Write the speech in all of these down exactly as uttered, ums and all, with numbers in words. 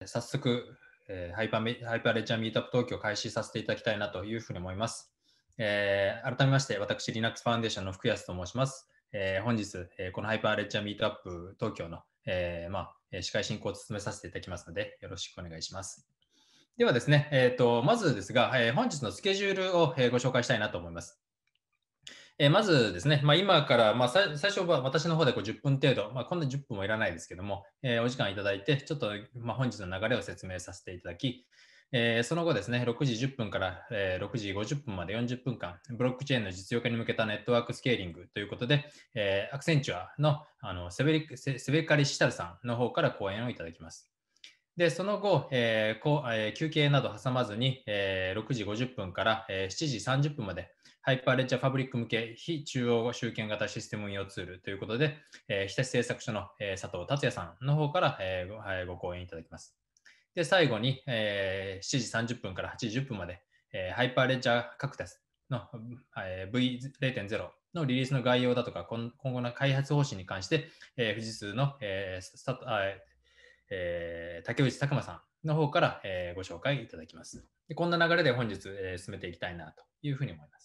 早速、えーハイパーメハイパーレッジャーミートアップ東京を開始させていただきたいなというふうに思います。えー改めまして、私、Linux ファウンデーションの福安と申します。えー本日、えーこのハイパーレッジャーミートアップ東京の、えーまあ、えー司会進行を務めさせていただきますので、よろしくお願いします。ではですね、えーと、まずですが、えー本日のスケジュールを、えーご紹介したいなと思います。えーまずですね、まあ、今から、まあ、最最初は私の方でこうじゅっぷん程度、まあ、こんなじゅっぷんもいらないですけども、えーお時間いただいて、ちょっと、まあ、本日の流れを説明させていただき、えーその後ですね、ろくじじゅっぷんから、えーろくじごじゅっぷんまでよんじゅっぷんかん、ブロックチェーンの実用化に向けたネットワークスケーリングということで、えーアクセンチュアのあのセベリセセベカリシタルさんの方から講演をいただきます。で、その後、えーこうえー休憩など挟まずに、えーろくじごじゅっぷんから、えーしちじさんじゅっぷんまで、ハイパーレッジャーファブリック向け非中央集権型システム運用ツールということで、えー日立製作所の、えー佐藤達也さんの方から、えーごはいご講演いただきます。で、最後に、えーしちじさんじゅっぷんからはちじじゅっぷんまで、えーハイパーレッジャーカクタスの、えー ブイゼロてんゼロ のリリースの概要だとか、今後の開発方針に関して、えー富士通の、えースタあえー竹内拓馬さんの方から、えーご紹介いただきます。でこんな流れで本日、えー進めていきたいなというふうに思います。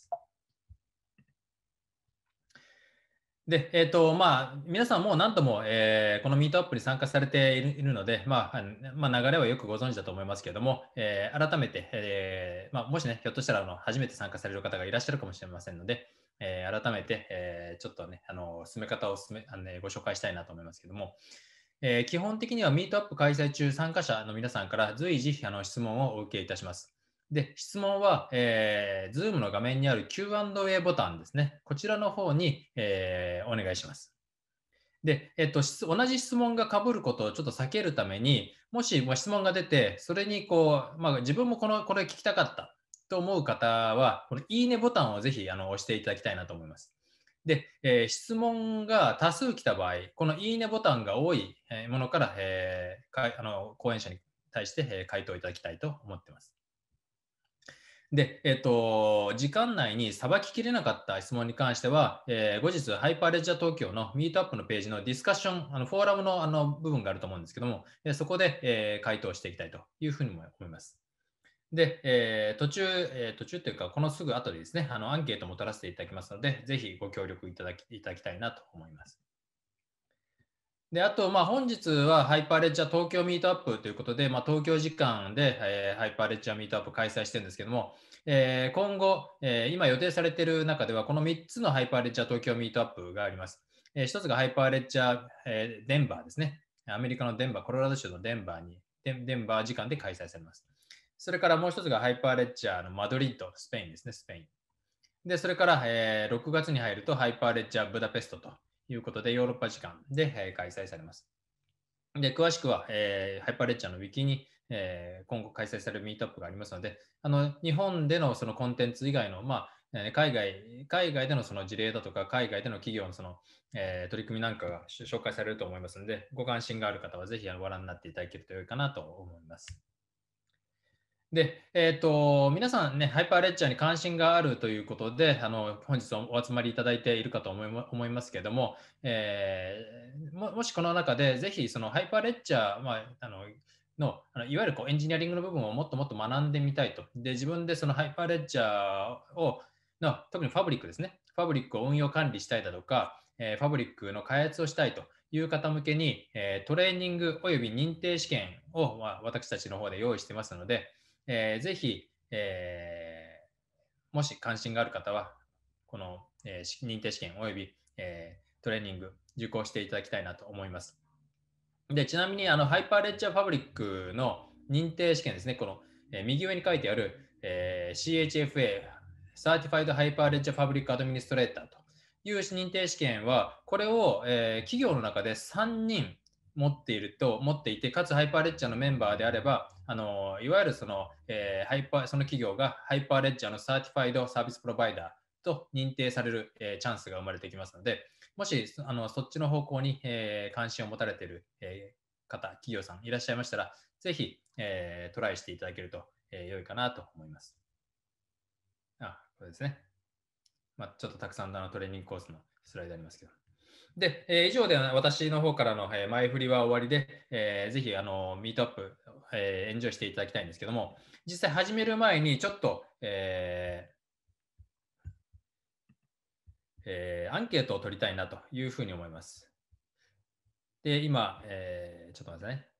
で、えっ、と、まあ、皆さんもう何度も、えーこのミートアップに参加されているいるので、まあ、あのまあ、流れはよくご存知だと思いますけれども、えー改めて、えーまあ、もしね、ひょっとしたらあの初めて参加される方がいらっしゃるかもしれませんので、えー改めて、えーちょっとね、あの進め方を進めあの、ね、ご紹介したいなと思いますけれども、えー基本的にはミートアップ開催中、参加者の皆さんから随時あの質問をお受けいたします。で、質問は、えー、Zoom の画面にある キューアンドエー ボタンですね。こちらの方に、えーお願いします。で、えっと、質同じ質問が被ることをちょっと避けるために、もしも質問が出て、それにこう、まあ、自分もこの、これ聞きたかったと思う方は、このいいねボタンをぜひあの押していただきたいなと思います。で、えー質問が多数来た場合、このいいねボタンが多いえーものから、えーかあの講演者に対して、えー回答いただきたいと思っています。で、えっと、時間内にさばききれなかった質問に関しては、えー後日、ハイパーレッジャー東京のミートアップのページのディスカッション、あのフォーラムのあの部分があると思うんですけども、えーそこで、えー回答していきたいというふうにも思います。で、えー途中、えー途中というか、このすぐ後でですね、あのアンケートも取らせていただきますので、ぜひご協力いただきいただきたいなと思います。で、あと、まあ、本日はハイパーレッジャー東京ミートアップということで、まあ、東京時間で、えーハイパーレッジャーミートアップ開催してるんですけども、えー今後、えー今予定されている中では、このみっつのハイパーレッジャー東京ミートアップがあります。えー、ひとつがハイパーレッジャー、えーデンバーですね。アメリカのデンバー、コロラド州のデンバーに、デンデンバー時間で開催されます。それからもう一つがハイパーレッジャーのマドリッド、スペインですね、スペイン。で、それから、えーろくがつに入るとハイパーレッジャーブダペストということで、ヨーロッパ時間で、えー開催されます。で、詳しくは、えーハイパーレッチャーのウィキに、えー今後開催されるミートアップがありますので、あの日本でのそのコンテンツ以外の、まあ、えー海外海外でのその事例だとか、海外での企業のその、えー取り組みなんかが紹介されると思いますので、ご関心がある方はぜひご覧になっていただけると良いかなと思います。で、えっ、と、皆さんね、ハイパーレッチャーに関心があるということで、あの、本日お集まりいただいているかと思い思いますけれども、えーももしこの中で、ぜひそのハイパーレッチャー、まあ、あの、の、あのいわゆるこうエンジニアリングの部分をもっともっと学んでみたいと。で、自分でそのハイパーレッチャーを、の特にファブリックですね。ファブリックを運用管理したいだとか、えーファブリックの開発をしたいという方向けに、えートレーニングおよび認定試験を、まあ、私たちの方で用意してますので、えーぜひ、えーもし関心がある方は、この、えー認定試験および、えートレーニング受講していただきたいなと思います。で、ちなみに、あの、ハイパーレッジャーファブリックの認定試験ですね、この、えー右上に書いてある、えー シーエイチエフエー、Certified Hyper Ledger Fabric Administrator という認定試験は、これを、えー企業の中でさんにん持っていると、持っていて、かつハイパーレッジャーのメンバーであれば、あの、いわゆるその、えーハイパー、その企業がハイパーレッジャーの Certified Service Provider と認定される、えーチャンスが生まれてきますので、もしあのそっちの方向に、えー関心を持たれている、えー方、企業さんいらっしゃいましたら、ぜひ、えートライしていただけると、えー良いかなと思います。あ、これですね。まあ、ちょっとたくさんのトレーニングコースのスライドありますけど。 で、えー以上で私の方からの、えー前振りは終わりで、えーぜひあのミートアップ、えーエンジョイしていただきたいんですけども、実際始める前にちょっと、えーえーアンケートを取りたいなというふうに思います。で、今、えーちょっと待ってね。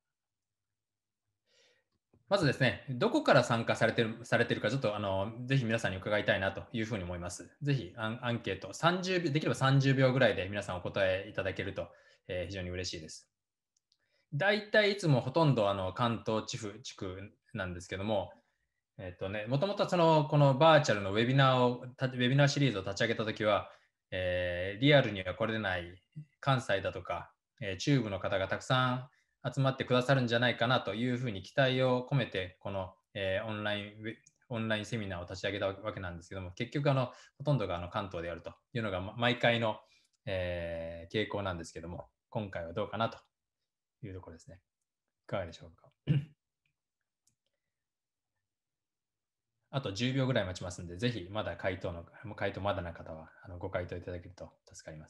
まずですね、どこから参加されてるされてるか、ちょっとあのぜひ皆さんに伺いたいなというふうに思います。ぜひアンアンケート、さんじゅうびょう、できればさんじゅうびょうぐらいで皆さんお答えいただけると、えー非常に嬉しいです。大体いつもほとんどあの関東地区地区なんですけども、えっとね、もともとそのこのバーチャルのウェビナーを、ウェビナーシリーズを立ち上げたときは、えーリアルには来れない関西だとか、えー中部の方がたくさん集まってくださるんじゃないかなというふうに期待を込めて、この、えーオンラインウェオンラインセミナーを立ち上げたわけなんですけども、結局あのほとんどがあの関東であるというのが毎回の、えー傾向なんですけども、今回はどうかなというところですね。いかがでしょうか。あとじゅうびょうぐらい待ちますので、ぜひまだ回答の、回答まだな方はあのご回答いただけると助かります。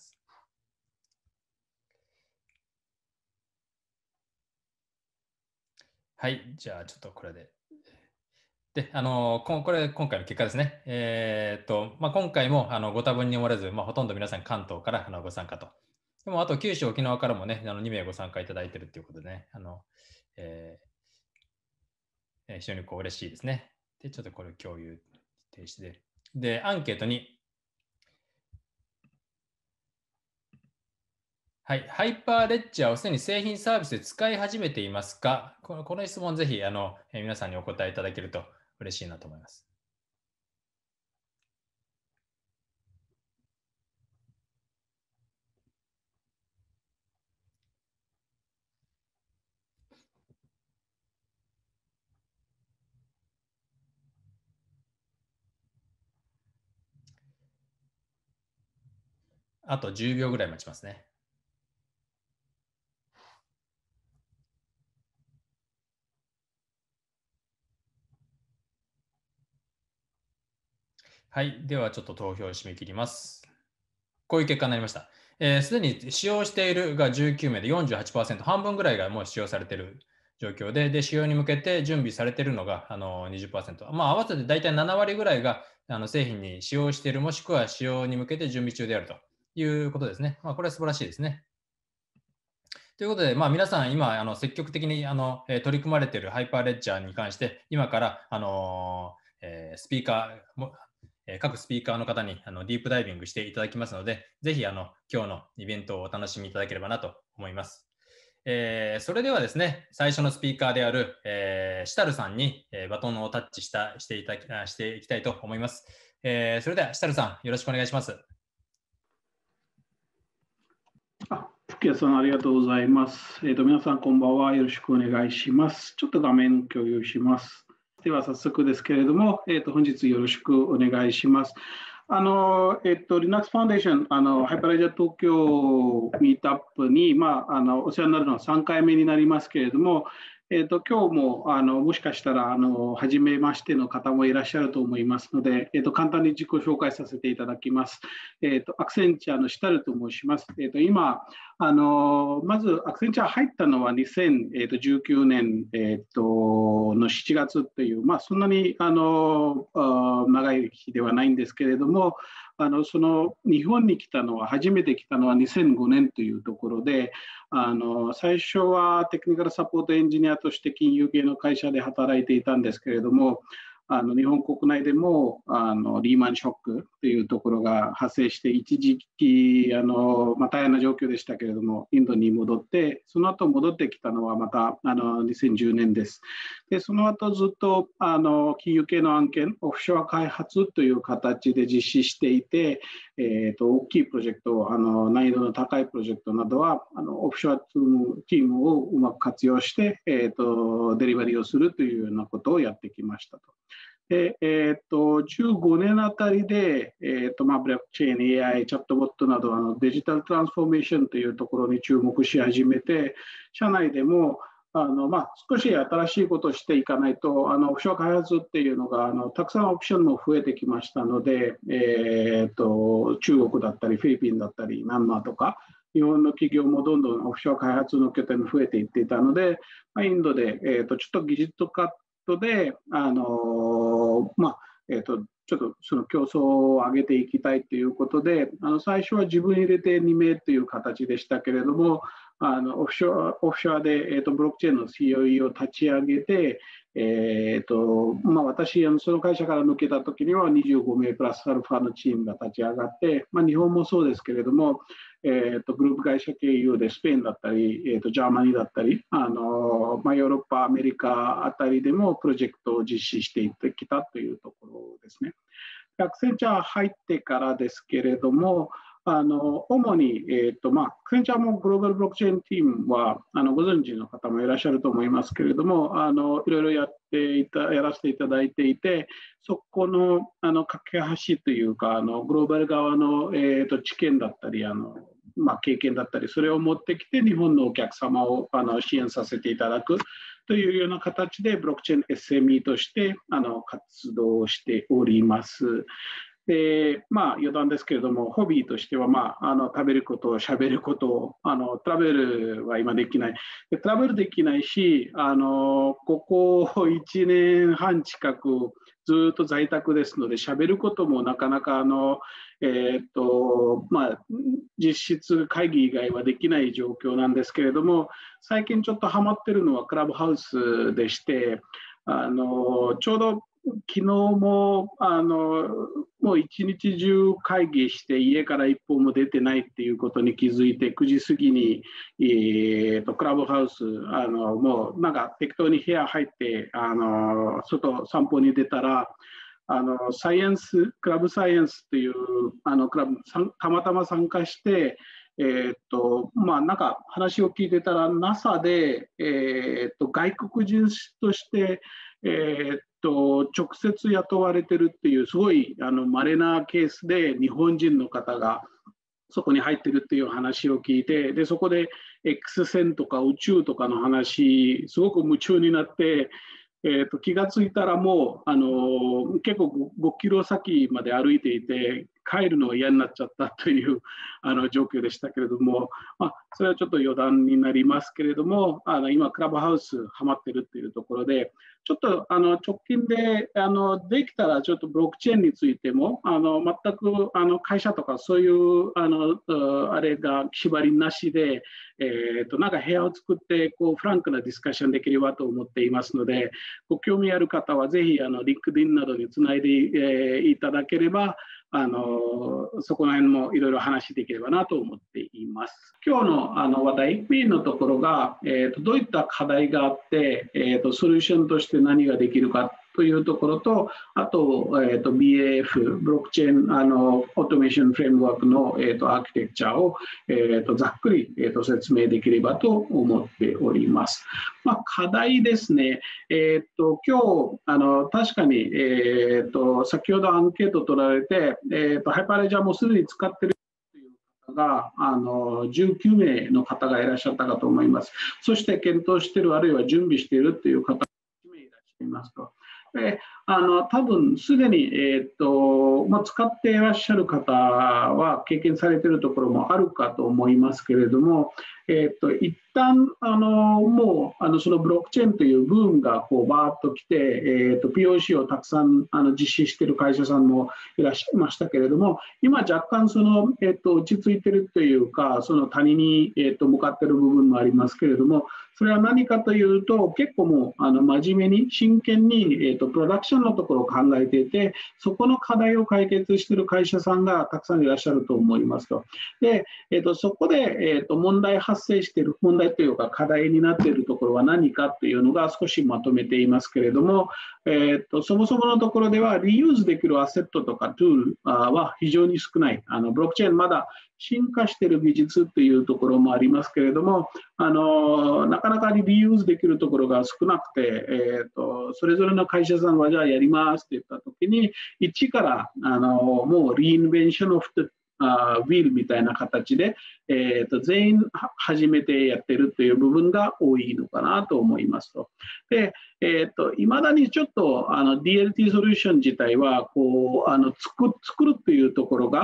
はい、じゃあちょっとこれで。で、あのここれ今回の結果ですね。えーっと、まあ、今回もあのご多分に漏れず、まあ、ほとんど皆さん関東からあのご参加と。でもあと九州、沖縄からもね、あのに名ご参加いただいているということでね、あのえーえー非常にこう嬉しいですね。で、ちょっとこれを共有停止で。で、アンケートに、はい、ハイパーレッジャーをすでに製品サービスで使い始めていますか？このこの質問、ぜひあの、えー皆さんにお答えいただけると嬉しいなと思います。あとじゅうびょうぐらい待ちますね。はい。では、ちょっと投票を締め切ります。こういう結果になりました。す、えー、で、に使用しているがじゅうきゅう名で よんじゅうはちパーセント、半分ぐらいがもう使用されている状況で、で、使用に向けて準備されているのがあの にじゅっパーセント。まあ、合わせて大体なな割ぐらいがあの製品に使用している、もしくは使用に向けて準備中であるということですね。まあ、これは素晴らしいですね。ということで、まあ、皆さん今、あの積極的にあの、えー取り組まれているハイパーレッジャーに関して、今から、あのーえースピーカーも、えー各スピーカーの方にあのディープダイビングしていただきますので、ぜひあの今日のイベントをお楽しみいただければなと思います。えーそれではですね、最初のスピーカーである、えーシタルさんに、えーバトンをタッチしたしていただきしていきたいと思います。えーそれでは、シタルさん、よろしくお願いします。 あ、吹谷さん、ありがとうございます。えっと、皆さん、こんばんは。よろしくお願いします。ちょっと画面共有します。では、早速ですけれども、えっと、本日よろしくお願いします。あの、えっと、Linux Foundation、あの、ハイパーレジャー東京ミートアップに、まあ、あの、お世話になるのはさんかいめになりますけれども、えっと、今日もあのもしかしたらあの初めましての方もいらっしゃると思いますので、えっと、簡単に自己紹介させていただきます。えっと、アクセンチャーのシタルと申します。えっと、今あの、まずアクセンチャー入ったのはにせんじゅうきゅうねん、えっと、のしちがつという、まあ、そんなにあの長い日ではないんですけれども、あのその日本に来たのは、初めて来たのはにせんごねんというところで、あの最初はテクニカルサポートエンジニアとして金融系の会社で働いていたんですけれども、あの日本国内でもあのリーマンショックというところが発生して、一時期あの、まあ、大変な状況でしたけれども、インドに戻って、その後戻ってきたのはまたあのにせんじゅうねんです。でその後ずっとあの金融系の案件、オフショア開発という形で実施していて、えー、と大きいプロジェクト、あの難易度の高いプロジェクトなどはあのオフショアチームをうまく活用して、えー、とデリバリーをするというようなことをやってきましたと。でえー、とじゅうごねんあたりで、えーとまあ、ブロックチェーン、エーアイ、チャットボットなどあのデジタルトランスフォーメーションというところに注目し始めて、社内でもあの、まあ、少し新しいことをしていかないと、あのオフショア開発っていうのがあのたくさんオプションも増えてきましたので、えー、と中国だったりフィリピンだったりミャンマーとか日本の企業もどんどんオフショア開発の拠点が増えていっていたので、まあ、インドで、えー、とちょっと技術カットで、あのまあえー、とちょっとその競争を上げていきたいということで、あの最初は自分入れてにめいという形でしたけれども、あのオフショア、オフショアで、えー、とブロックチェーンの シーオーイー を立ち上げて、えーとまあ、私、その会社から抜けたときにはにじゅうごめいプラスアルファのチームが立ち上がって、まあ、日本もそうですけれども、えーとグループ会社経由でスペインだったり、えーとジャーマニーだったり、あのまあ、ヨーロッパ、アメリカあたりでもプロジェクトを実施していってきたというところですね。アクセンチャー入ってからですけれども、あの主に、えーとまあ、アクセンチャーもグローバルブロックチェーンチームはあのご存知の方もいらっしゃると思いますけれども、あのいろいろやっていたやらせていただいていて、そこのあの架け橋というか、あのグローバル側の、えーと知見だったりあの、まあ、経験だったり、それを持ってきて日本のお客様をあの支援させていただくというような形でブロックチェーン エスエムイー としてあの活動しております。でまあ、余談ですけれども、ホビーとしては、まあ、あの食べること、しゃべること、あのトラベルは今できない、でトラベルできないし、あのここいちねんはん近くずっと在宅ですので、しゃべることもなかなかあの、えーっとまあ、実質会議以外はできない状況なんですけれども、最近ちょっとハマってるのはクラブハウスでして、あのちょうど昨日もあのもう一日中会議して家から一歩も出てないっていうことに気づいて、くじ過ぎに、えー、とクラブハウスあのもうなんか適当に部屋入ってあの外散歩に出たら、あのサイエンスクラブサイエンスというあのクラブたまたま参加して、えーっとまあ、なんか話を聞いてたら ナサ で、えーっと外国人として、えーっと直接雇われてるっていうすごいあの稀なケースで日本人の方がそこに入ってるっていう話を聞いて、でそこで X 線とか宇宙とかの話すごく夢中になって、えー、と気がついたらもうあの結構ごキロ先まで歩いていて帰るのが嫌になっちゃったというあの状況でしたけれども、まあ、それはちょっと余談になりますけれども、あの今クラブハウスハマってるっていうところで、ちょっとあの直近であのできたらちょっとブロックチェーンについてもあの全くあの会社とかそういうあのあれが縛りなしで、えー、となんか部屋を作ってこうフランクなディスカッションできればと思っていますので、ご興味ある方はぜひあのリンクディンなどにつないで、えー、いただければ、あのそこら辺もいろいろ話できればなと思っています。今日のあの話題、メインのところが、えー、とどういった課題があって、えー、とソリューションとして何ができるかというところと、あと、えー、と ビーエーエフ、ブロックチェーンあのオートメーションフレームワークの、えー、とアーキテクチャを、えー、とざっくり、えー、と説明できればと思っております。まあ、課題ですね、えー、と今日あの確かに、えー、と先ほどアンケート取られて、えー、とハイパーレジャーもすでに使っているという方があのじゅうきゅうめいの方がいらっしゃったかと思います。そして検討している、あるいは準備しているという方がいちめいいらっしゃいますと。であの多分すでに、えーとまあ、使っていらっしゃる方は経験されているところもあるかと思いますけれども、えーと一旦あのもうあのそのブロックチェーンというブームがこうバーッと来て、えーと ピーオーシー をたくさんあの実施している会社さんもいらっしゃいましたけれども、今若干その、えーと落ち着いているというか、その谷に、えーと向かっている部分もありますけれども、それは何かというと、結構もうあの真面目に真剣に、えーとプロダクションのところを考えていて、そこの課題を解決している会社さんがたくさんいらっしゃると思いますと。で、えーとそこで、えーと問題発生している問題というか課題になっているところは何かというのが少しまとめていますけれども、えーとそもそものところではリユースできるアセットとかツールは非常に少ない。あのブロックチェーンまだ進化している技術というところもありますけれども、あのなかなかリユースできるところが少なくて、えーとそれぞれの会社さんはじゃあやりますって言ったときに、一からあのもうリインベンションオフあウィールみたいな形で、えー、と全員初めてやってるという部分が多いのかなと思いますと。で、えー、といまだにちょっとあの ディーエルティー ソリューション自体はこうあの作作るというところが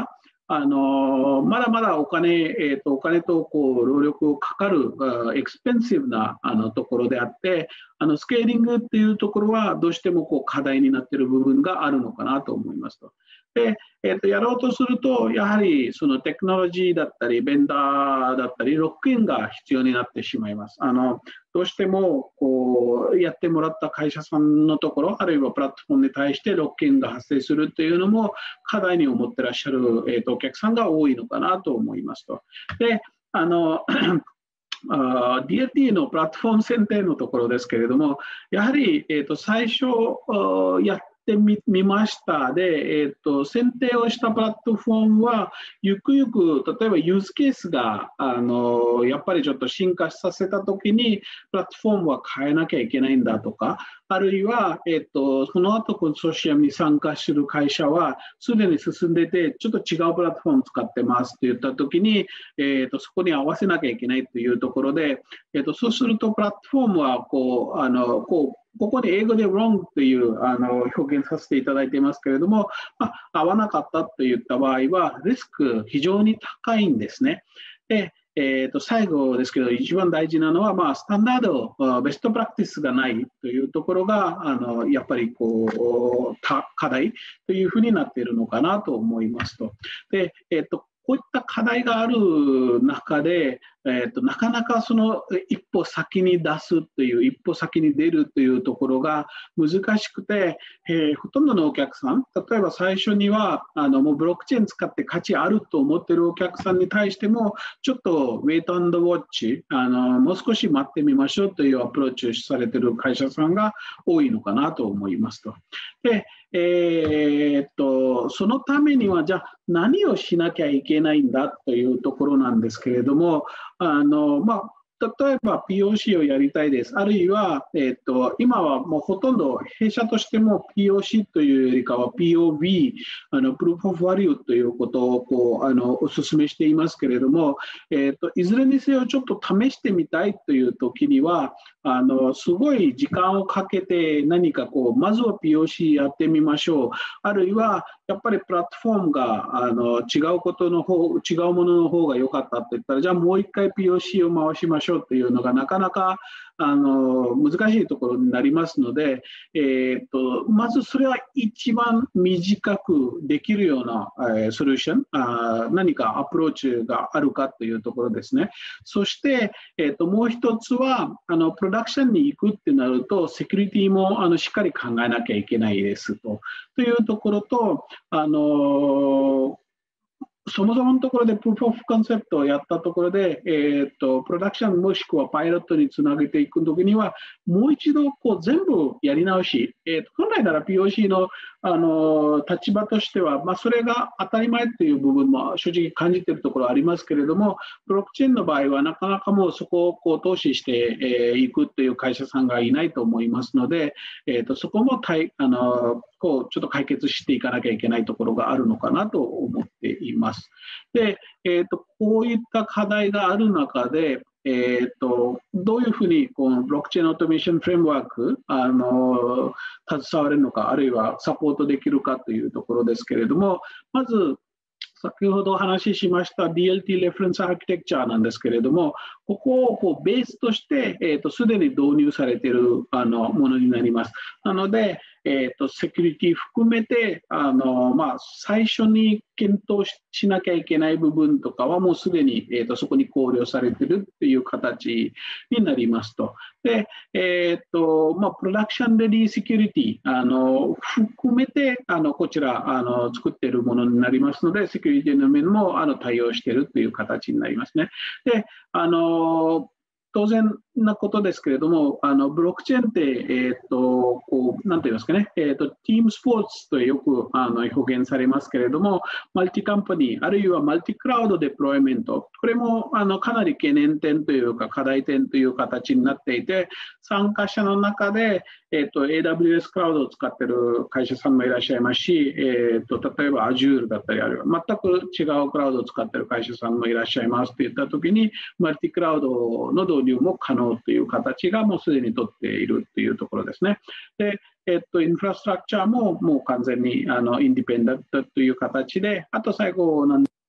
あのまだまだお金、えー、とお金とこう労力をかかるエクスペンシブなあのところであって、あのスケーリングっていうところはどうしてもこう課題になっている部分があるのかなと思いますと。で、えー、とやろうとすると、やはりそのテクノロジーだったり、ベンダーだったり、ロックインが必要になってしまいます。あのどうしてもこうやってもらった会社さんのところ、あるいはプラットフォームに対してロックインが発生するというのも課題に思ってらっしゃる、えー、とお客さんが多いのかなと思いますと。で、あのあ ディーエルティー のプラットフォーム選定のところですけれども、やはり、えー、と最初やってみみましたで、えー、と選定をしたプラットフォームはゆくゆく例えばユースケースがあのやっぱりちょっと進化させたときにプラットフォームは変えなきゃいけないんだとか、あるいは、えー、とその後コンソーシアムに参加する会社はすでに進んでてちょっと違うプラットフォームを使ってますと言ったときに、えー、とそこに合わせなきゃいけないというところで、えー、とそうするとプラットフォームはこうあのこうここで英語で wrong というあの表現させていただいていますけれども、まあ、合わなかったといった場合はリスク非常に高いんですね。で、えー、と最後ですけど、一番大事なのは、まあ、スタンダード、ベストプラクティスがないというところがあのやっぱりこう課題というふうになっているのかなと思いますと。で、えー、とこういった課題がある中で、えー、となかなかその一歩先に出すという、一歩先に出るというところが難しくて、えー、ほとんどのお客さん、例えば最初にはあのもうブロックチェーン使って価値あると思っているお客さんに対しても、ちょっとウェイトアンドウォッチ、あのもう少し待ってみましょうというアプローチをされている会社さんが多いのかなと思いますと。で、えー、っとそのためには、じゃあ何をしなきゃいけないんだというところなんですけれども、あのまあ例えば ピーオーシー をやりたいです。あるいは、えー、と今はもうほとんど弊社としても ピーオーシー というよりかは ピーオーブイ、あの Proof of Value ということをこうあのお勧めしていますけれども、えー、といずれにせよちょっと試してみたいという時には、あのすごい時間をかけて何かこうまずは ピーオーシー やってみましょう。あるいはやっぱりプラットフォームがあの違うことの方、違うものの方が良かったって言ったら、じゃあもう一回 ピーオーシー を回しましょうというのがなかなかあの難しいところになりますので、えー、とまずそれは一番短くできるような、えー、ソリューション、あ何かアプローチがあるかというところですね。そして、えー、ともう一つはあのプロダクションに行くってなるとセキュリティもあのしっかり考えなきゃいけないですと。というところと、あのそもそものところでプーフ・オフ・コンセプトをやったところで、えー、とプロダクションもしくはパイロットにつなげていくときには、もう一度こう全部やり直し、えー、と本来なら ピーオーシー の、あの立場としては、まあ、それが当たり前という部分も正直感じているところはありますけれども、ブロックチェーンの場合はなかなかもうそこをこう投資していくという会社さんがいないと思いますので、えー、とそこもたいあのこうちょっと解決していかなきゃいけないところがあるのかなと思っています。で、えー、とこういった課題がある中で、えー、とどういうふうにこのブロックチェーンオートメーションフレームワークあの携われるのか、あるいはサポートできるかというところですけれども、まず先ほどお話ししました ディーエルティー レフェレンスアーキテクチャなんですけれども、ここをこうベースとして、えー、とすでに導入されているあのものになります。なので、えー、とセキュリティ含めてあの、まあ、最初に検討 し, しなきゃいけない部分とかはもうすでに、えー、とそこに考慮されているという形になりますと。で、えーとまあ、プロダクションレディーセキュリティあの含めてあのこちらあの作っているものになりますので、セキュリティの面もあの対応しているという形になりますね。であの当然なことですけれども、あのブロックチェーンって、えー、とこうなんて言いますかね、えー、とチームスポーツとよくあの表現されますけれども、マルチカンパニー、あるいはマルチクラウドデプロイメント、これもあのかなり懸念点というか、課題点という形になっていて、参加者の中で、えー、と エーダブリューエス クラウドを使っている会社さんもいらっしゃいますし、えー、と例えば Azure だったり、あるいは全く違うクラウドを使っている会社さんもいらっしゃいますといったときに、マルチクラウドの導入も可能という形がもうすでに取っているというところですね。でえっと、インフラストラクチャーももう完全にあのインディペンデントという形で、あと最後なん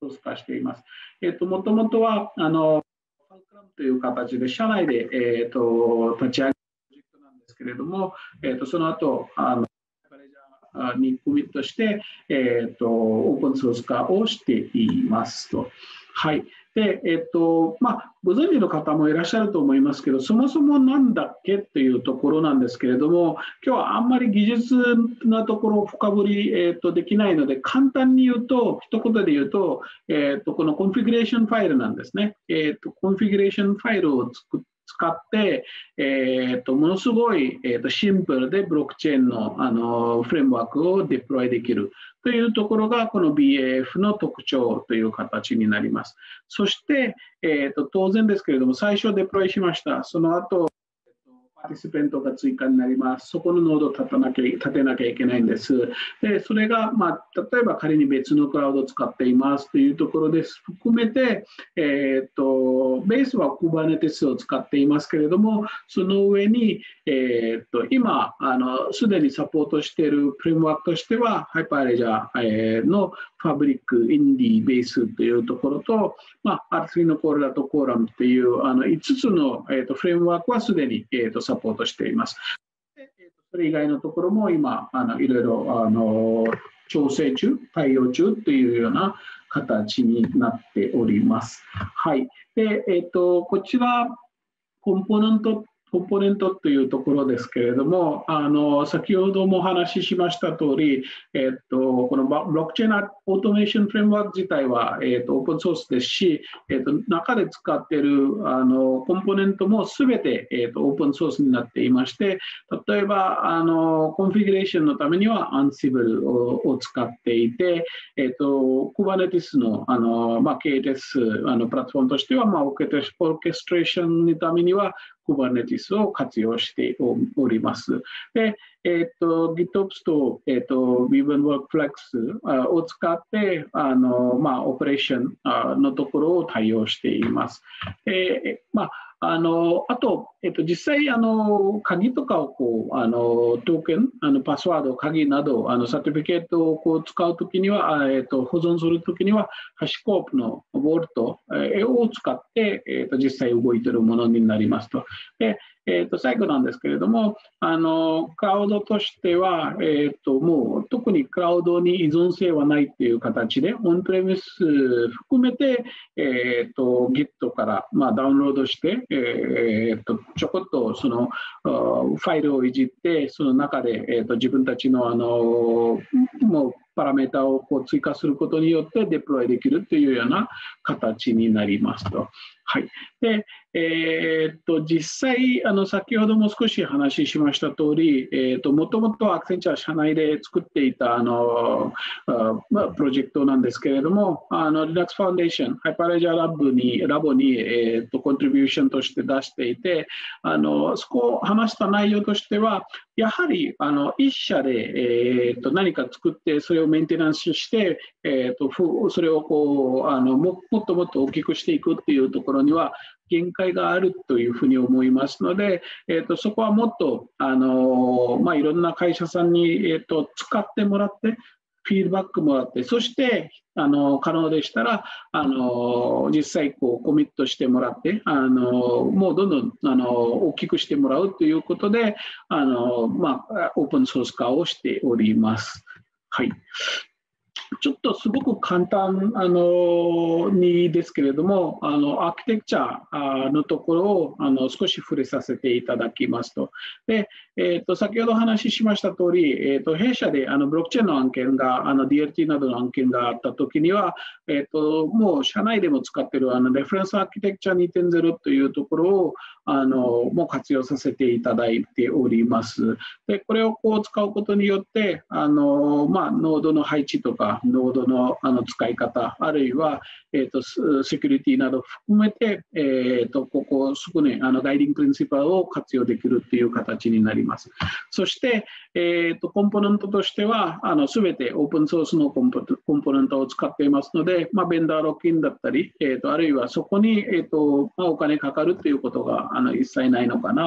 ソース化しています。えっと、もともとは、あの、ファンクラブという形で、社内で、えっと、立ち上げたプロジェクトなんですけれども、えっと、その後、あの、にコミットして、えーと、オープンソース化をしていますと。はい。で、えっと、まあ、ご存知の方もいらっしゃると思いますけど、そもそもなんだっけというところなんですけれども、今日はあんまり技術なところを深掘り、えーと、できないので、簡単に言うと、一言で言うと、えーと、このコンフィギュレーションファイルなんですね。えーと、コンフィギュレーションファイルを作って、使って、えー、とものすごい、えー、とシンプルでブロックチェーンの、あのフレームワークをデプロイできるというところがこの ビーエーエフ の特徴という形になります。そして、えー、と当然ですけれども、最初デプロイしました。その後パーティシペントが追加になります。そこのノードを立たなきゃ立てなきゃいけないんです。で、それが、まあ、例えば仮に別のクラウドを使っていますというところです。含めて、えー、とベースは Kubernetes を使っていますけれども、その上に、えー、と今あの、すでにサポートしているフレームワークとしては、Hyperledger のファブリック、インディ、ベースというところと、まあ、アールスリー のコールだとコーラムというあのいつつの、えー、とフレームワークはすでに、えー、とサポートしています。で、えー、とそれ以外のところも今、あのいろいろあの調整中、対応中というような形になっております。はい。で、えー、とこちら、コンポーネントコンポーネントというところですけれども、あの先ほどもお話ししました通り、えっと、このブロックチェーンオートメーションフレームワーク自体は、えっと、オープンソースですし、えっと、中で使っているあのコンポーネントもすべて、えっと、オープンソースになっていまして、例えばあのコンフィギュレーションのためには Ansible を, を使っていて、えっと、Kubernetes の, あの、まあ、ケーティーエス あのプラットフォームとしては、まあ、オーケストレーションのためにはKubernetes を活用しております。で、えっと、GitOps と、えっと、VivenWorkFlex を使って、あの、まあ、オペレーションのところを対応しています。えー、まああのあと、えっと、実際あの鍵とかをこうあのトークンあのパスワード鍵などあのサーティフィケートをこう使うときには、えっと、保存するときにはハシコープのウォルトを使って、えっと、実際動いているものになりますと。でえー、と最後なんですけれども、あのクラウドとしては、えー、ともう特にクラウドに依存性はないという形で、オンプレミス含めて、えー、と Git から、まあ、ダウンロードして、えー、とちょこっとそのファイルをいじって、その中で、えー、と自分たちの、あのもうパラメータをこう追加することによってデプロイできるというような形になりますと。はい。で、えー、っと実際あの先ほども少し話ししました通り、えー、ともともとアクセンチャー社内で作っていたあのあ、まあ、プロジェクトなんですけれども、あの Linux Foundation、Hyperledger Lab にラボに、えー、とコントリビューションとして出していて、あのそこを話した内容としては、やはりあの一社で、えー、と何か作ってそれをメンテナンスして、えー、とそれをこうあの も, もっともっと大きくしていくっていうところには限界があるというふうに思いますので、えー、とそこはもっとあの、まあ、いろんな会社さんに、えー、と使ってもらってフィードバックもらって、そしてあの可能でしたらあの実際こうコミットしてもらってあのもうどんどんあの大きくしてもらうということであの、まあ、オープンソース化をしております。はい。ちょっとすごく簡単あのにですけれども、あのアーキテクチャのところをあの少し触れさせていただきますと。で、えー、と先ほどお話ししました通り、えー、と弊社であのブロックチェーンの案件が、あの ディーエルティー などの案件があったときには、えー、ともう社内でも使っているあのレフェレンスアーキテクチャ にてんゼロ というところをあのもう活用させていただいております。で、これをこう使うことによって、あのまあ、ノードの配置とか、ノード の, あの使い方、あるいは、えー、とセキュリティなど含めて、えー、とここ、そこにあのガイディングプリンシパルを活用できるという形になります。そして、えー、とコンポーネントとしては、すべてオープンソースのコンポーネントを使っていますので、まあ、ベンダーロックインだったり、えー、とあるいはそこに、えーとまあ、お金かかるということがあの一切ないのかな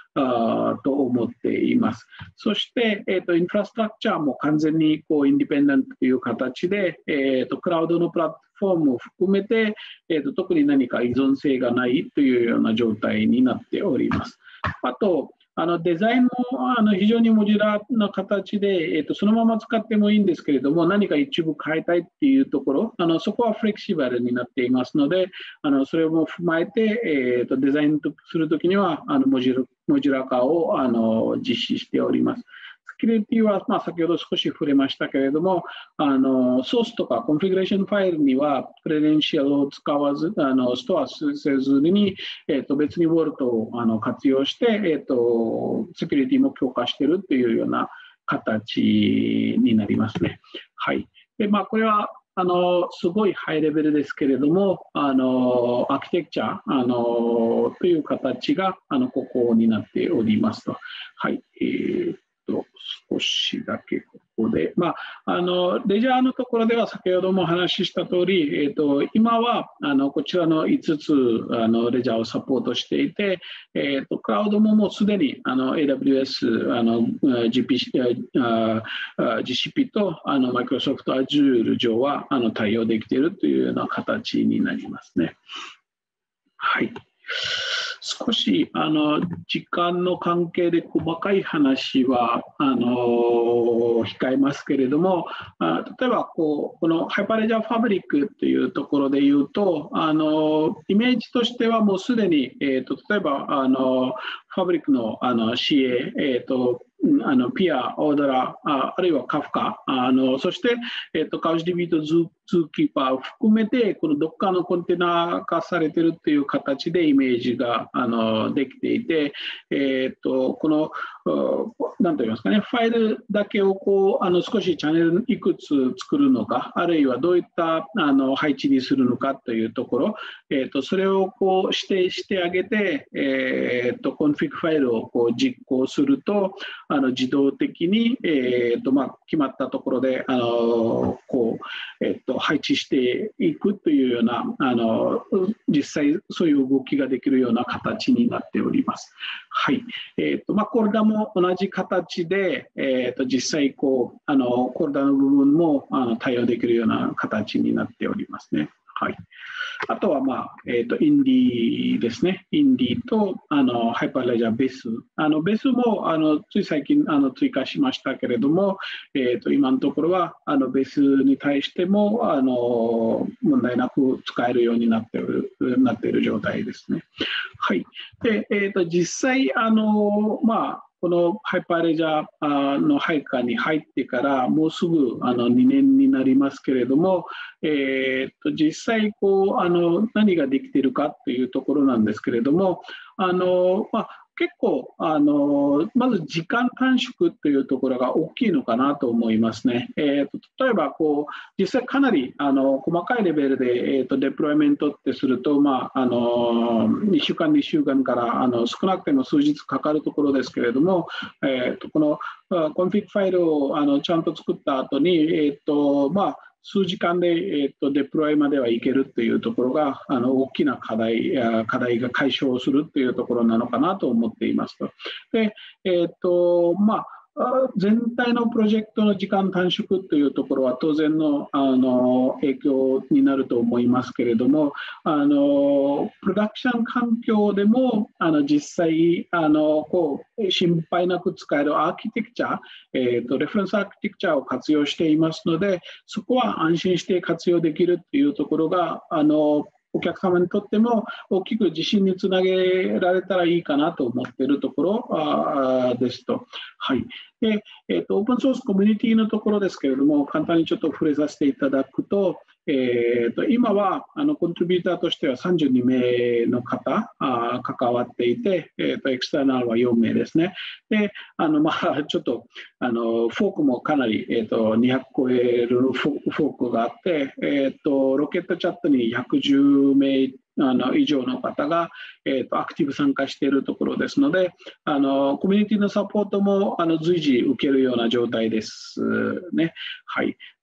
あと思っています。そして、えーと、インフラストラクチャーも完全にこうインディペンデントという形で、えーと、クラウドのプラットフォームを含めて、えーと、特に何か依存性がないというような状態になっております。あと、あのデザインもあの非常にモジュラーな形で、えーと、そのまま使ってもいいんですけれども、何か一部変えたいっていうところ、あのそこはフレキシブルになっていますので、あのそれも踏まえて、えーと、デザインするときにはあのモジュモジュラ化をあの実施しております。セキュリティは、まあ、先ほど少し触れましたけれども、あのソースとかコンフィギュレーションファイルにはクレデンシャルを使わず、あのストアせずに、えー、と別にウォルトをあの活用して、えー、とセキュリティも強化しているというような形になりますね。はい。で、まあ、これはあのすごいハイレベルですけれども、あのアーキテクチャあのという形があのここになっておりますと。はい。えー少しだけここで、まあ、あのレジャーのところでは先ほどもお話しした通り、えー、と今はあのこちらのいつつあのレジャーをサポートしていて、えー、とクラウドももうすでにあの エーダブリューエス、あの ジーピー、あ ジーシーピー とあの Microsoft Azure 上はあの対応できているというような形になりますね。はい。少しあの時間の関係で細かい話はあの控えますけれども、あ例えばこうこのハイパーレジャーファブリックというところで言うと、あのイメージとしてはもうすでに、えー、と例えばあのファブリックのあの シーエー、えー、とあのピア、オーダラ、ああるいはカフカ、あのそして、えー、とカウチ ディービー とズーズーキーパーを含めて、このどっかのコンテナ化されているという形でイメージがあのできていて、えー、とこの何と言いますかね、ファイルだけをこうあの少しチャンネルいくつ作るのか、あるいはどういったあの配置にするのかというところ、えー、とそれをこう指定してあげて、えー、とコンフィグファイルをこう実行すると、あの自動的に、えーとまあ、決まったところであのこう、えー、と配置していくというようなあの実際そういう動きができるような形になっております。はい。えーとまあ、コルダも同じ形で、えー、と実際こうあのコルダの部分もあの対応できるような形になっておりますね。はい、あとは、まあえー、とインディですね。インディとあのハイパーレジャーベース。あのベースもあのつい最近あの追加しましたけれども、えー、と今のところはあのベースに対してもあの問題なく使えるようになっている、なっている状態ですね。はい。で、えー、と実際あの、まあこのハイパーレジャーの配下に入ってからもうすぐあのにねんになりますけれども、えー、と実際こうあの何ができているかというところなんですけれども、あの、まあ、結構あのまず時間短縮というところが大きいのかなと思いますね。えー、と例えばこう実際かなりあの細かいレベルで、えー、とデプロイメントってすると、まあ、あのにしゅうかんにしゅうかんからあの少なくても数日かかるところですけれども、えー、とこのコンフィグファイルをあのちゃんと作った後に、えーとまあ数時間で、えー、とデプロイまではいけるというところがあの大きな課題、課題が解消するというところなのかなと思っていますと。で、えーとまあ全体のプロジェクトの時間短縮というところは当然 の, あの影響になると思いますけれども、あのプロダクション環境でもあの実際あのこう心配なく使えるアーキテクチャ、えーと、レフェレンスアーキテクチャを活用していますので、そこは安心して活用できるというところがあのお客様にとっても大きく自信につなげられたらいいかなと思っているところですと。はい。で、えーと、オープンソースコミュニティのところですけれども、簡単にちょっと触れさせていただくと、えーと、今はあのコントリビューターとしてはさんじゅうにめいの方あ関わっていて、えーと、エクスターナルはよんめいですね。で、あのまあ、ちょっとあのフォークもかなり、えーと、にひゃく超えるフォークがあって、えーと、ロケットチャットにひゃくじゅうめいあの以上の方が、えーと、アクティブ参加しているところですので、あのコミュニティのサポートもあの随時受けるような状態ですね。はい。で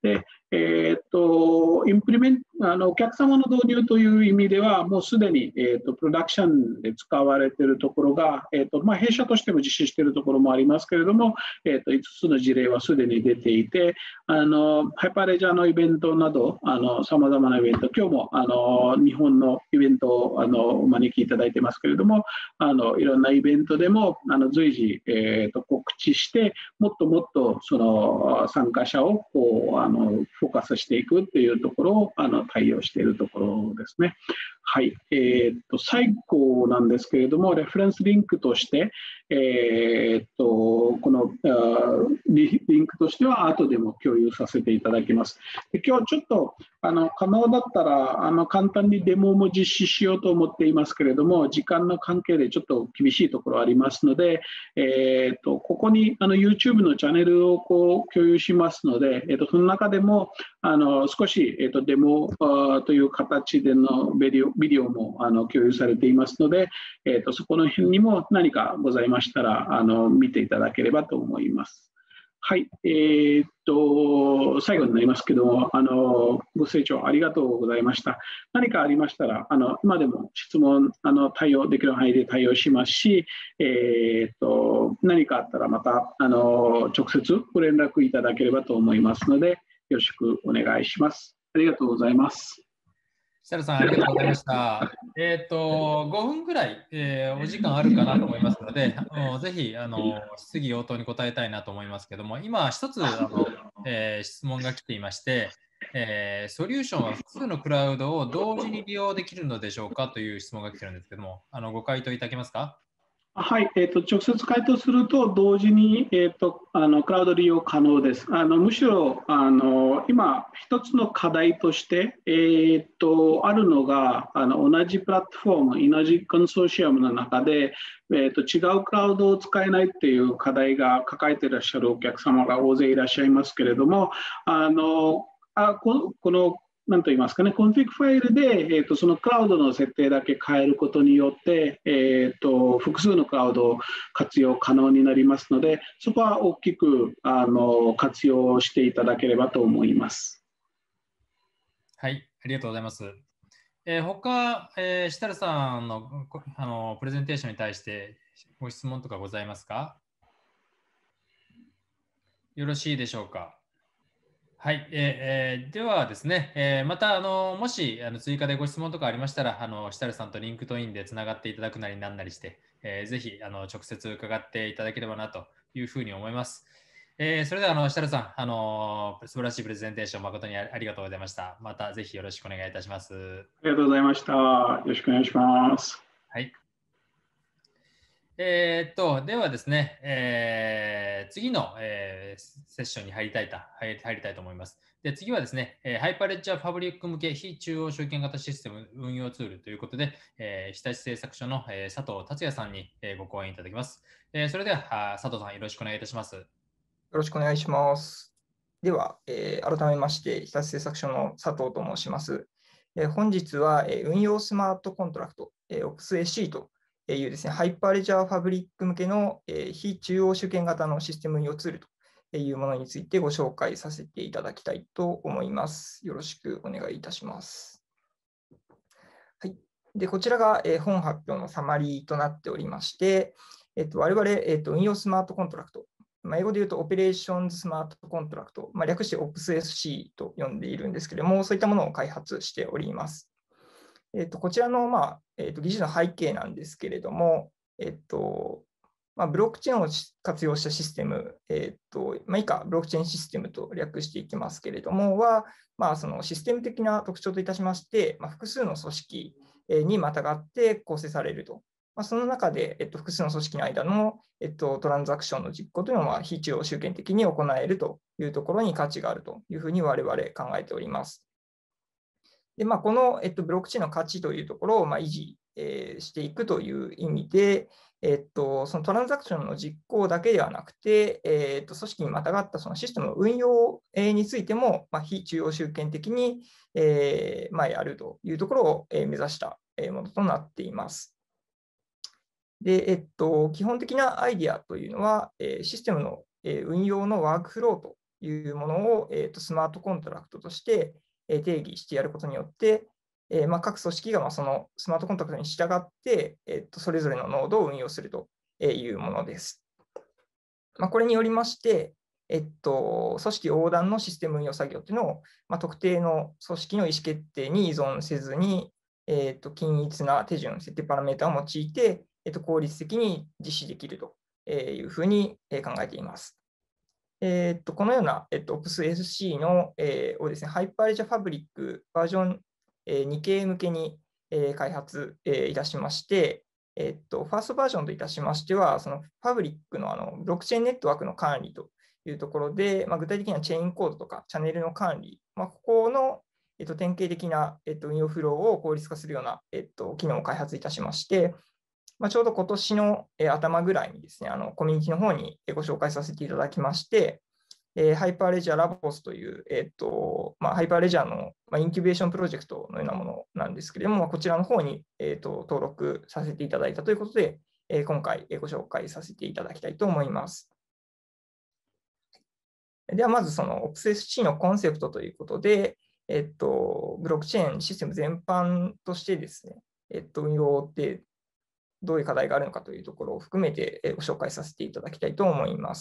えー、とインプリメントあのお客様の導入という意味では、もうすでに、えー、とプロダクションで使われているところが、えーとまあ、弊社としても実施しているところもありますけれども、えー、といつつの事例はすでに出ていて、あのハイパーレジャーのイベントなど、さまざまなイベント、今日もあの日本のイベントをあのお招きいただいてますけれども、あのいろんなイベントでもあの随時、えー、と告知して、もっともっとその参加者をこうあのフォーカスしていくというところをあの対応しているところですね。はい、えー、と最後なんですけれども、レフェレンスリンクとして、えー、とこのリンクとしては後でも共有させていただきます。で今日ちょっとあの可能だったらあの簡単にデモも実施しようと思っていますけれども、時間の関係でちょっと厳しいところありますので、えー、とここにあの YouTube のチャンネルをこう共有しますので、えー、とその中でもあの少し、えー、とデモという形でのビデオ、ビデオもあの共有されていますので、えー、とそこの辺にも何かございましたらあの見ていただければと思います。はい、えー、っと最後になりますけども、あのご清聴ありがとうございました。何かありましたら、あの今でも質問あの対応できる範囲で対応しますし、えー、っと何かあったらまたあの直接ご連絡いただければと思いますので、よろしくお願いします。ありがとうございます。 設楽さん、ありがとうございました。えっと、ごふんぐらい、えーお時間あるかなと思いますので、あのぜひあの質疑応答に答えたいなと思いますけども、今、一つあの、えー質問が来ていまして、えーソリューションは複数のクラウドを同時に利用できるのでしょうかという質問が来てるんですけども、あのご回答いただけますか？ はい、えーと、直接回答すると、同時に、えーと、あのクラウド利用可能です。あのむしろあの今、一つの課題として、えーと、あるのがあの、同じプラットフォーム、同じコンソーシアムの中で、えーと、違うクラウドを使えないっていう課題が抱えていらっしゃるお客様が大勢いらっしゃいますけれども、あのあこのこのなんと言いますかね、コンフィグファイルで、えーと、そのクラウドの設定だけ変えることによって、えーと、複数のクラウドを活用可能になりますので、そこは大きくあの活用していただければと思います。 はい、ありがとうございます。えー、他、えー、設楽さんのあのプレゼンテーションに対してご質問とかございますか？よろしいでしょうか？はい、えーえーではですね、えーまたあのもしあの追加でご質問とかありましたら、あの設楽さんとリンクトインでつながっていただくなりなんなりして、えーぜひあの直接伺っていただければなというふうに思います。えーそれではあの設楽さん、あの素晴らしいプレゼンテーション誠にありがとうございました。またぜひよろしくお願いいたします。 ありがとうございました。よろしくお願いします。 はい。えーっと、ではですね、えー次の、えーセッションに入りたいと入り入りたいと思います。で、次はですね、えーハイパーレッジャーファブリック向け非中央集権型システム運用ツールということで、えー日立製作所の、えー佐藤達也さんに、えーご講演いただきます。えーそれでは、あ佐藤さん、よろしくお願いいたします。よろしくお願いします。では、えー改めまして、日立製作所の佐藤と申します。えー本日は、えー運用スマートコントラクト、えー、オプスエーシー というですね、ハイパーレジャーファブリック向けの、えー非中央集権型のシステム運用ツールというものについてご紹介させていただきたいと思います。よろしくお願いいたします。はい、でこちらが、えー本発表のサマリーとなっておりまして、えっと、我々、えっと、運用スマートコントラクト、まあ、英語で言うとオペレーションズスマートコントラクト、まあ、略して オプスエーシー と呼んでいるんですけれども、そういったものを開発しております。えっと、こちらの、まあえっと、技術の背景なんですけれども、えっとまあ、ブロックチェーンを活用したシステム、えっとまあ、以下、ブロックチェーンシステムと略していきますけれども、は、まあ、そのシステム的な特徴といたしまして、まあ、複数の組織にまたがって構成されると。まあ、その中で、えっと、複数の組織の間の、えっと、トランザクションの実行というのは非中央集権的に行えるというところに価値があるというふうに我々考えております。でまあ、この、えっと、ブロックチェーンの価値というところを、まあ、維持、えー、していくという意味で、えっと、そのトランザクションの実行だけではなくて、えっと、組織にまたがったそのシステムの運用についても、まあ、非中央集権的に、えーまあ、やるというところを目指したものとなっています。で、えっと、基本的なアイディアというのは、システムの運用のワークフローというものを、えー、とスマートコントラクトとして、えー、定義してやることによって、えーまあ、各組織がまあそのスマートコントラクトに従って、えー、とそれぞれのノードを運用するというものです。まあ、これによりまして、えっと、組織横断のシステム運用作業というのを、まあ、特定の組織の意思決定に依存せずに、えっと、均一な手順、設定パラメータを用いて、えっと、効率的に実施できるというふうに考えています。えっと、このような、えっと、オプスエスシー の、えー、をですね、ハイパーレジャーファブリックバージョン、えー、に系向けに、えー、開発、えー、いたしまして、えっと、ファーストバージョンといたしましては、そのファブリックのあのブロックチェーンネットワークの管理というところで、まあ、具体的にはチェーンコードとかチャンネルの管理、まあ、ここの、えっと、典型的な、えっと、運用フローを効率化するような、えっと、機能を開発いたしまして、まあ、ちょうど今年の頭ぐらいにですね、あのコミュニティの方にご紹介させていただきまして、えー、ハイパーレジャーラボスという、えっとまあ、ハイパーレジャーの、まあ、インキュベーションプロジェクトのようなものなんですけれども、こちらの方に、えっと、登録させていただいたということで、えー、今回ご紹介させていただきたいと思います。では、まずその オプスエスシー のコンセプトということで、えっと、ブロックチェーンシステム全般としてですね、えっと、運用ってどういう課題があるのかというところを含めてご紹介させていただきたいと思います。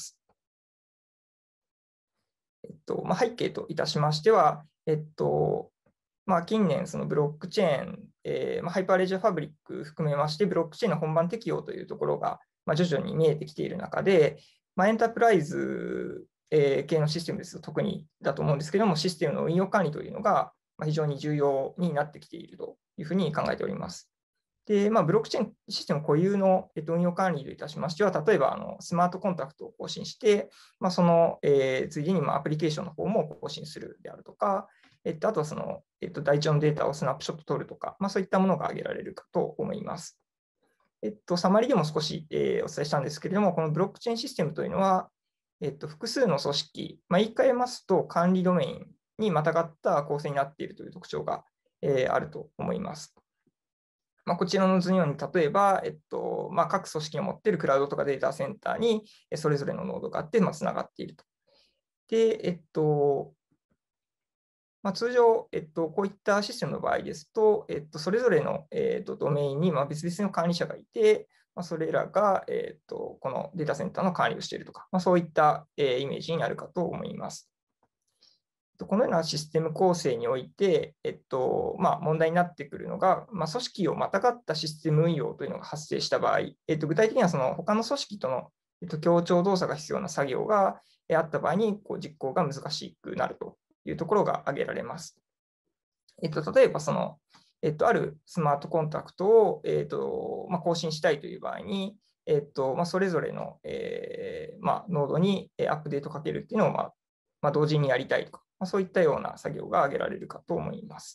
えっとまあ、背景といたしましては、えっとまあ、近年、そのブロックチェーン、えーまあ、ハイパーレジャーファブリック含めまして、ブロックチェーンの本番適用というところが、まあ、徐々に見えてきている中で、まあ、エンタープライズ、えー、系のシステムですと特にだと思うんですけれども、システムの運用管理というのが非常に重要になってきているというふうに考えております。で、まあ、ブロックチェーンシステム固有の運用管理といたしましては、例えばあのスマートコンタクトを更新して、まあ、その、えー、ついでにまあアプリケーションの方も更新するであるとか、えっと、あとはその、えっと、台帳のデータをスナップショット取るとか、まあ、そういったものが挙げられるかと思います。えっと、サマリでも少し、えー、お伝えしたんですけれども、このブロックチェーンシステムというのは、えっと、複数の組織、まあ、言い換えますと管理ドメインにまたがった構成になっているという特徴が、えー、あると思います。まあ、こちらの図のように、例えば、えっとまあ、各組織が持っているクラウドとかデータセンターにそれぞれのノードがあって、まあ、つながっていると。で、えっとまあ、通常、えっと、こういったシステムの場合ですと、えっと、それぞれの、えっと、ドメインにまあ別々の管理者がいて、まあ、それらが、えっと、このデータセンターの管理をしているとか、まあ、そういった、えー、イメージになるかと思います。このようなシステム構成において、えっとまあ、問題になってくるのが、まあ、組織をまたがったシステム運用というのが発生した場合、えっと、具体的にはその他の組織との、えっと、協調動作が必要な作業があった場合にこう実行が難しくなるというところが挙げられます。えっと、例えばその、えっと、あるスマートコンタクトを、えっとまあ、更新したいという場合に、えっとまあ、それぞれの、えーまあ、ノードにアップデートかけるっていうのを、まあまあ、同時にやりたいとか、まあ、そういったような作業が挙げられるかと思います。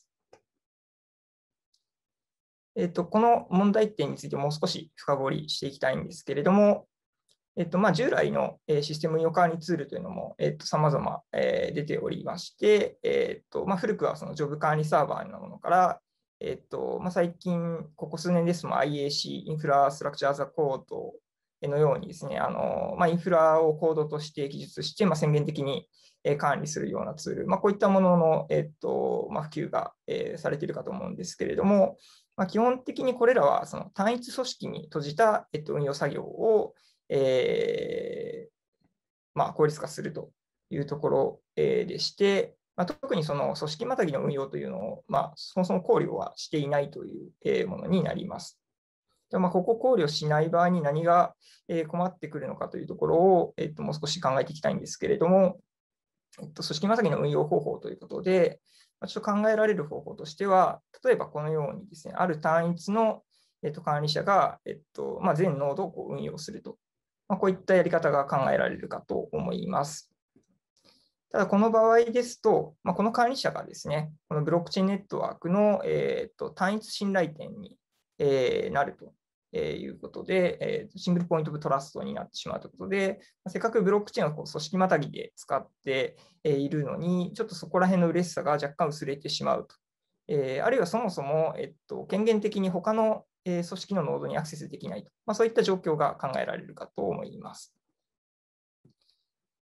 えっと、この問題点についてもう少し深掘りしていきたいんですけれども、えっとまあ、従来のシステム運用管理ツールというのも、えっと、様々、えー、出ておりまして、えっとまあ、古くはそのジョブ管理サーバーのものから、えっとまあ、最近、ここ数年ですと アイエーシー、インフラストラクチャーザコードのようにですね、あのまあ、インフラをコードとして記述して、まあ、宣言的に管理するようなツール、まあ、こういったものの、えっとまあ、普及が、えー、されているかと思うんですけれども、まあ、基本的にこれらはその単一組織に閉じた、えっと、運用作業をえーまあ、効率化するというところ、えー、でして、まあ、特にその組織またぎの運用というのを、まあ、そもそも考慮はしていないというものになります。でまあ、ここを考慮しない場合に何が困ってくるのかというところを、えっと、もう少し考えていきたいんですけれども、えっと、組織またぎの運用方法ということで、ちょっと考えられる方法としては、例えばこのようにですね、ある単一の、えっと、管理者が、えっとまあ、全ノードをこう運用すると。まあ、こういったやり方が考えられるかと思います。ただ、この場合ですと、まあ、この管理者がですね、このブロックチェーンネットワークの、えー、と単一信頼点に、えー、なるということで、えー、シングルポイントオブトラストになってしまうということで、せっかくブロックチェーンをこう組織またぎで使っているのに、ちょっとそこら辺の嬉しさが若干薄れてしまうと。えー、あるいはそもそも、えっと、権限的に他の組織のノードにアクセスできないと、まあ、そういった状況が考えられるかと思います。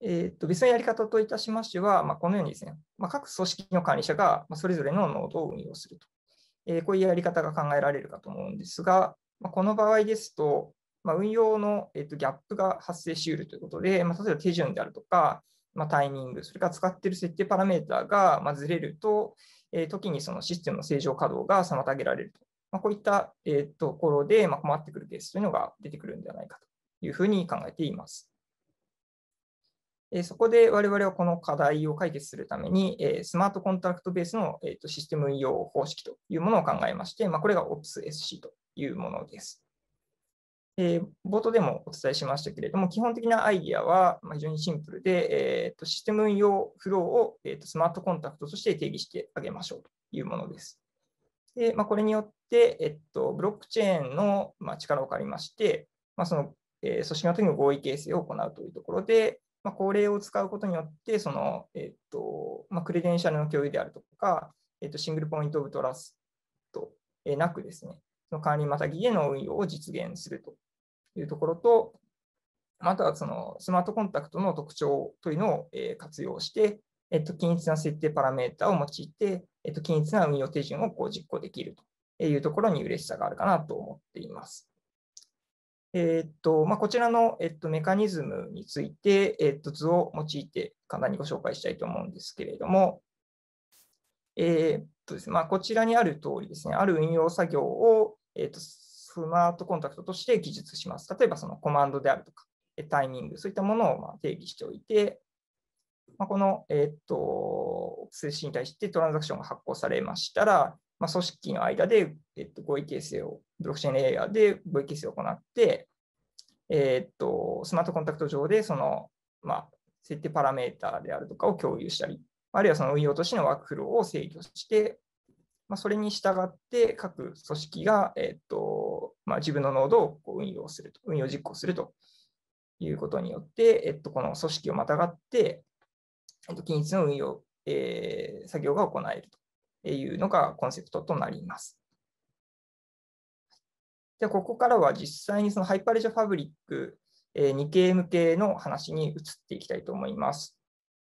えー、と別のやり方といたしましては、まあ、このようにですね、まあ、各組織の管理者がそれぞれのノードを運用すると。えー、こういうやり方が考えられるかと思うんですが、まあ、この場合ですと、まあ、運用の、えー、とギャップが発生し得るということで、まあ、例えば手順であるとか、まあ、タイミング、それから使っている設定パラメータが、まあ、ずれると、えー、時にそのシステムの正常稼働が妨げられると。まあ、こういった、えー、ところで、まあ、困ってくるケースというのが出てくるんではないかというふうに考えています。そこで我々はこの課題を解決するために、スマートコントラクトベースのシステム運用方式というものを考えまして、これが オプスエスシー というものです。冒頭でもお伝えしましたけれども、基本的なアイディアは非常にシンプルで、システム運用フローをスマートコントラクトとして定義してあげましょうというものです。でまあ、これによって、えっと、ブロックチェーンの力を借りまして、まあ、その、えー、組織の時の合意形成を行うというところで、まあ、これを使うことによって、その、えっとまあ、クレデンシャルの共有であるとか、えっと、シングルポイントオブトラストなくですね、その管理またぎでの運用を実現するというところと、またはそのスマートコンタクトの特徴というのを活用して、えっと、均一な設定パラメータを用いて、えっと、均一な運用手順をこう実行できるというところに嬉しさがあるかなと思っています。えっとまあ、こちらの、えっと、メカニズムについて、えっと、図を用いて簡単にご紹介したいと思うんですけれども、えっとですねまあ、こちらにある通りですね、ある運用作業を、えっと、スマートコンタクトとして記述します。例えば、そのコマンドであるとか、タイミング、そういったものをまあ定義しておいて、まあ、この、えっと、オプスエスシーに対してトランザクションが発行されましたら、まあ、組織の間で、えっと、合意形成を、ブロックチェーンレイヤーで合意形成を行って、えっと、スマートコンタクト上でその、まあ、設定パラメータであるとかを共有したり、あるいはその運用としてのワークフローを制御して、まあ、それに従って各組織が、えっとまあ、自分のノードをこう運用すると、運用実行するということによって、えっと、この組織をまたがって、えっと、均一の運用、えー、作業が行えるというのがコンセプトとなります。で、ここからは実際にそのハイパーレジャーファブリックに系向けの話に移っていきたいと思います。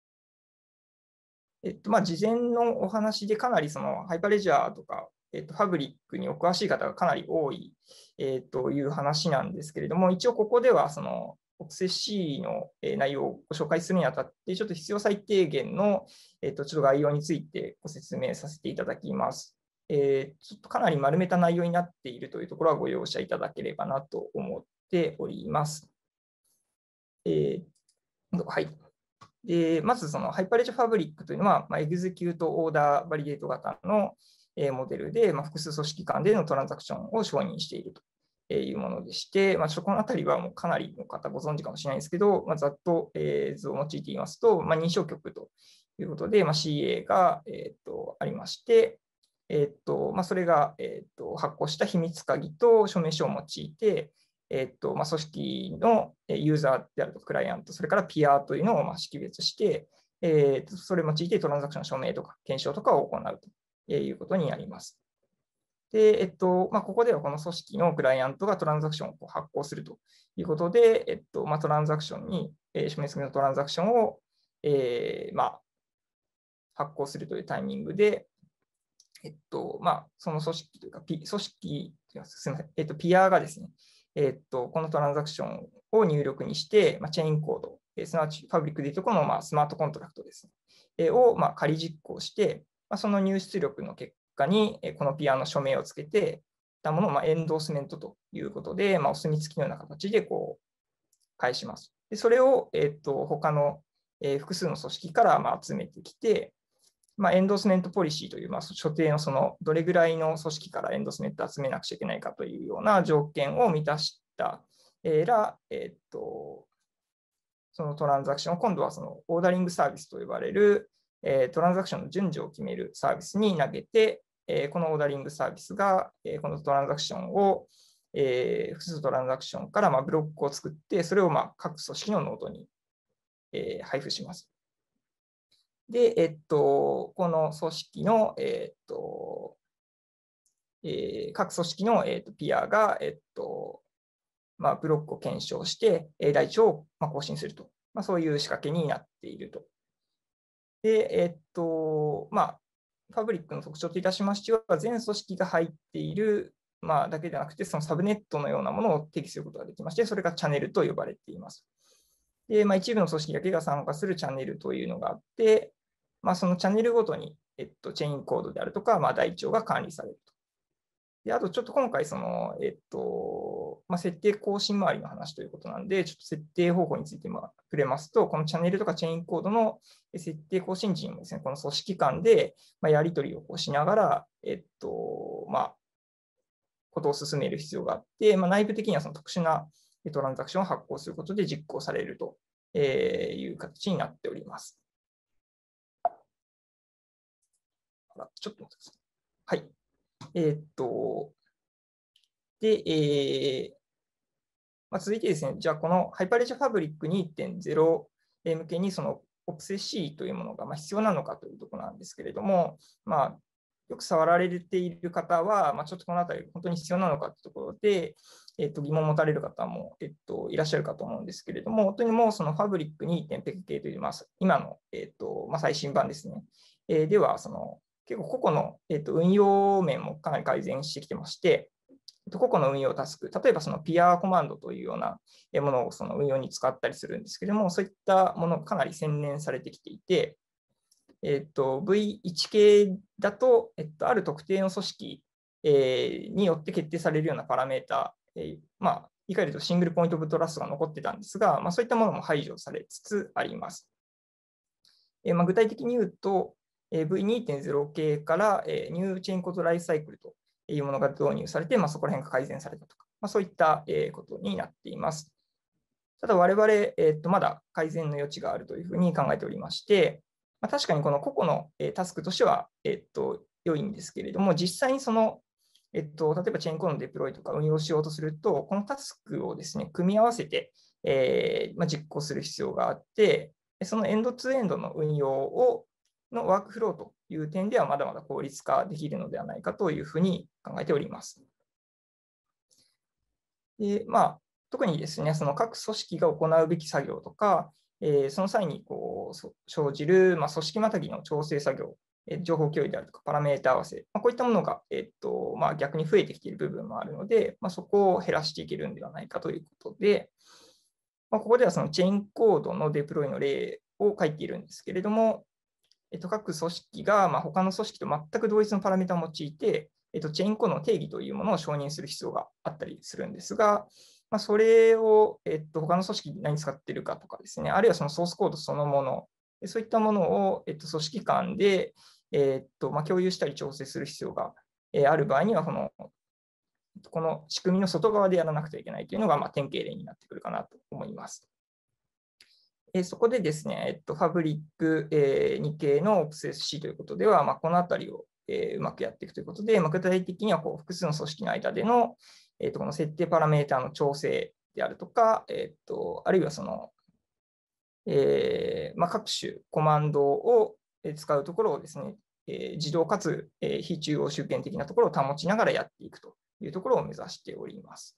えっとまあ、事前のお話でかなりそのハイパーレジャーとか、えっと、ファブリックにお詳しい方がかなり多い、えっと、いう話なんですけれども、一応ここではその オプスエスシー の内容をご紹介するにあたって、ちょっと必要最低限の、えっと、ちょっと概要についてご説明させていただきます。えー、ちょっとかなり丸めた内容になっているというところはご容赦いただければなと思っております。えー、はい。でまず、そのハイパーレジャーファブリックというのは、まあ、エグゼキュートオーダーバリデート型のモデルで、まあ、複数組織間でのトランザクションを承認しているというものでして、まあ、このあたりはもうかなりの方ご存知かもしれないですけど、まあ、ざっと図を用いて言いますと、まあ、認証局ということで、まあ、シーエー が、えー、とありまして、えーとまあ、それが、えー、と発行した秘密鍵と証明書を用いて、えっとまあ、組織のユーザーであるとクライアント、それからピアというのをまあ識別して、えー、とそれを用いてトランザクション証明とか検証とかを行うということになります。で、えっとまあ、ここではこの組織のクライアントがトランザクションを発行するということで、えっとまあ、トランザクションに、えー、証明済みのトランザクションを、えーまあ、発行するというタイミングで、えっとまあ、その組織というか、P、組織、すみません、えっと、ピアがですね、えっと、このトランザクションを入力にして、まあ、チェーンコード、えー、すなわちファブリックでいうところの、まあ、スマートコントラクトですね、えー、を、まあ、仮実行して、まあ、その入出力の結果に、えー、このピアの署名をつけてたものを、まあ、エンドースメントということで、まあ、お墨付きのような形でこう返します。でそれを、えー、と他の、えー、複数の組織からまあ集めてきて、まあ、エンドースメントポリシーという、まあ、所定のそのどれぐらいの組織からエンドースメントを集めなくちゃいけないかというような条件を満たしたら、えっと、そのトランザクションを今度はそのオーダリングサービスと呼ばれる、えー、トランザクションの順序を決めるサービスに投げて、えー、このオーダリングサービスが、えー、このトランザクションを、えー、複数トランザクションからまあブロックを作って、それをまあ各組織のノードに、えー、配布します。で、えっと、この組織の、えっと、えー、各組織の、えっと、ピアが、えっと、まあ、ブロックを検証して、台帳を更新するとまあ、そういう仕掛けになっていると。で、えっと、まあ、ファブリックの特徴といたしましては、全組織が入っている、まあ、だけではなくて、そのサブネットのようなものを定義することができまして、それがチャンネルと呼ばれています。で、まあ、一部の組織だけが参加するチャンネルというのがあって、まあ、そのチャンネルごとに、えっと、チェーンコードであるとか、まあ、台帳が管理されると。で、あとちょっと今回、その、えっと、まあ、設定更新周りの話ということなんで、ちょっと設定方法についてまあ触れますと、このチャンネルとかチェーンコードの設定更新時にもですね、この組織間でまあやり取りをこうしながら、えっと、まあ、ことを進める必要があって、まあ、内部的にはその特殊なトランザクションを発行することで実行されるという形になっております。ちょっと待ってください。はい。えー、っと、で、えーまあ、続いてですね、じゃあこのハイパーレジャーファブリック にてんゼロ 向けにその オプスエスシー というものが必要なのかというところなんですけれども、まあ、よく触られている方は、まあ、ちょっとこのあたり本当に必要なのかというところで、えっと、疑問を持たれる方も、えっと、いらっしゃるかと思うんですけれども、本当にもうそのファブリック にてんペケケー といいます、今の、えっとまあ、最新版ですね。えー、では、その結構個々の、えっと、運用面もかなり改善してきてまして、個々の運用タスク、例えばそのピアコマンドというようなものをその運用に使ったりするんですけれども、そういったものがかなり洗練されてきていて、えっと、ブイワン 系だと、えっと、ある特定の組織、えー、によって決定されるようなパラメータ、えー、まあ、言い換えるとシングルポイントオブトラストが残ってたんですが、まあ、そういったものも排除されつつあります。えーまあ、具体的に言うと、えー、ブイにてんゼロ 系から、えー、ニューチェーンコードライフサイクルというものが導入されて、まあ、そこら辺が改善されたとか、まあ、そういった、えー、ことになっています。ただ我々、えー、とまだ改善の余地があるというふうに考えておりまして、まあ、確かにこの個々の、えー、タスクとしては、えー、と良いんですけれども、実際にその、えー、と例えばチェーンコードのデプロイとか運用しようとすると、このタスクをですね、組み合わせて、えーまあ、実行する必要があって、そのエンドツーエンドの運用をのワークフローという点ではまだまだ効率化できるのではないかというふうに考えております。で、まあ、特にですね、その各組織が行うべき作業とか、えー、その際にこう生じる、まあ、組織またぎの調整作業、えー、情報共有であるとか、パラメータ合わせ、まあ、こういったものが、えーっとまあ、逆に増えてきている部分もあるので、まあ、そこを減らしていけるんではないかということで、まあ、ここではそのチェーンコードのデプロイの例を書いているんですけれども、えっと、各組織がまあ他の組織と全く同一のパラメータを用いて、えっと、チェーンコードの定義というものを承認する必要があったりするんですが、まあ、それを、えっと、他の組織に何使っているかとかですね、あるいはそのソースコードそのもの、そういったものを、えっと、組織間で、えっとまあ、共有したり調整する必要がある場合には、このこの仕組みの外側でやらなくてはいけないというのが、まあ、典型例になってくるかなと思います。えそこでですね、えっと、ファブリック、えー、に系の オプスエスシー ということでは、まあ、このあたりを、えー、うまくやっていくということで、まあ、具体的にはこう複数の組織の間での、えっと、この設定パラメータの調整であるとか、えっと、あるいはその、えーまあ、各種コマンドを使うところをですね、えー、自動かつ、えー、非中央集権的なところを保ちながらやっていくというところを目指しております。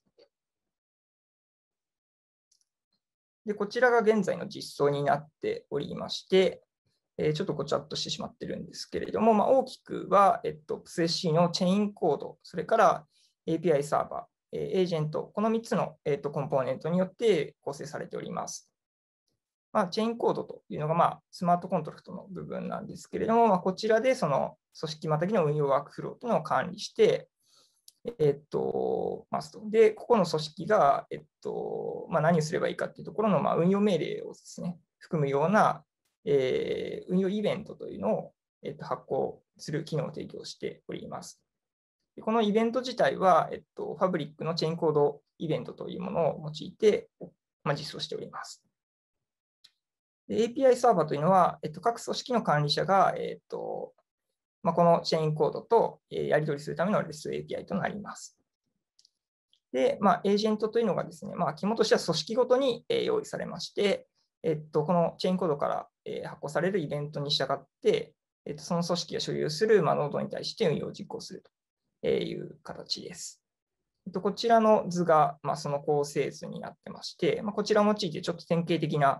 で、こちらが現在の実装になっておりまして、えー、ちょっとごちゃっとしてしまってるんですけれども、まあ、大きくは、えっと、オプスエスシー のチェーンコード、それから エーピーアイ サーバー、えー、エージェント、このみっつの、えっと、コンポーネントによって構成されております。まあ、チェーンコードというのが、まあ、スマートコントラクトの部分なんですけれども、まあ、こちらでその組織またぎの運用ワークフローというのを管理して、えっと、マスト。で、ここの組織が、えっと、まあ、何をすればいいかというところの、まあ、運用命令をですね、含むような、えー、運用イベントというのを、えっと、発行する機能を提供しております。でこのイベント自体は、えっと、ファブリックのチェーンコードイベントというものを用いて、まあ、実装しております。で エーピーアイ サーバーというのは、えっと、各組織の管理者が、えっと、まあ、このチェーンコードとやり取りするための レスト エーピーアイ となります。で、まあ、エージェントというのがですね、まあ、肝としては組織ごとに用意されまして、えっと、このチェーンコードから発行されるイベントに従って、えっと、その組織が所有する、まあ、ノードに対して運用を実行するという形です。えっと、こちらの図が、まあ、その構成図になってまして、まあ、こちらを用いてちょっと典型的な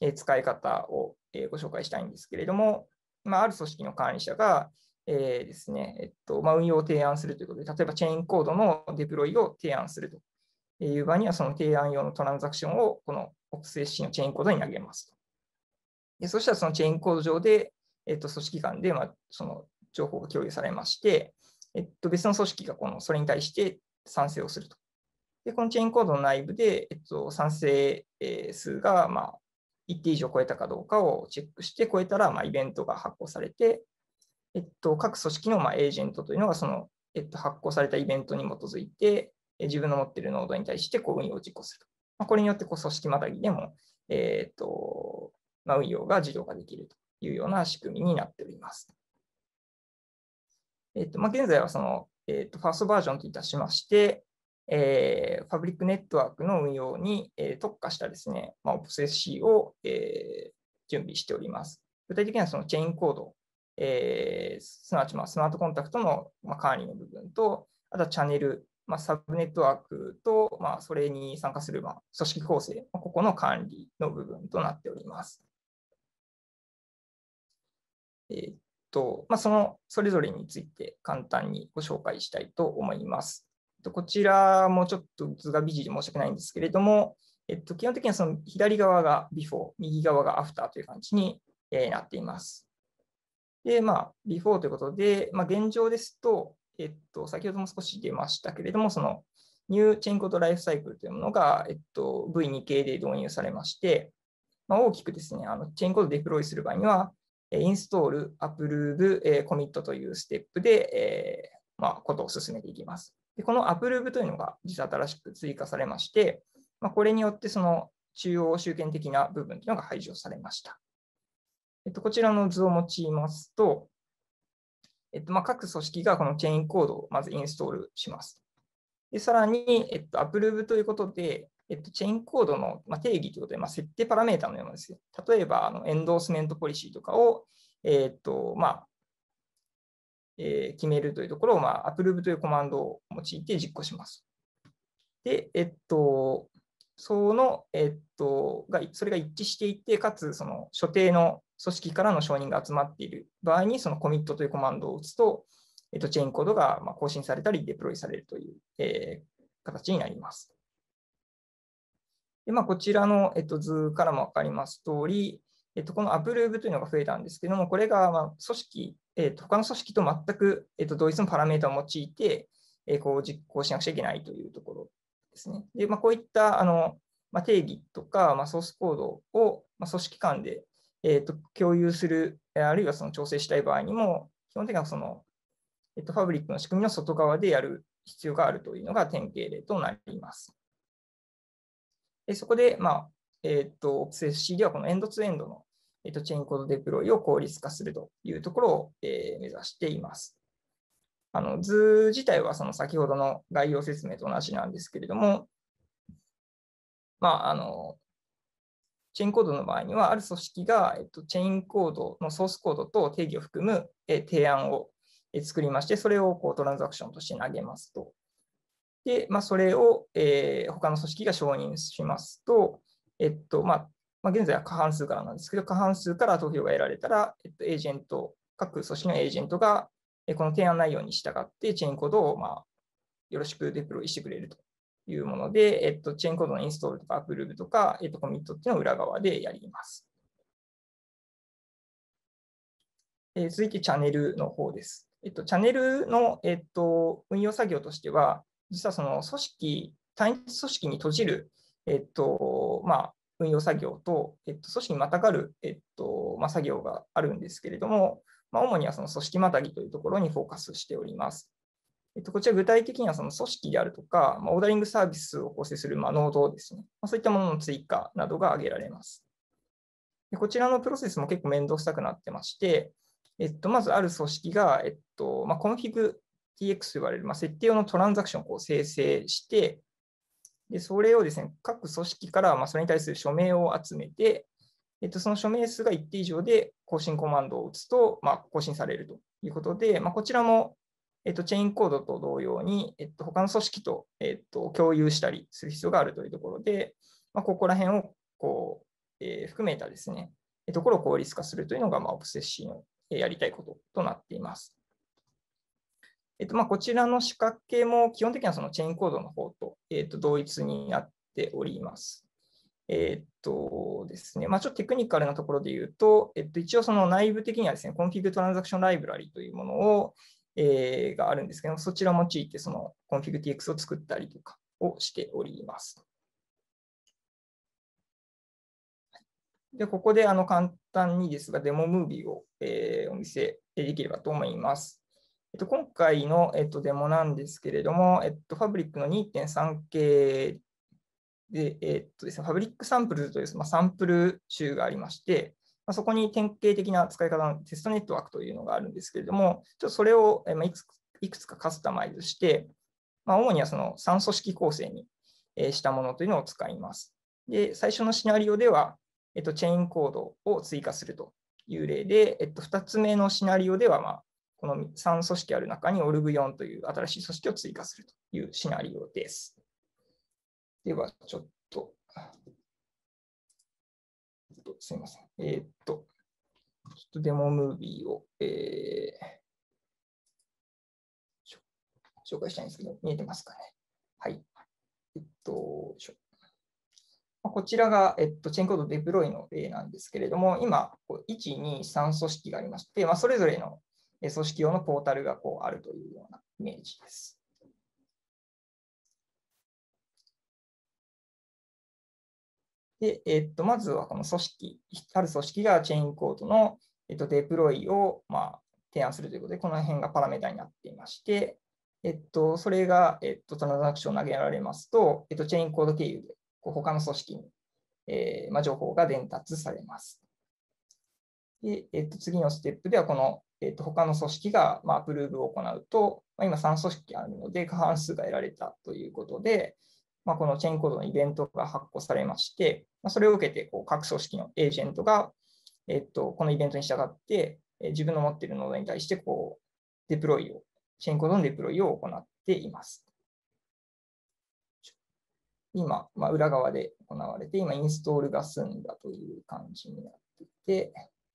使い方をご紹介したいんですけれども、まあ、ある組織の管理者が、えーですねえっとまあ、運用を提案するということで、例えばチェーンコードのデプロイを提案するという場合には、その提案用のトランザクションをこの オークスエスシー のチェーンコードに投げますと。でそしたらそのチェーンコード上で、えっと、組織間でまあその情報が共有されまして、えっと、別の組織がこのそれに対して賛成をすると。で、このチェーンコードの内部で、えっと、賛成数がまあ一定以上超えたかどうかをチェックして、超えたらまあイベントが発行されて、えっと、各組織のまあエージェントというのがその、えっと、発行されたイベントに基づいて、自分の持っているノードに対してこう運用を実行すると。まあ、これによってこう組織またぎでも、えっとまあ、運用が自動化できるというような仕組みになっております。えっとまあ、現在はその、えっと、ファーストバージョンといたしまして、えー、ファブリックネットワークの運用に、えー、特化したですね、まあ、オークスエスシー を、えー、準備しております。具体的にはそのチェーンコード、えー、すなわちまあスマートコンタクトのまあ管理の部分と、あとはチャンネル、まあ、サブネットワークと、まあ、それに参加するまあ組織構成、ここの管理の部分となっております。えーとまあ、そのそれぞれについて簡単にご紹介したいと思います。こちらもちょっと図が美人で申し訳ないんですけれども、えっと、基本的にはその左側が ビフォー、右側が アフター という感じになっています。で、まあ、ビフォー ということで、まあ、現状ですと、えっと、先ほども少し出ましたけれども、そのニューチェーンコードライフサイクルというものが、えっと、ブイツー 系で導入されまして、まあ、大きくですね、あのチェーンコードをデプロイする場合には、インストール、アプルーブ、コミットというステップで、えーまあ、ことを進めていきます。でこのアプルーブというのが実は新しく追加されまして、まあ、これによってその中央集権的な部分というのが排除されました。えっと、こちらの図を用いますと、えっとまあ、各組織がこのチェーンコードをまずインストールします。でさらに、えっと、アプルーブということで、えっと、チェーンコードの定義ということで、まあ、設定パラメータのようなですね、例えばあのエンドースメントポリシーとかを、えっとまあえー、決めるというところを、まあ、アプルーブというコマンドを用いて実行します。で、えっと、その、えっと、がそれが一致していて、かつその所定の組織からの承認が集まっている場合に、そのコミットというコマンドを打つと、えっと、チェーンコードがまあ更新されたり、デプロイされるという、えー、形になります。でまあ、こちらの、えっと、図からも分かりますとおり、えっと、このアプルーブというのが増えたんですけども、これがまあ組織、えっと、他の組織と全く、えっと、同一のパラメータを用いて、えー、こう実行しなくちゃいけないというところですね。でまあ、こういったあの、まあ、定義とか、まあ、ソースコードを、まあ、組織間で、えっと、共有する、あるいはその調整したい場合にも、基本的にはその、えっと、ファブリックの仕組みの外側でやる必要があるというのが典型例となります。でそこで、まあえー、と オークスエスシー ではこのエンドツーエンドの、えー、とチェーンコードデプロイを効率化するというところを、えー、目指しています。あの図自体はその先ほどの概要説明と同じなんですけれども、まあ、あのチェーンコードの場合には、ある組織が、えっと、チェーンコードのソースコードと定義を含む、え提案を作りまして、それをこうトランザクションとして投げますと。で、まあ、それを、えー、他の組織が承認しますと、えっとまあまあ、現在は過半数からなんですけど、過半数から投票が得られたら、えっと、エージェント、各組織のエージェントが、えこの提案内容に従って、チェーンコードを、まあ、よろしくデプロイしてくれるというもので、えっと、チェーンコードのインストールとかアプルーブとか、えっと、コミットっていうのを裏側でやります。えー、続いてチャンネルの方です。えっと、チャンネルの、えっと、運用作業としては、実はその組織、単一組織に閉じる、えっと、まあ、運用作業と、えっと、組織にまたがる、えっと、まあ、作業があるんですけれども、まあ、主にはその組織またぎというところにフォーカスしております。えっと、こちら具体的にはその組織であるとか、まあ、オーダリングサービスを構成する、まあ、ノードですね。まあ、そういったものの追加などが挙げられます。でこちらのプロセスも結構面倒くさくなってまして、えっと、まずある組織が、えっとまあ、コンフィグ ティーエックス と呼ばれる、まあ、設定用のトランザクションをこう生成して、でそれをですね、各組織からまあそれに対する署名を集めて、えっと、その署名数が一定以上で更新コマンドを打つと、まあ、更新されるということで、まあ、こちらも、えっと、チェーンコードと同様に、えっと、他の組織と、えっと、共有したりする必要があるというところで、まあ、ここら辺をこうえー、含めたですね、ところを効率化するというのが、まあ、オプスエスシー のやりたいこととなっています。えっとまあ、こちらの仕掛けも基本的にはそのチェーンコードの方と、えっと同一になっております。えっとですね、まあ、ちょっとテクニカルなところで言うと、えっと、一応その内部的にはですね、Config Transaction Library というものを、えー、があるんですけど、そちらを用いてその ConfigTX を作ったりとかをしております。で、ここであの簡単にですが、デモムービーを、えー、お見せできればと思います。えっと、今回の、えっと、デモなんですけれども、えっと、ファブリックの にてんさん 系で、えっとですね、ファブリックサンプルズという、まあ、サンプル集がありまして、まあ、そこに典型的な使い方のテストネットワークというのがあるんですけれども、ちょっとそれを、まあ、いくついくつかカスタマイズして、まあ、主にはそのさん組織構成にしたものというのを使います。で、最初のシナリオでは、えっと、チェーンコードを追加するという例で、えっと、ふたつめのシナリオでは、まあ、このさん組織ある中に オルグよん という新しい組織を追加するというシナリオです。では、ちょっと、すみません。えー、っと、ちょっとデモムービーを、えー、紹介したいんですけど、見えてますかね。はい。えっと、こちらが、えっと、チェーンコードデプロイの例なんですけれども、今、いち、に、さん組織がありまして、まあ、それぞれの組織用のポータルがこうあるというようなイメージです。で、えっと、まずはこの組織、ある組織がチェーンコードの、えっと、デプロイを、まあ、提案するということで、この辺がパラメータになっていまして、えっと、それが、えっと、トランザクションを投げられますと、えっと、チェーンコード経由で、こう他の組織に、えーまあ、情報が伝達されます。で、えっと、次のステップでは、この、えっと、他の組織が、まあ、アプルーブを行うと、まあ、今さん組織あるので、過半数が得られたということで、まあ、このチェーンコードのイベントが発行されまして、まあ、それを受けてこう各組織のエージェントが、えっと、このイベントに従って、え自分の持っているノードに対してこうデプロイを、チェーンコードのデプロイを行っています。今、まあ、裏側で行われて、今、インストールが済んだという感じになっていて、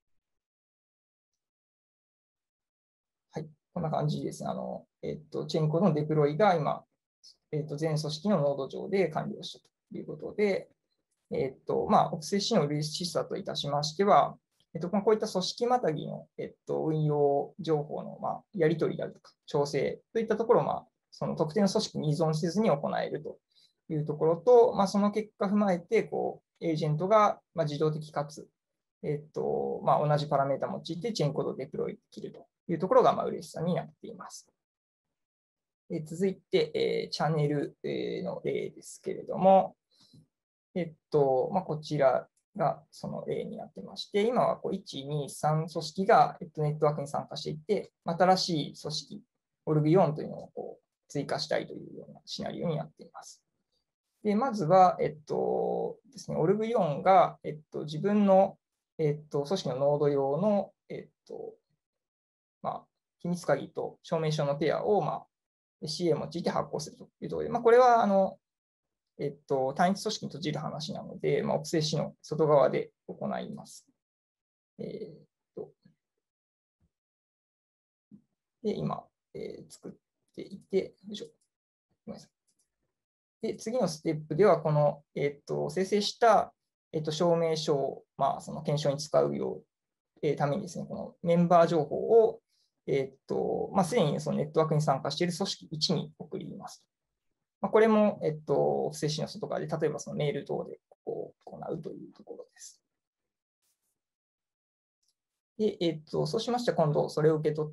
はい、こんな感じですね。あの、えっと、チェーンコードのデプロイが今、えっと、全組織のノード上で完了したということで、えっと、まあ、オプスエスシー の嬉しさといたしましては、えっと、こういった組織またぎの、えっと、運用情報の、まあ、やり取りであるとか、調整といったところを、まあ、その特定の組織に依存せずに行えるというところと、まあ、その結果を踏まえて、こう、エージェントが、まあ、自動的かつ、えっと、まあ、同じパラメータを用いてチェーンコードをデプロイできるというところが、まあ、嬉しさになっています。で続いて、えー、チャンネルの例ですけれども、えっと、まあ、こちらがその例になってまして、今はこういち、に、さん組織が、えっと、ネットワークに参加していて、新しい組織、オルグよんというのをこう追加したいというようなシナリオになっています。で、まずは、えっとですね、オルグよんが、えっと、自分の、えっと、組織のノード用の、えっと、まあ、秘密鍵と証明書のペアを、まあ、シーエー を用いて発行するというところで、まあ、これは、あの、えっと、単一組織に閉じる話なので、まあ、オプセシの外側で行います。えー、っとで、今、えー、作っていて、よいしょ。ごめんなさい。で、次のステップでは、この、えー、っと生成した、えー、っと証明書を、まあ、その検証に使うよう、えー、ためにですね、このメンバー情報を、えー、っとまあ、すでにそのネットワークに参加している組織いちに送ります。まあ、これも、えっと、不正詞の外側で、例えばそのメール等でこう行うというところです。で、えっと、そうしまして、今度、それを受け取った、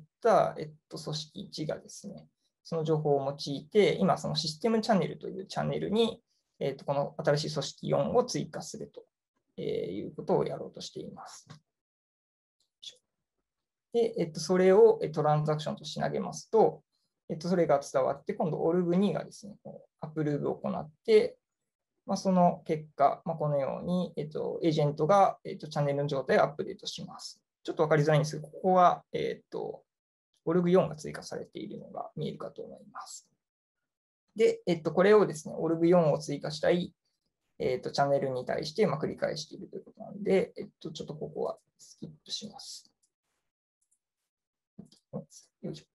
えっと、組織いちがですね、その情報を用いて、今、そのシステムチャンネルというチャンネルに、えっと、この新しい組織よんを追加するということをやろうとしています。で、えっと、それをトランザクションとして投げますと、えっと、それが伝わって、今度、オルグにがですね、アプルーブを行って、まあ、その結果、まあ、このように、えっと、エージェントが、えっと、チャンネルの状態をアップデートします。ちょっと分かりづらいんですけど、ここは、えっと、オルグよんが追加されているのが見えるかと思います。で、えっと、これをですね、オルグよんを追加したい、 えーと、チャンネルに対して、まあ、繰り返しているということなので、えっと、ちょっとここはスキップします。よいしょ。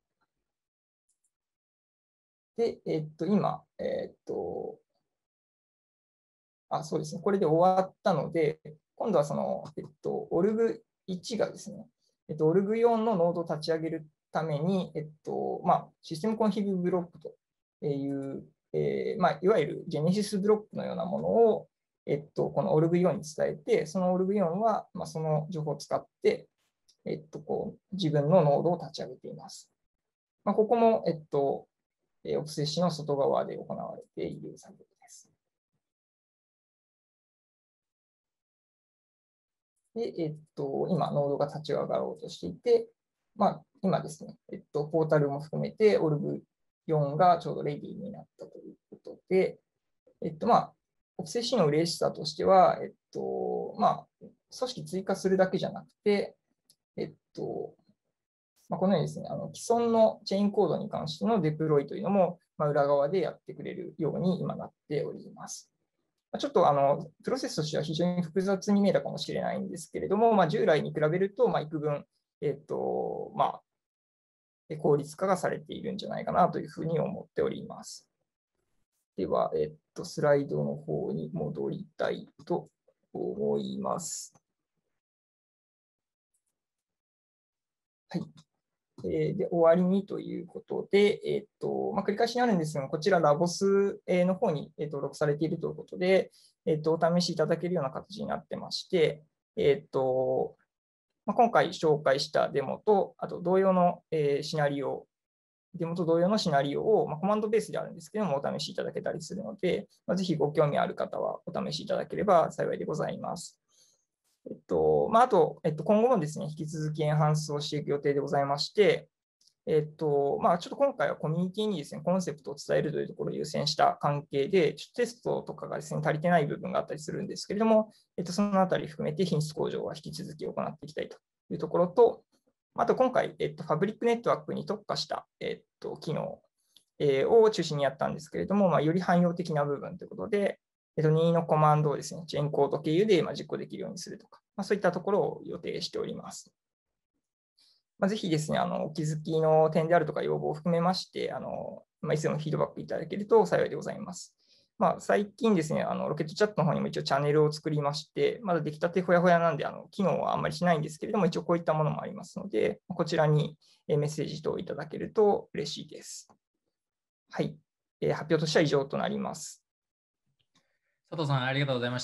で、えっと、今、えっと、あ、そうですね。これで終わったので、今度はその、えっと、オルグいちがですね、えっと、オルグよんのノードを立ち上げるために、えっと、まあ、システムコンフィグブロックという、えーまあ、いわゆるジェネシスブロックのようなものを、えっと、このオルグよんに伝えて、そのオルグよんは、まあ、その情報を使って、えっと、こう自分のノードを立ち上げています。まあ、ここも、えっと、オプセシの外側で行われている作業です。で、えっと、今、ノードが立ち上がろうとしていて、まあ、今ですね、えっと、ポータルも含めて、オルグよんがちょうどレディーになったということで、えっと、まあ、オプセシの嬉しさとしては、えっと、まあ、組織追加するだけじゃなくて、えっと、まあ、このようにですね、あの既存のチェーンコードに関してのデプロイというのも、まあ、裏側でやってくれるように今なっております。ちょっとあのプロセスとしては非常に複雑に見えたかもしれないんですけれども、まあ、従来に比べると、まあ、幾分、えっとまあ、効率化がされているんじゃないかなというふうに思っております。では、えっと、スライドの方に戻りたいと思います。はい。で終わりにということで、えっとまあ、繰り返しになるんですが、こちらラボスの方に登録されているということで、えっと、お試しいただけるような形になってまして、えっとまあ、今回紹介したデモと、あと同様のシナリオ、デモと同様のシナリオを、まあ、コマンドベースであるんですけども、お試しいただけたりするので、まあ、ぜひご興味ある方はお試しいただければ幸いでございます。えっとまあ、あと、えっと、今後もですね、引き続きエンハンスをしていく予定でございまして、えっとまあ、ちょっと今回はコミュニティにですね、コンセプトを伝えるというところを優先した関係で、テストとかがですね、足りてない部分があったりするんですけれども、えっと、そのあたり含めて品質向上は引き続き行っていきたいというところと、あと今回、えっと、ファブリックネットワークに特化した、えっと、機能、えー、を中心にやったんですけれども、まあ、より汎用的な部分ということで、えっと、任意のコマンドをですね、チェーンコード経由で実行できるようにするとか、まあ、そういったところを予定しております。まあ、ぜひですね、あのお気づきの点であるとか要望を含めまして、あのまあ、いつでもフィードバックいただけると幸いでございます。まあ、最近ですね、あのロケットチャットの方にも一応チャンネルを作りまして、まだ出来たてほやほやなんで、あの機能はあんまりしないんですけれども、一応こういったものもありますので、こちらにメッセージ等いただけると嬉しいです。はい、えー、発表としては以上となります。 佐藤さん、ありがとうございました。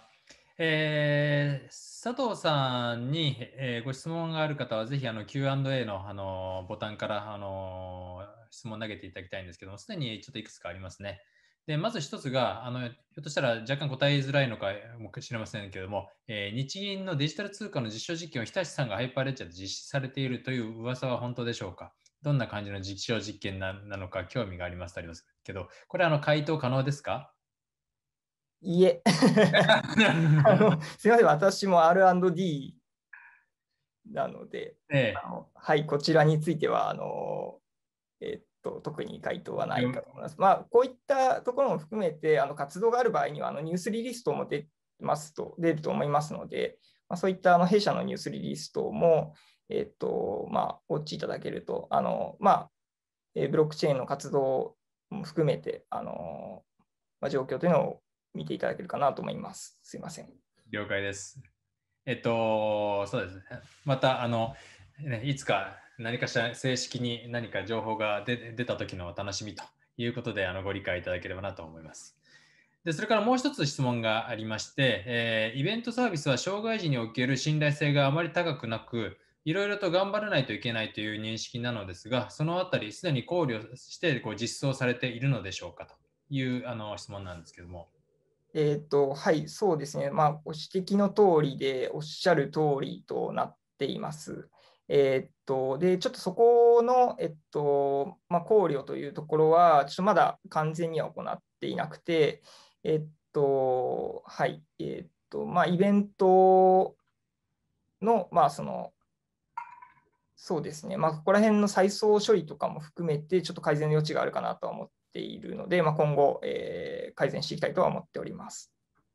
えー、佐藤さんに、えー、ご質問がある方は、ぜひあの キューアンドエー の、あのボタンからあの質問投げていただきたいんですけども、すでにちょっといくつかありますね。でまず一つがあの、ひょっとしたら若干答えづらいのかもしれませんけども、えー、日銀のデジタル通貨の実証実験を日立さんがハイパーレッジャーで実施されているという噂は本当でしょうか。どんな感じの実証実験なのか興味がありますとありますけど、これはあの回答可能ですか？ いいえあの。すみません、私も アールアンドディー なので、ええ、あのはい、こちらについては、あのえっと特に回答はないかと思います。まあ、こういったところも含めて、あの活動がある場合には、あのニュースリリース等も出ますと出ると思いますので、まあ、そういったあの弊社のニュースリリース等も、えっとまあ、ウォッチいただけると、あのまあ、ブロックチェーンの活動も含めて、あのまあ、状況というのを見ていただけるかなと思います。すいません。 了解です。えっと、そうですね。また、あの、ね、いつか何かしら正式に何か情報が出出た時のお楽しみということで、あのご理解いただければなと思います。で、それからもう一つ質問がありまして、えー、イベントサービスは障害時における信頼性があまり高くなく、いろいろと頑張らないといけないという認識なのですが、そのあたり、すでに考慮してこう実装されているのでしょうかというあの質問なんですけども。 えっと、はい、そうですね。まあ、ご指摘の通りで、おっしゃる通りとなっています。えっと、で、ちょっとそこの、えっと、まあ、考慮というところは、ちょっとまだ完全には行っていなくて、えっと、はい、えっと、まあ、イベントの、まあ、その、そうですね、まあ、ここら辺の再送処理とかも含めて、ちょっと改善の余地があるかなとは思っているので、まあ、今後、えー、改善していきたいとは思っております。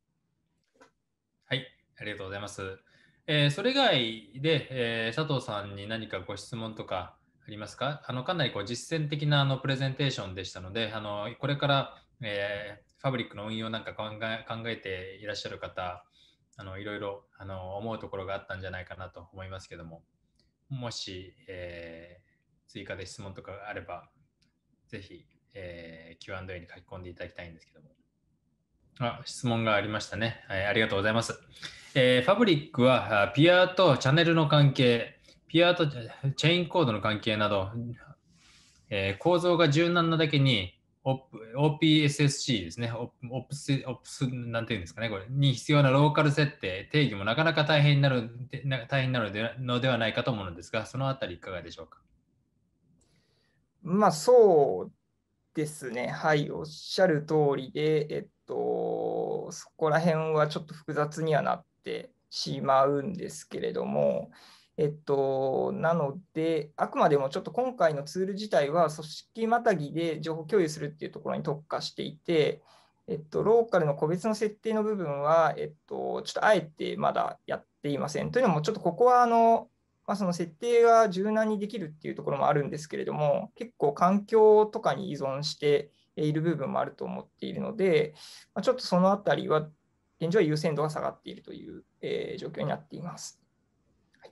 ありがとうございます。えーそれ以外で、えー佐藤さんに何かご質問とかありますか？あのかなりこう実践的なあのプレゼンテーションでしたので、あのこれから、えーファブリックの運用なんか考え考えていらっしゃる方、あのいろいろあの思うところがあったんじゃないかなと思いますけども、もし、えー追加で質問とかがあれば、ぜひ、えー キューアンドエー に書き込んでいただきたいんですけども。あ、質問がありましたね。はい、ありがとうございます。えーファブリックはあピアとチャンネルの関係、ピアとチェインコードの関係など、えー構造が柔軟なだけに、オーピーエスエスシー ですね、オオプス、オプス、なんていうんですかね、これに必要なローカル設定、定義もなかなか大変になる大変になるのではないかと思うのですが、そのあたりいかがでしょうか。 まあ、そうですね。はい、おっしゃる通りで、えっと、そこら辺はちょっと複雑にはなってしまうんですけれども、えっと、なので、あくまでもちょっと今回のツール自体は組織またぎで情報共有するっていうところに特化していて、えっと、ローカルの個別の設定の部分は、えっと、ちょっとあえてまだやっていません。というのも、ちょっとここはあの、まあ、その設定が柔軟にできるっていうところもあるんですけれども、結構環境とかに依存している部分もあると思っているので、まあ、ちょっとそのあたりは、現状は優先度が下がっているという、えー、状況になっています。 はい、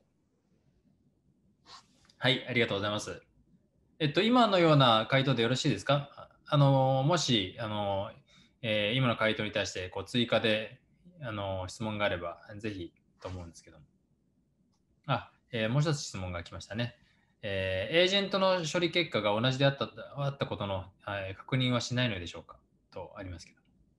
はい、ありがとうございます。えっと、今のような回答でよろしいですか？あの、もし、あの、えー今の回答に対してこう追加で、あの、質問があれば、ぜひと思うんですけども。あ、えーもう一つ質問が来ましたね。えーエージェントの処理結果が同じであったあったことの、はい、確認はしないのでしょうかとありますけど。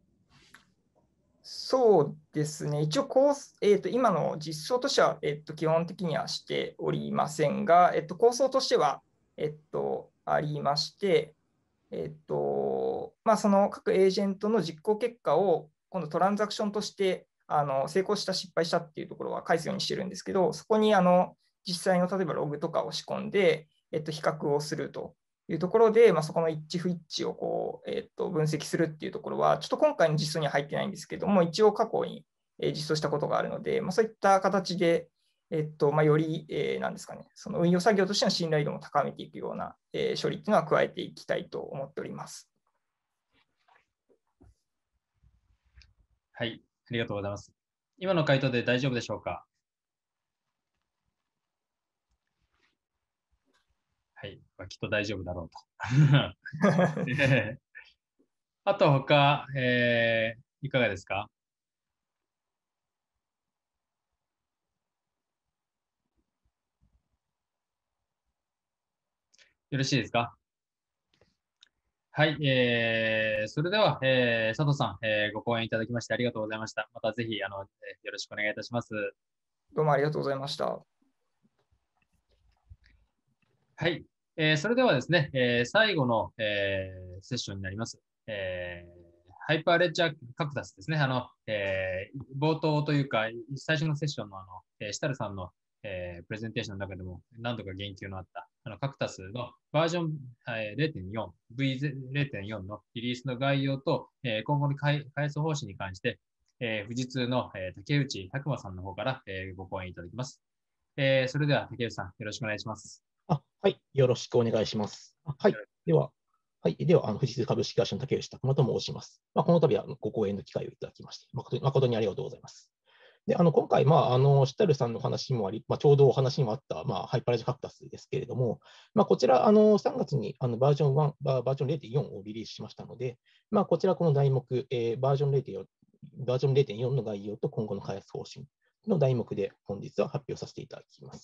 そうですね、一応こう、えーと、今の実装としては、えーと、基本的にはしておりませんが、えーと、構想としては、えーと、ありまして、えっと、まあ、その各エージェントの実行結果を今度トランザクションとしてあの成功した、失敗したっていうところは返すようにしてるんですけど、そこにあの実際の例えばログとかを仕込んで、えっと、比較をするというところで、まあ、そこの一致不一致をこう、えっと、分析するっていうところは、ちょっと今回の実装には入ってないんですけども、一応過去に実装したことがあるので、まあ、そういった形で、えっとまあ、より、えー、なんですかね、その運用作業としての信頼度も高めていくような、えー、処理っていうのは加えていきたいと思っております。 はい、ありがとうございます。今の回答で大丈夫でしょうか？はい、きっと大丈夫だろうと。あと他、えーいかがですか？よろしいですか？はい、えー、それでは、えー、佐藤さん、えー、ご講演いただきましてありがとうございました。またぜひあの、えーよろしくお願いいたします。 どうもありがとうございました。 はい、えー、それではですね、えー、最後の、えー、セッションになります。えー、ハイパーレッジャーカクタスですね。あの、えー、冒頭というか、最初のセッションのあの、えー、シタルさんの、えー、プレゼンテーションの中でも何度か言及のあったあのカクタスのバージョン、えー、ゼロてんよん、ブイゼロてんよん のリリースの概要と、えー、今後の開発方針に関して、えー、富士通の、えー、竹内拓馬さんの方から、えー、ご講演いただきます。えー、それでは竹内さん、よろしくお願いします。 あ、はい。よろしくお願いします。あはい。では、はい。では、あの富士通株式会社の竹内拓馬と申します。まあ、この度はご講演の機会をいただきまして、誠に誠にありがとうございます。で、あの、今回、まあ、あの、シッタルさんの話もあり、まあ、ちょうどお話にもあった、まあ、ハイパーラジカクタスですけれども、まあ、こちら、あの、さんがつにあのバージョンいち、バージョン ゼロてんよん をリリースしましたので、まあ、こちら、この題目、えー、バージョン ゼロてんよん、バージョン ゼロてんよん の概要と今後の開発方針の題目で本日は発表させていただきます。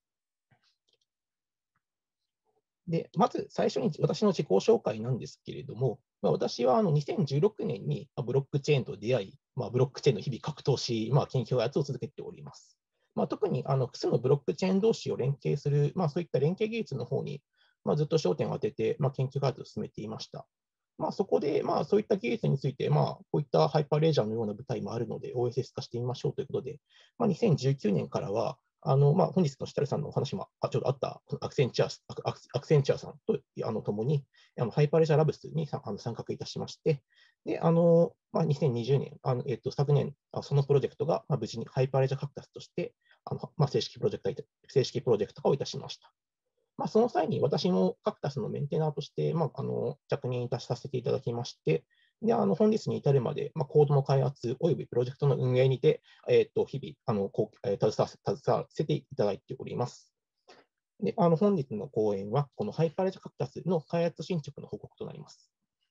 で、まず最初に私の自己紹介なんですけれども、まあ、私はあのにせんじゅうろくねんにブロックチェーンと出会い、まあ、ブロックチェーンの日々格闘し、まあ、研究開発を続けております。まあ、特にあの複数のブロックチェーン同士を連携する、まあ、そういった連携技術の方に、まあ、ずっと焦点を当てて、まあ、研究開発を進めていました。まあ、そこで、まあ、そういった技術について、まあ、こういったハイパーレージャーのような舞台もあるので、オーエスエス 化してみましょうということで、まあ、にせんじゅうきゅうねんからは、 あのまあ、本日のシュタルさんのお話もあちょうどあったアクセンチュアアクアクセンチュアさんとあの共にあのハイパーレジャーラブスにさあの参画いたしまして、であのまあ、にせんにじゅうねん、あのえっと、昨年、そのプロジェクトが、まあ、無事にハイパーレジャーカクタスとしてあの、まあ、正式プロジェクト正式プロジェクト化をいたしました。まあ、その際に私もカクタスのメンテナーとして、まあ、あの着任いたさせていただきまして、であの本日に至るまで、まあ、コードの開発およびプロジェクトの運営にて、えー、と日々あのこう、えー、携わ携わせていただいております。であの本日の講演は、このハイパーレジャーカクタスの開発進捗の報告となります。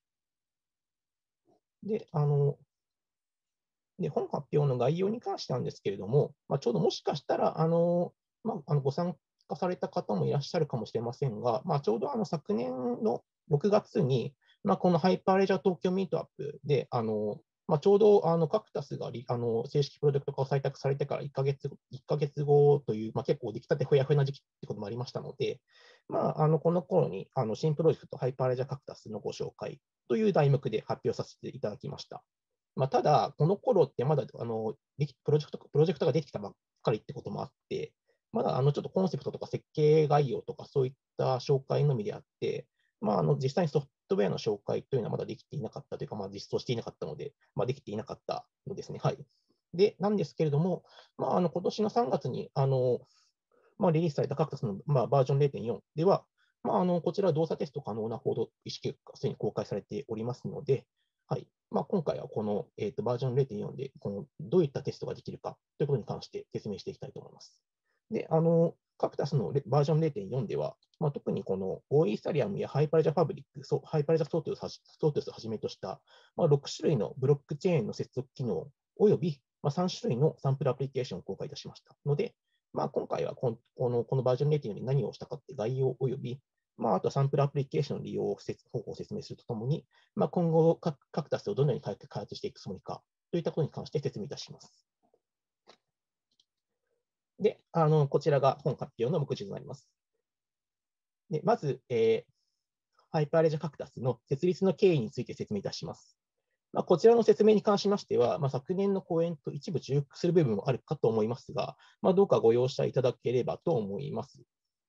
であので本発表の概要に関してなんですけれども、まあ、ちょうどもしかしたらあの、まあ、あのご参加された方もいらっしゃるかもしれませんが、まあ、ちょうどあの昨年のろくがつに、まあ、このハイパーレジャー東京ミートアップで、あのまあ、ちょうどあのカクタスがあの正式プロジェクト化を採択されてからいっかげつ、いっかげつごという、まあ、結構出来たてほやほやな時期ということもありましたので、まあ、あのこの頃にあの新プロジェクトハイパーレジャーカクタスのご紹介という題目で発表させていただきました。まあ、ただ、この頃ってまだあのプロジェクト、プロジェクトができたばっかりってこともあって、まだあのちょっとコンセプトとか設計概要とかそういった紹介のみであって、まあ、あの実際にソフトウェアの紹介というのはまだできていなかったというか、まあ、実装していなかったので、まあ、できていなかったのですね。はい。で、なんですけれども、まあ、あの今年のさんがつにあの、まあ、リリースされたカクタスの、まあ、バージョン れいてんよん では、まあ、あのこちら動作テスト可能なコード意思結果がすでに公開されておりますので、はいまあ、今回はこの、えー、とバージョン れいてんよん でこのどういったテストができるかということに関して説明していきたいと思います。で、あのカクタスのバージョン れいてんよん では、まあ、特にこの オーイー サリアムやハイパーレジャーファブリック、ハイパーレジャーソートゥースをはじめとした、まあ、ろく種類のブロックチェーンの接続機能および、まあ、さん種類のサンプルアプリケーションを公開いたしましたので、まあ、今回はこのこのバージョン れいてんよん で何をしたかって概要および、まあ、あとはサンプルアプリケーションの利用方法を説明するとともに、まあ、今後、カクタスをどのように開発していくつもりかといったことに関して説明いたします。で、あのこちらが本発表の目次となります。でまず、えー、ハイパーレジャーカクタスの設立の経緯について説明いたします。まあ、こちらの説明に関しましては、まあ、昨年の講演と一部重複する部分もあるかと思いますが、まあ、どうかご容赦いただければと思います。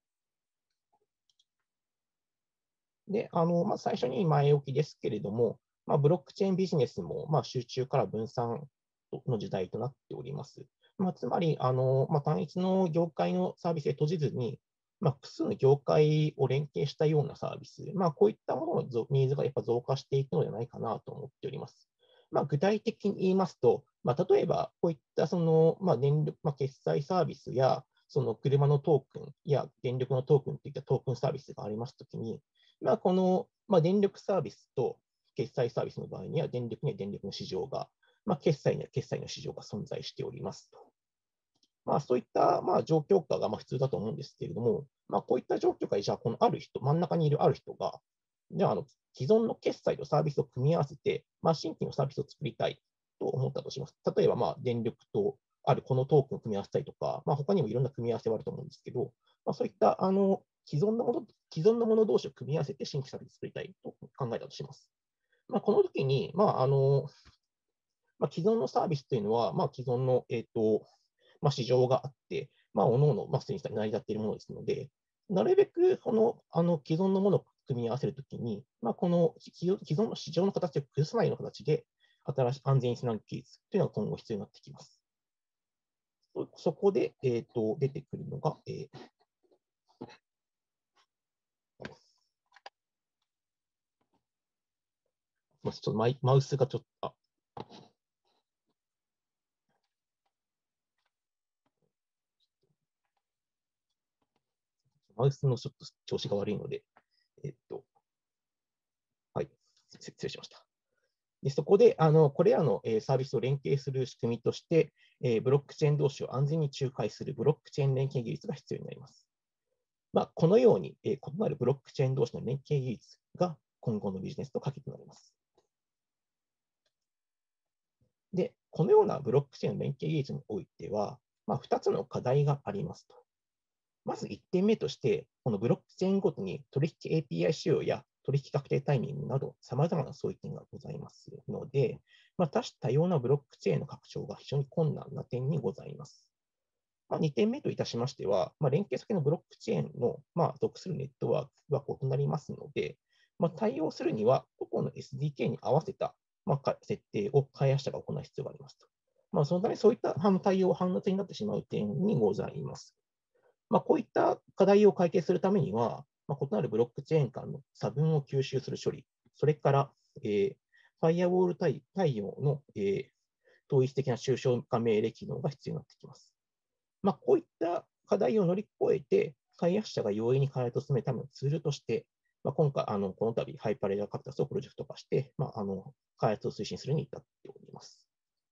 で、あのまあ、最初に前置きですけれども、まあ、ブロックチェーンビジネスもまあ集中から分散の時代となっております。まあ、つまり、あのまあ、単一の業界のサービスで閉じずに、まあ、複数の業界を連携したようなサービス、まあ、こういったもののニーズがやっぱ増加していくのではないかなと思っております。まあ、具体的に言いますと、まあ、例えばこういったその、まあ、電力、まあ、決済サービスや、その車のトークンや電力のトークンといったトークンサービスがありますときに、まあ、この、まあ、電力サービスと決済サービスの場合には、電力には電力の市場が、まあ、決済には決済の市場が存在しておりますと。まあ、そういった、まあ、状況下がまあ普通だと思うんですけれども、まあ、こういった状況下で、じゃあ、このある人、真ん中にいるある人が、じゃあ、あの既存の決済とサービスを組み合わせて、まあ、新規のサービスを作りたいと思ったとします。例えば、まあ、電力とあるこのトークンを組み合わせたりとか、まあ、他にもいろんな組み合わせはあると思うんですけど、まあ、そういったあの既存のもの、既存のもの同士を組み合わせて新規サービスを作りたいと考えたとします。まあ、この時に、まああのまあ、既存のサービスというのは、まあ、既存の、えーとまあ、市場があって、まあ、各々、まあ、すでに成り立っているものですので、なるべくこのあの既存のものを組み合わせるときに、まあ、この既存の市場の形を崩さないような形で、新しい安全につなぐ技術というのが今後必要になってきます。そ, そこで、えーと、出てくるのが、えーちょっとマイマウスがちょっと、あマウスのちょっと調子が悪いので、えっと、はい、失礼しました。でそこで、あのこれらの、えー、サービスを連携する仕組みとして、えー、ブロックチェーン同士を安全に仲介するブロックチェーン連携技術が必要になります。まあ、このように、えー、異なるブロックチェーン同士の連携技術が今後のビジネスと鍵となります。で、このようなブロックチェーンの連携技術においては、まあ、ふたつの課題がありますと。まずいってんめとして、このブロックチェーンごとに取引 エーピーアイ 仕様や取引確定タイミングなど、さまざまな相違点がございますので、まあ、多種多様なブロックチェーンの拡張が非常に困難な点にございます。 まあ、にてんめといたしましては、まあ、連携先のブロックチェーンの、まあ、属するネットワークは異なりますので、まあ、対応するには、個々の エスディーケー に合わせた、まあ、か設定を開発者が行う必要がありますと。まあ、そのため、そういったあの対応煩雑になってしまう点にございます。まあ、こういった課題を解決するためには、まあ、異なるブロックチェーン間の差分を吸収する処理、それから、えー、ファイアウォール対対応の、えー、統一的な抽象化命令機能が必要になってきます。まあ、こういった課題を乗り越えて、開発者が容易に開発を進めるためのツールとして、まあ、今回、あのこの度、ハイパレージャーカクタスをプロジェクト化して、まあ、あの開発を推進するに至っております。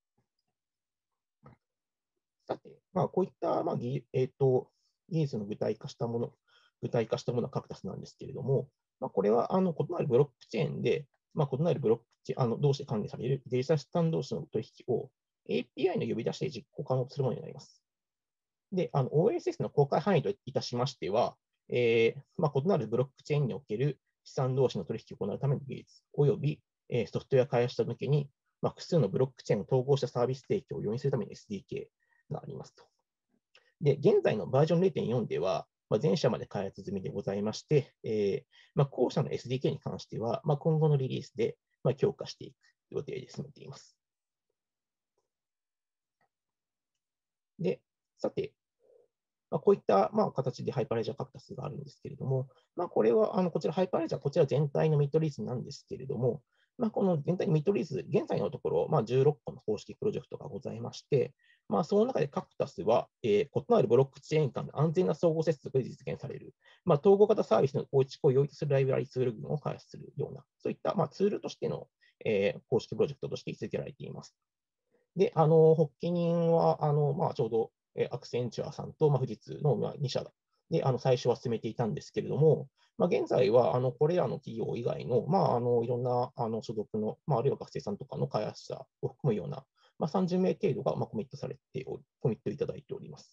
さて、まあ、こういった、まあぎえーと、技術の具体化したもの、具体化したものはカクタスなんですけれども、まあ、これはあの異なるブロックチェーンで、まあ、異なるブロックチェーンあの同士で管理されるデータ資産同士の取引を エーピーアイ の呼び出しで実行可能とするものになります。で、あの オーエスエス の公開範囲といたしましては、えーまあ、異なるブロックチェーンにおける資産同士の取引を行うための技術、および、えー、ソフトウェア開発者向けに、まあ、複数のブロックチェーンを統合したサービス提供を容易するために エスディーケー がありますと。で、現在のバージョン ゼロてんよん では、まあ、前者まで開発済みでございまして、えーまあ、後者の エスディーケー に関しては、まあ、今後のリリースで、まあ、強化していく予定で進めています。で、さて、まあ、こういった、まあ、形でハイパーレジャーカクタスがあるんですけれども、まあ、これは、あのこちらハイパーレジャー、こちら全体のミッドリースなんですけれども、まあ、この全体のミッドリース、現在のところ、まあ、じゅうろっこの公式プロジェクトがございまして、まあ、その中でカクタスは、えー、異なるブロックチェーン間の安全な相互接続で実現される、まあ、統合型サービスの構築を容易とするライブラリツール群を開発するような、そういった、まあ、ツールとしての、えー、公式プロジェクトとして位置づけられています。で、あの発起人は、あのまあ、ちょうど、えアクセンチュアさんと、まあ、富士通の、まあ、に社であの最初は進めていたんですけれども、まあ、現在はあのこれらの企業以外の、まあ、あのいろんなあの所属の、まあ、あるいは学生さんとかの開発者を含むような、まあ、さんじゅうめい程度が、まあ、コミットされており、コミットいただいております。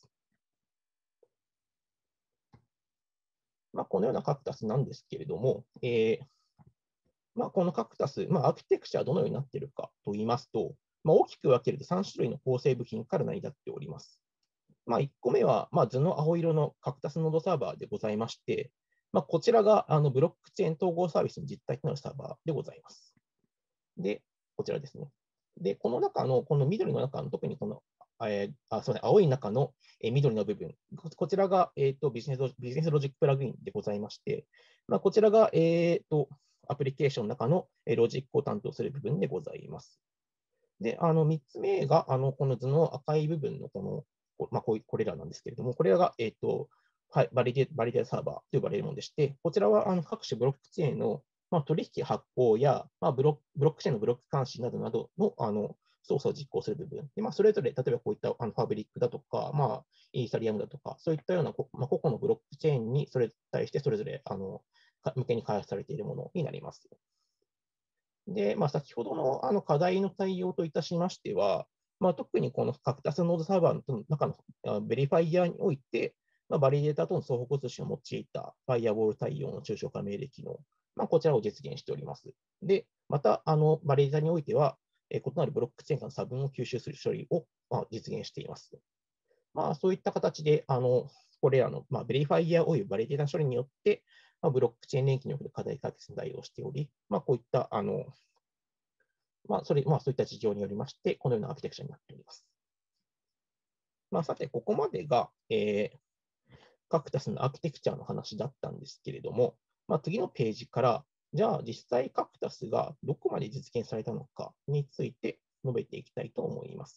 まあ、このようなカクタスなんですけれども、えーまあ、このカクタス、まあ、アーキテクチャはどのようになっているかといいますと、まあ、大きく分けるとさん種類の構成部品から成り立っております。まあ、いっこめは、まあ、図の青色のカクタスノードサーバーでございまして、まあ、こちらがあのブロックチェーン統合サービスの実体となるサーバーでございます。で、こちらですね。で、この中の、この緑の中の、特にこの、えー、あすみません、青い中の、えー、緑の部分、ここちらが、えーと、ビジネスビジネスロジックプラグインでございまして、まあ、こちらが、えーと、アプリケーションの中のロジックを担当する部分でございます。で、あのみっつめが、あのこの図の赤い部分のこの、まあ、こうこれらなんですけれども、これらが、えーとはい、バリデバリデーサーバーと呼ばれるものでして、こちらはあの各種ブロックチェーンの、まあ、取引発行や、まあ、ブロブロックチェーンのブロック監視などなどのあの操作を実行する部分。でまあ、それぞれ、例えばこういったあのファブリックだとか、まあ、イーサリアムだとか、そういったような、まあ、個々のブロックチェーンにそれに対してそれぞれあの向けに開発されているものになります。で、まあ、先ほどのあの課題の対応といたしましては、まあ、特にこのカクタスノードサーバーの中のベリファイアにおいて、まあ、バリデータとの相互通信を用いたファイアウォール対応の抽象化命令機能、まあ、こちらを実現しております。で、また、あのバリデータにおいては、え異なるブロックチェーン間の差分を吸収する処理を、まあ、実現しています。まあ、そういった形で、あのこれらの、まあ、ベリファイアおよびバリデータ処理によって、まあ、ブロックチェーン連携における課題解決に対応しており、まあ、こういったあのまあ、それ、まあ、そういった事情によりまして、このようなアーキテクチャになっております。まあ、さて、ここまでが、えー、カクタスのアーキテクチャの話だったんですけれども、まあ、次のページから、じゃあ実際カクタスがどこまで実現されたのかについて述べていきたいと思います。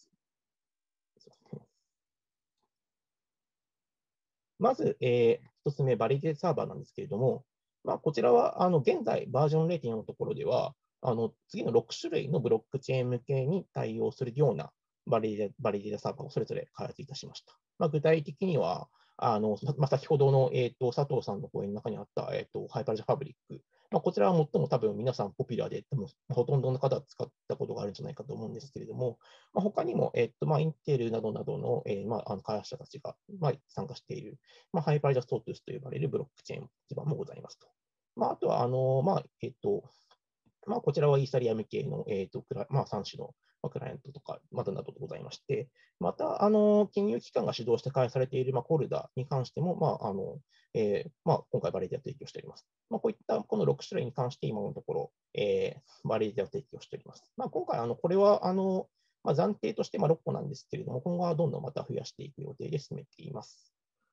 まず、えー、一つ目、バリデータサーバーなんですけれども、まあ、こちらはあの現在バージョン ゼロてんよん のところでは、あの次のろく種類のブロックチェーン向けに対応するようなバリデバリデータサーバーをそれぞれ開発いたしました。まあ、具体的には、あのまあ、先ほどの、えーと、佐藤さんの講演の中にあった、えーと、ハイパージャファブリック、まあ、こちらは最も多分皆さんポピュラーで、多分ほとんどの方が使ったことがあるんじゃないかと思うんですけれども、まあ、他にも、えーとまあ、インテルなどなどの、えーまあ、あの開発者たちが、まあ、参加している、まあ、ハイパージャストートゥースと呼ばれるブロックチェーン基盤もございますと。まあ、あとは、あのまあえっと、 まあ、こちらはイーサリアム系の、えーとクラまあ、さん種のまあクライアントとか、またなどでございまして、また、あの金融機関が主導して開発されている、まあ、コルダに関しても、まああのえーまあ、今回バリデータ提供しております。まあ、こういったこのろく種類に関して、今のところ、えー、バリデータ提供しております。まあ、今回、あのこれはあの、まあ、暫定としてまあろっこなんですけれども、今後はどんどんまた増やしていく予定で進めています。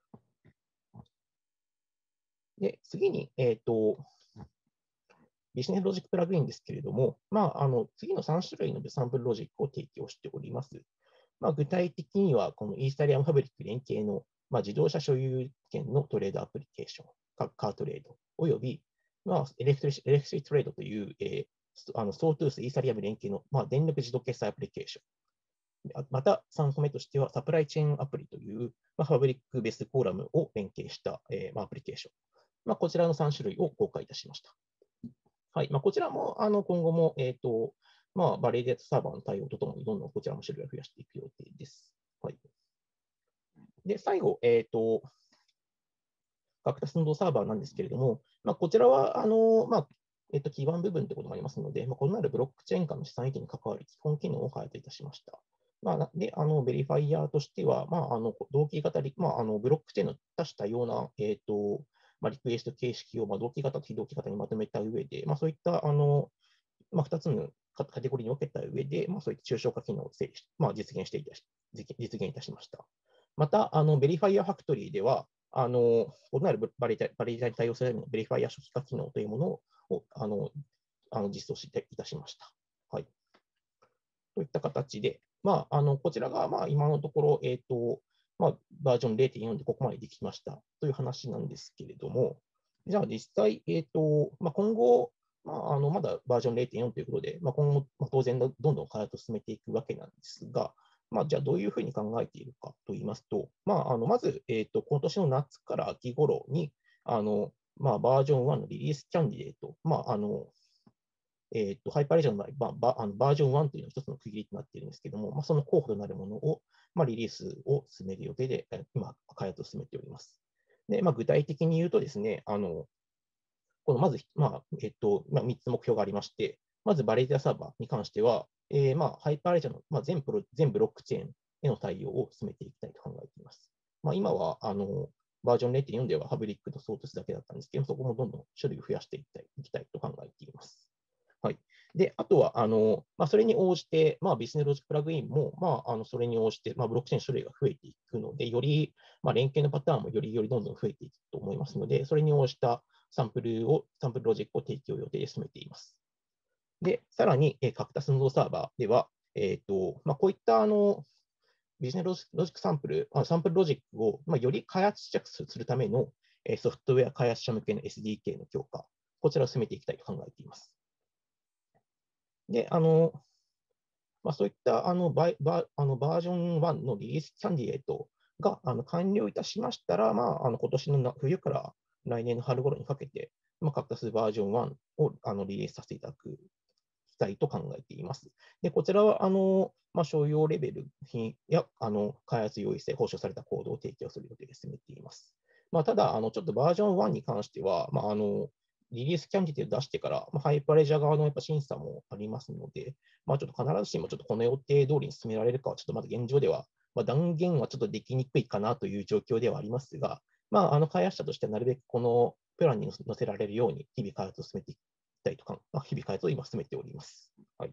で、次に、えっと、ビジネスロジックプラグインですけれども、まあ、あの次のさん種類のサンプルロジックを提供しております。まあ、具体的には、このイーサリアムファブリック連携の、まあ、自動車所有権のトレードアプリケーション、カートレード、および、まあ、エレクトリエレクトリトレードという、えー、あのソートゥースイーサリアム連携の、まあ、電力自動決済アプリケーション。またさんこめとしては、サプライチェーンアプリという、まあ、ファブリックベースコーラムを連携した、えーまあ、アプリケーション。まあ、こちらのさん種類を公開いたしました。はいまあ、こちらもあの今後も、えーとまあ、バリデータサーバーの対応とともに、どんどんこちらも種類を増やしていく予定です。はい、で最後、えーと、カクタスノードサーバーなんですけれども、まあ、こちらはあの、まあえーと、基盤部分ということもありますので、まあ、異なるブロックチェーン間の資産維持に関わる基本機能を開発いたしました。まあ、で、あのベリファイヤーとしては、まあ、あの同期型リ、まあ、あのブロックチェーンの多種多様な、えーとまあ、リクエスト形式をまあ同期型と非同期型にまとめた上で、まあ、そういったあの、まあ、ふたつのカテゴリーに分けた上で、まあ、そういった抽象化機能を整理し、まあ、実現していたし、実現いたしました。また、あのベリファイアファクトリーでは、あの異なるバリデータに対応するためのベリファイア初期化機能というものをあのあの実装していたしました。はい、といった形で、まあ、あのこちらがまあ今のところ、えーとまあ、バージョン れいてんよん でここまでできましたという話なんですけれども、じゃあ実際、えーとまあ、今後、まあ、あのまだバージョン れいてんよん ということで、まあ、今後、まあ、当然どんどん開発を進めていくわけなんですが、まあ、じゃあどういうふうに考えているかといいますと、まあ、あのまず、えーと、今年の夏から秋頃に、あのまあ、バージョンワンのリリースキャンディデート、まああのえーと、ハイパーレジョンの場合、バあのバージョンワンというのが一つの区切りとなっているんですけれども、まあ、その候補となるものを、まあ、リリースを進める予定で、今、開発を進めております。でまあ、具体的に言うとですね、あのこのまず、まあえっとまあ、みっつ目標がありまして、まずバリデータサーバーに関しては、えーまあ、ハイパーレジョンの、まあ、全プロ全ブロックチェーンへの対応を進めていきたいと考えています。まあ、今はあのバージョン れいてんよん ではハブリックとソートスだけだったんですけど、そこもどんどん種類を増やしていきたいいきたいと考えています。はい、であとはあの、まあ、それに応じて、まあ、ビジネスロジックプラグインも、まあ、あのそれに応じて、まあ、ブロックチェーン種類が増えていくので、より、まあ、連携のパターンもよりよりどんどん増えていくと思いますので、それに応じたサンプルを、サンプルロジックを提供予定で進めています。で、さらに、えー、カクタスノードサーバーでは、えーとまあ、こういったあのビジネスロジックサンプル、サンプルロジックを、まあ、より開発着するためのソフトウェア開発者向けの エスディーケー の強化、こちらを進めていきたいと考えています。で、あの、まあ、そういったあのババあのバージョンワンのリリースキャンディデートがあの完了いたしましたら、まあ、あの今年の冬から来年の春頃にかけて、まあ、カクタスバージョンワンをあのリリースさせていただくたいと考えています。でこちらはあの、まあ、商用レベルやあの開発用意性、保証されたコードを提供する予定で進めています。まあ、ただ、あのちょっとバージョンワンに関しては、まあ、あのリリースキャンディデートを出してから、まあ、ハイパーレジャー側のやっぱ審査もありますので、まあ、ちょっと必ずしもちょっとこの予定通りに進められるかは、ちょっとまだ現状では、まあ、断言はちょっとできにくいかなという状況ではありますが、まあ、あの開発者としてはなるべくこのプランに載せられるように、日々開発を進めていきたいとか、まあ、日々開発を今進めております。はい、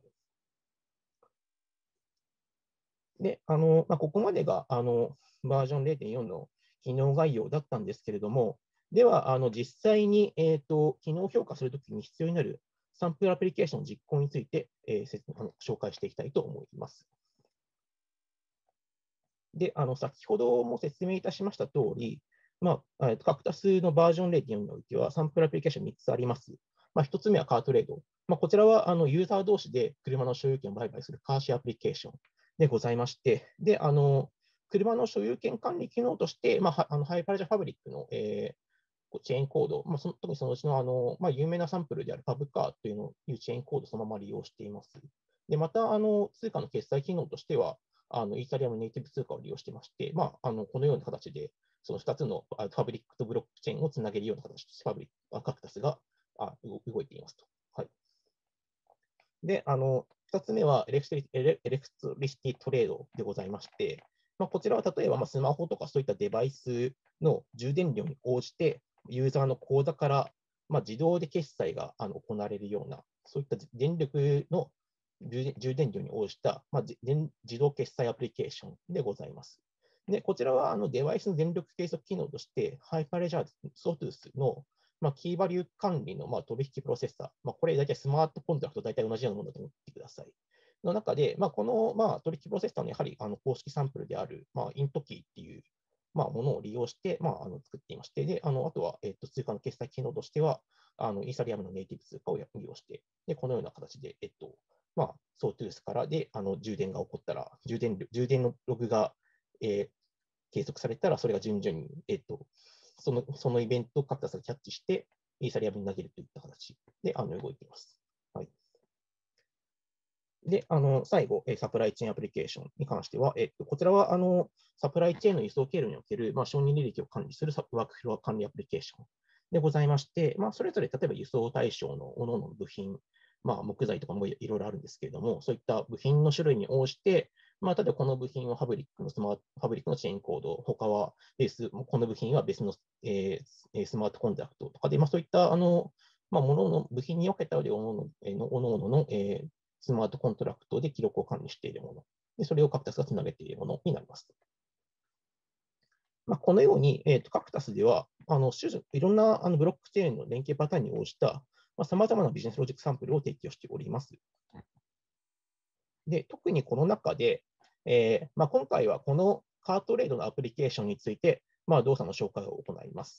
で、あのまあ、ここまでがあのバージョン れいてんよん の機能概要だったんですけれども、では、あの実際に、えーと、機能評価するときに必要になるサンプルアプリケーションの実行について、えー、あの紹介していきたいと思います。で、あの先ほども説明いたしましたとおり、まあ、カクタスのバージョン れいてんよん においては、サンプルアプリケーションみっつあります。まあ、ひとつめはカートレード。まあ、こちらはあのユーザー同士で車の所有権を売買するカーシェアアプリケーションでございまして、であの車の所有権管理機能として、まあ、あのハイパーレジャーファブリックの、えー、チェーンコード、まあ、その特にそのうちの、あの、まあ、有名なサンプルであるパブカーというのいうチェーンコードをそのまま利用しています。でまたあの、通貨の決済機能としては、あのイーサリアムネイティブ通貨を利用していまして、まあ、あのこのような形で、そのふたつのファブリックとブロックチェーンをつなげるような形で、ファブリック、カクタスがあ動いていますと。はいで、あの、ふたつめはエレクトリエレエレクトリシティトレードでございまして、まあ、こちらは例えばまあスマホとかそういったデバイスの充電量に応じて、ユーザーの口座からまあ自動で決済があの行われるような、そういった電力の充電充電量に応じた、まあ、じ電自動決済アプリケーションでございます。で、こちらはあのデバイスの電力計測機能として、ハイパレジャーソートゥースのまあ、キーバリュー管理のまあ取引プロセッサー、まあ、これ大体スマートコントラクトと大体同じようなものだと思ってください。の中で、まあ、このまあ取引プロセッサーのやはりあの公式サンプルである、まあ、イントキーっていうまあものを利用して、まあ、あの作っていまして、であのあとは、えっと通貨の決済機能としては、あのイーサリアムのネイティブ通貨を利用して、でこのような形で、えっとまあ、ソートゥースからであの充電が起こったら、充電充電のログが、えー、計測されたら、それが順々に、えっとそのそのイベントをカクタスがキャッチして、イーサリアムに投げるといった形であの動いています。はい、で、あの最後、サプライチェーンアプリケーションに関しては、えっと、こちらはあのサプライチェーンの輸送経路における、まあ、承認履歴を管理するワークフロア管理アプリケーションでございまして、まあ、それぞれ例えば輸送対象の各々の部品、まあ、木材とかもいろいろあるんですけれども、そういった部品の種類に応じて、まあ、例えばこの部品はファブリックのスマート、ファブリックのチェーンコード、他はベース、この部品は別の、えー、スマートコントラクトとかで、まあ、そういったあの、まあ、ものの部品に分けたようで、おのののおののの、えー、スマートコントラクトで記録を管理しているもの、でそれをカクタスがつなげているものになります。まあ、このように、えーと、カクタスでは、あのいろんなあのブロックチェーンの連携パターンに応じた、さまざ、まなビジネスロジックサンプルを提供しております。で、特にこの中で、えーまあ、今回はこのカートレードのアプリケーションについて、まあ、動作の紹介を行います。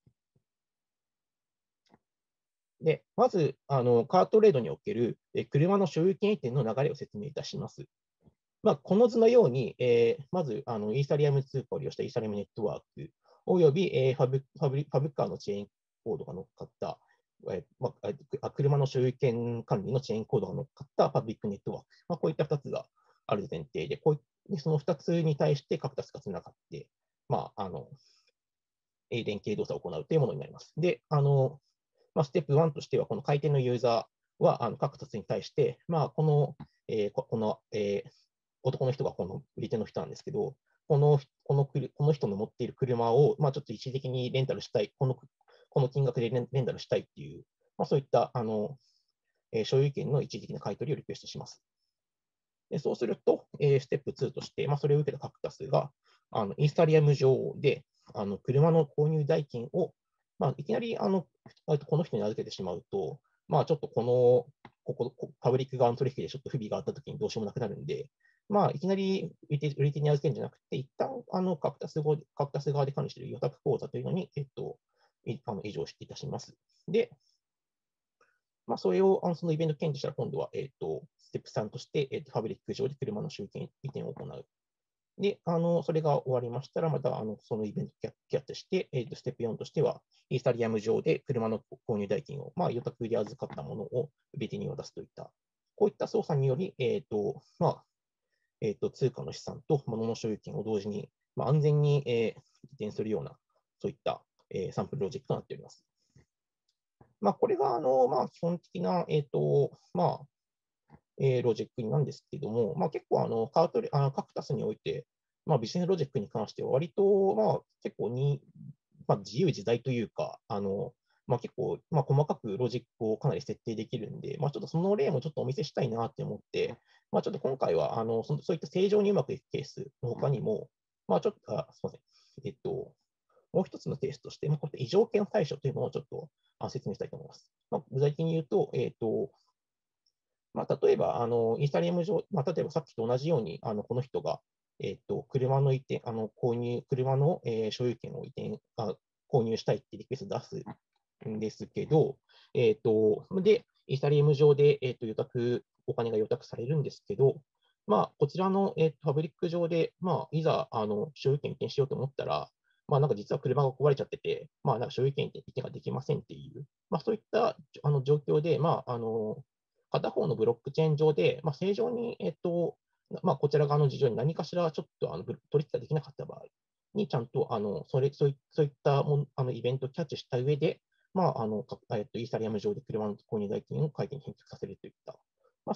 で、まず、あのカートレードにおけるえ車の所有権移転の流れを説明いたします。まあ、この図のように、えー、まずあのイーサリアム通貨を利用したイーサリアムネットワーク、および、えー、ファブファブファブカーのチェーンコードが乗っかった、えーまあ、車の所有権管理のチェーンコードが乗っかったパブリックネットワーク、まあ、こういったふたつがある前提で、こういそのふたつに対してカクタスがつながって、まあ、あの連携動作を行うというものになります。で、あのまあ、ステップいちとしては、この回転のユーザーはあのカクタスに対して、まあ、この、えー、この、えー男の人がこの売り手の人なんですけど、このこのこの人の持っている車を、まあ、ちょっと一時的にレンタルしたい、このこの金額でレンレンタルしたいっていう、まあ、そういったあの、えー、所有権の一時的な買い取りをリクエストします。でそうすると、えー、ステップにとして、まあ、それを受けたカクタスが、あのイーサリアム上であの車の購入代金を、まあ、いきなりあのこの人に預けてしまうと、まあ、ちょっとこのここパブリック側の取引でちょっと不備があったときにどうしようもなくなるんで、まあ、いきなり売り手売り手に預けるんじゃなくて、一旦あのカクタス側カクタス側で管理している予託口座というのに、えっと、あの移譲していたします。で、まあ、それをあのそのイベント検知したら、今度は、えっと、ステップさんとして、えっと、ファブリック上で車の集権移転を行う。で、あのそれが終わりましたら、またあのそのイベントキャキャッチして、えっと、ステップよんとしては、イーサリアム上で車の購入代金を、まあ、予託で預かったものを売り手に渡すといった、こういった操作により、えっと、まあ、えーと、通貨の資産と物の所有権を同時に、まあ、安全に、えー、移転するような、そういった、えー、サンプルロジックとなっております。まあ、これがあの、まあ、基本的な、えーとまあえー、ロジックなんですけども、まあ、結構あのカートレあのカクタスにおいて、まあ、ビジネスロジックに関しては、割と、まあ、結構に、まあ、自由自在というか、あのまあ、結構、まあ、細かくロジックをかなり設定できるんで、まあ、ちょっとその例もちょっとお見せしたいなって思って、まあ、ちょっと今回はあのそそういった正常にうまくいくケースの他にも、まあ、ちょっと、あすみません、えっと、もう一つのケースとして、まあ、こういった異常権対処というのをちょっと説明したいと思います。まあ、具体的に言うと、えっと、まあ、例えば、あのイーサリアム上、まあ、例えばさっきと同じように、あのこの人が、えっと、車の移転、あの購入、車の、えー、所有権を移転あ、購入したいってリクエストを出すんですけど、えっと、で、イーサリアム上で、えっと、予託、お金が予託されるんですけど、まあ、こちらの、えっと、パブリック上で、まあ、いざ、あの、所有権移転しようと思ったら、まあ、なんか実は車が壊れちゃってて、まあ、なんか所有権移転ができませんっていう、まあ、そういったあの状況で、まあ、あの、片方のブロックチェーン上で、まあ、正常に、えっと、まあ、こちら側の事情に何かしらちょっとあの取引ができなかった場合に、ちゃんとあのそれそういそういったもんあのイベントをキャッチした上で、まああのえっと、イーサリアム上で車の購入代金を会計に返却させるといった、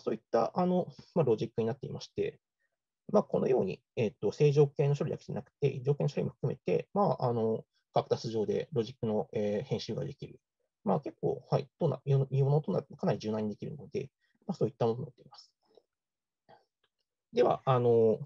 そういったあの、まあ、ロジックになっていまして、まあ、このように、えっと、正常形の処理だけじゃなくて、異常形の処理も含めて、まあ、あのカクタス上でロジックの、えー編集ができる。まあ、結構、はい、とな、いうものとなってかなり柔軟にできるので、まあ、そういったものになっています。では、あの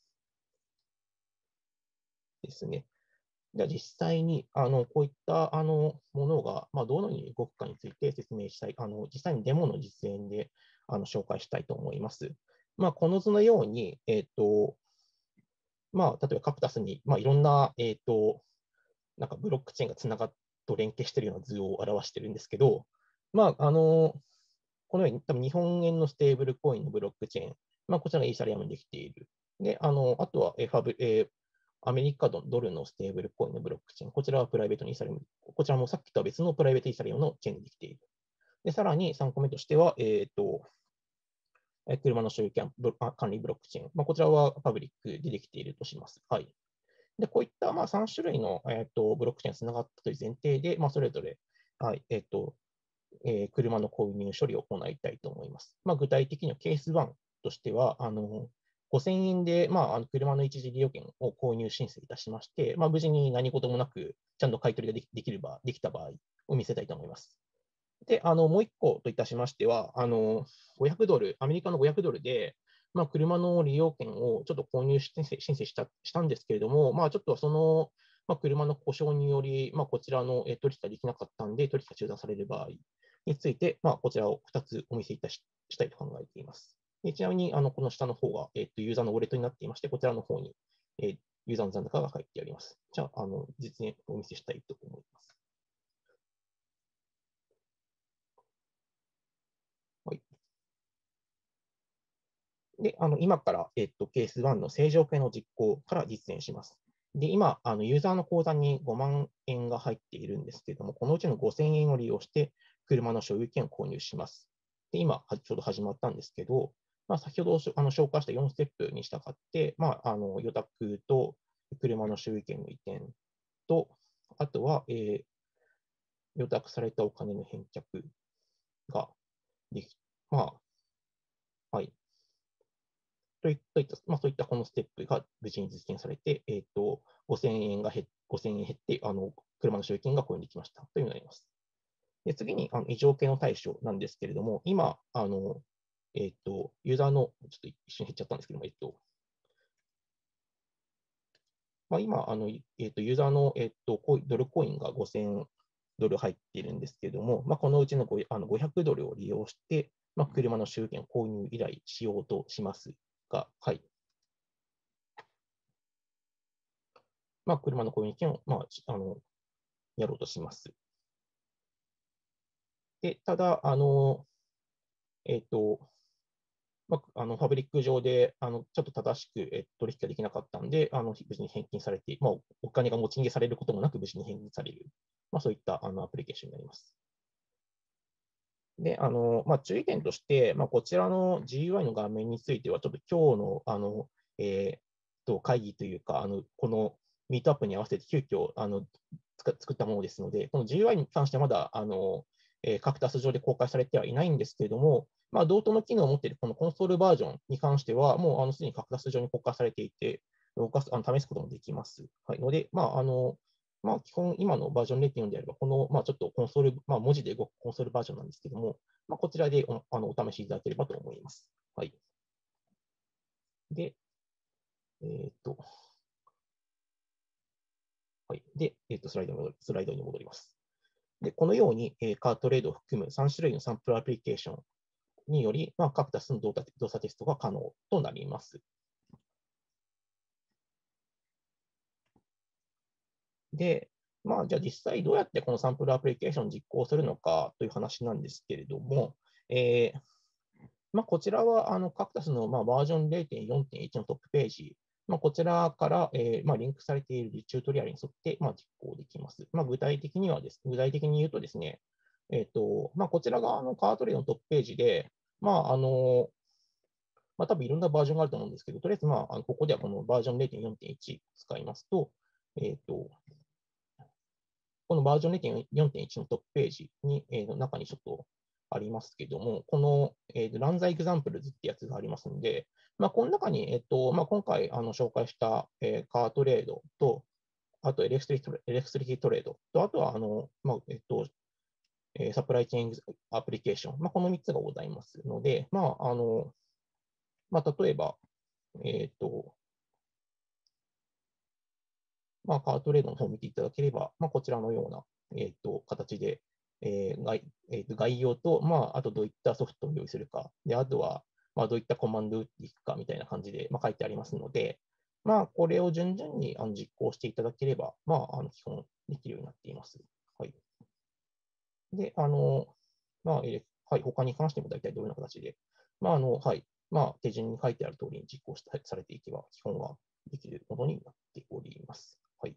ですね。では実際にあのこういったあのものが、まあ、どのように動くかについて説明したい、あの実際にデモの実演であの紹介したいと思います。まあ、この図のように、えーとまあ、例えばカプタスに、まあ、いろんな、えーとなんかブロックチェーンがつながっと連携しているような図を表しているんですけど、まあ、あのこのように多分日本円のステーブルコインのブロックチェーン、まあ、こちらがイーサリアムにできている。で、あのあとは、えファブえーアメリカドルのステーブルコインのブロックチェーン、こちらはプライベートにイーサリアム、こちらもさっきとは別のプライベートイーサリアムのチェーンでできている。で、さらにさんこめとしては、えっ、と、車の所有権管理ブロックチェーン、まあ、こちらはパブリックでできているとします。はい。で、こういったまあさん種類の、えー、とブロックチェーンがつながったという前提で、まあ、それぞれ、はいえーとえー車の購入処理を行いたいと思います。まあ、具体的にはケースいちとしては、あのごせんえんで、まあ、あの車の一時利用権を購入申請いたしまして、まあ、無事に何事もなく、ちゃんと買い取りができできればできた場合を見せたいと思います。で、あのもういっこといたしましては、あのごひゃくドル、アメリカのごひゃくドルで、まあ、車の利用権をちょっと購入申請申請したしたんですけれども、まあ、ちょっとその、まあ、車の故障により、まあ、こちらの取引ができなかったんで、取引が中断される場合について、まあ、こちらをふたつお見せいたししたいと考えています。でちなみに、あのこの下の方が、えっとユーザーのウォレットになっていまして、こちらの方に、えーユーザーの残高が書いてあります。じゃあ、あの実演をお見せしたいと思います。はい。で、あの今から、えっと、ケースいちの正常形の実行から実演します。で、今、あのユーザーの口座にごまんえんが入っているんですけれども、このうちのごせんえんを利用して車の所有権を購入します。で、今、ちょうど始まったんですけど、まあ、先ほどあの紹介したよんステップに従って、まあ、あの予託と車の所有権の移転と、あとは、えー、予託されたお金の返却ができ、まあ、はい。といった、まあ、そういったこのステップが無事に実現されて、えーと、ごせんえんが減ごせんえん減って、あの車の所有権が購入できましたというのになります。で次にあの異常系の対処なんですけれども、今、あのえーと、ユーザーの、ちょっと一瞬減っちゃったんですけども、えっとまあ、今、あのえーと、ユーザーの、えーと、ドルコインがごせんドル入っているんですけれども、まあ、このうちのあのごひゃくドルを利用して、まあ、車の所有権購入依頼しようとしますが、はい。まあ、車の購入権を、まあ、あのやろうとします。で、ただ、あの、えっ、ー、と、まあ、あのファブリック上であのちょっと正しく、え取引ができなかったんで、あの無事に返金されて、まあ、お金が持ち逃げされることもなく無事に返金される、まあ、そういったあのアプリケーションになります。で、あのまあ、注意点として、まあ、こちらの ジーユーアイ の画面については、ちょっと今日のあの、えー、と会議というか、あのこのミートアップに合わせて急遽あの作ったものですので、この ジーユーアイ に関してはまだあの、えー、各タス上で公開されてはいないんですけれども、まあ、同等の機能を持っているこのコンソールバージョンに関しては、もうあのすでに各タス上に公開されていて、動かすあの試すこともできます。はい、ので、まああのまあ、基本、今のバージョン れいてんよん であれば、この、まあ、ちょっとコンソール、まあ、文字で動くコンソールバージョンなんですけども、まあ、こちらでおあのお試しいただければと思います。はい。で、えっ、ー、と、はい。で、えっ、ー、とスライドに戻り、スライドに戻ります。で、このように、えー、カートレードを含むさん種類のサンプルアプリケーションにより、まあ、各タスの動作動作テストが可能となります。で、まあ、じゃあ実際どうやってこのサンプルアプリケーションを実行するのかという話なんですけれども、えーまあ、こちらはあの各タスのまあバージョン れいてんよんてんいち のトップページ、まあ、こちらから、えーまあ、リンクされているチュートリアルに沿ってまあ実行できます。まあ、具体的にはです、具体的に言うとですね、えーとまあ、こちらがあのカートレードのトップページで、まああのまあ、多分いろんなバージョンがあると思うんですけど、とりあえず、まあ、あのここではこのバージョン れいてんよんてんいち 使いますと、えっ、ー、と、このバージョン れいてんよんてんいち のトップページに、えー、中にちょっと、 ありますけども、この、えー、ランザエグザンプルズってやつがありますので、まあ、この中に、えっとまあ、今回あの紹介した、えー、カートレードと、あとエレクトリエレクトリキトレードと、あとはあの、まあえっとえー、サプライチェーンアプリケーション、まあ、このみっつがございますので、まああのまあ、例えば、えっとまあ、カートレードの方を見ていただければ、まあ、こちらのような、えっと形で、えー概えーと概要と、まあ、あとどういったソフトを用意するか、であとは、まあ、どういったコマンドを打っていくかみたいな感じで、まあ、書いてありますので、まあ、これを順々にあの実行していただければ、まあ、あの基本できるようになっています。はい。で、あの、まあ、えーはい、他に関しても大体どういうような形で、まあ、あの、はい、まあ、手順に書いてある通りに実行したされていけば、基本はできるものになっております。はい。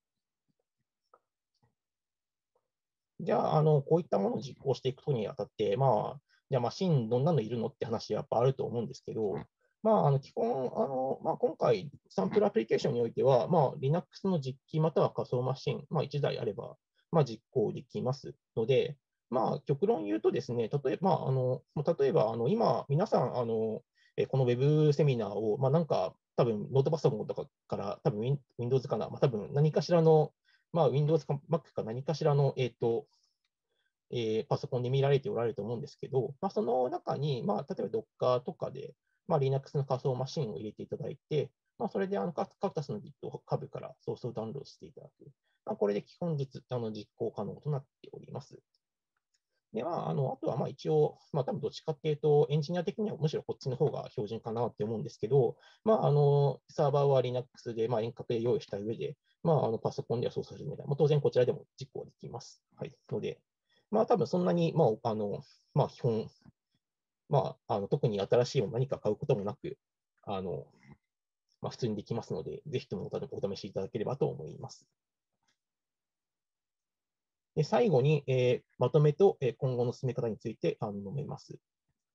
じゃあ、あの、こういったものを実行していくにあたって、まあ、じゃあマシンどんなのいるのって話はやっぱあると思うんですけど、まあ、あの基本、あのまあ、今回、サンプルアプリケーションにおいては、まあ、Linux の実機または仮想マシン、まあ、いちだいあれば、まあ、実行できますので、まあ、極論言うとですね、例えば、あの例えばあの今、皆さん、あのえこの Web セミナーを、まあ、なんか、多分ノートパソコンとかから、多分 Windows かな、まあ、多分何かしらの、まあ、Windows か Mac か何かしらの、えっと、えーパソコンで見られておられると思うんですけど、まあ、その中に、まあ、例えば Docker とかで、まあ、Linux の仮想マシンを入れていただいて、まあ、それであのカカクタスの Git 株からソースをダウンロードしていただく。まあ、これで基本実あの実行可能となっております。では、あの、あとはまあ一応、まあ多分どっちかっていうと、エンジニア的にはむしろこっちの方が標準かなって思うんですけど、まああの、サーバーは Linux で、まあ遠隔で用意した上で、まああのパソコンでは操作するみたいな、まあ、当然こちらでも実行できます。はい。ので、まあ多分そんなに、まああの、まあ基本、まああの特に新しいもの何か買うこともなく、あの、まあ普通にできますので、ぜひともお試しいただければと思います。で最後に、えー、まとめと、えー、今後の進め方についてあの述べます。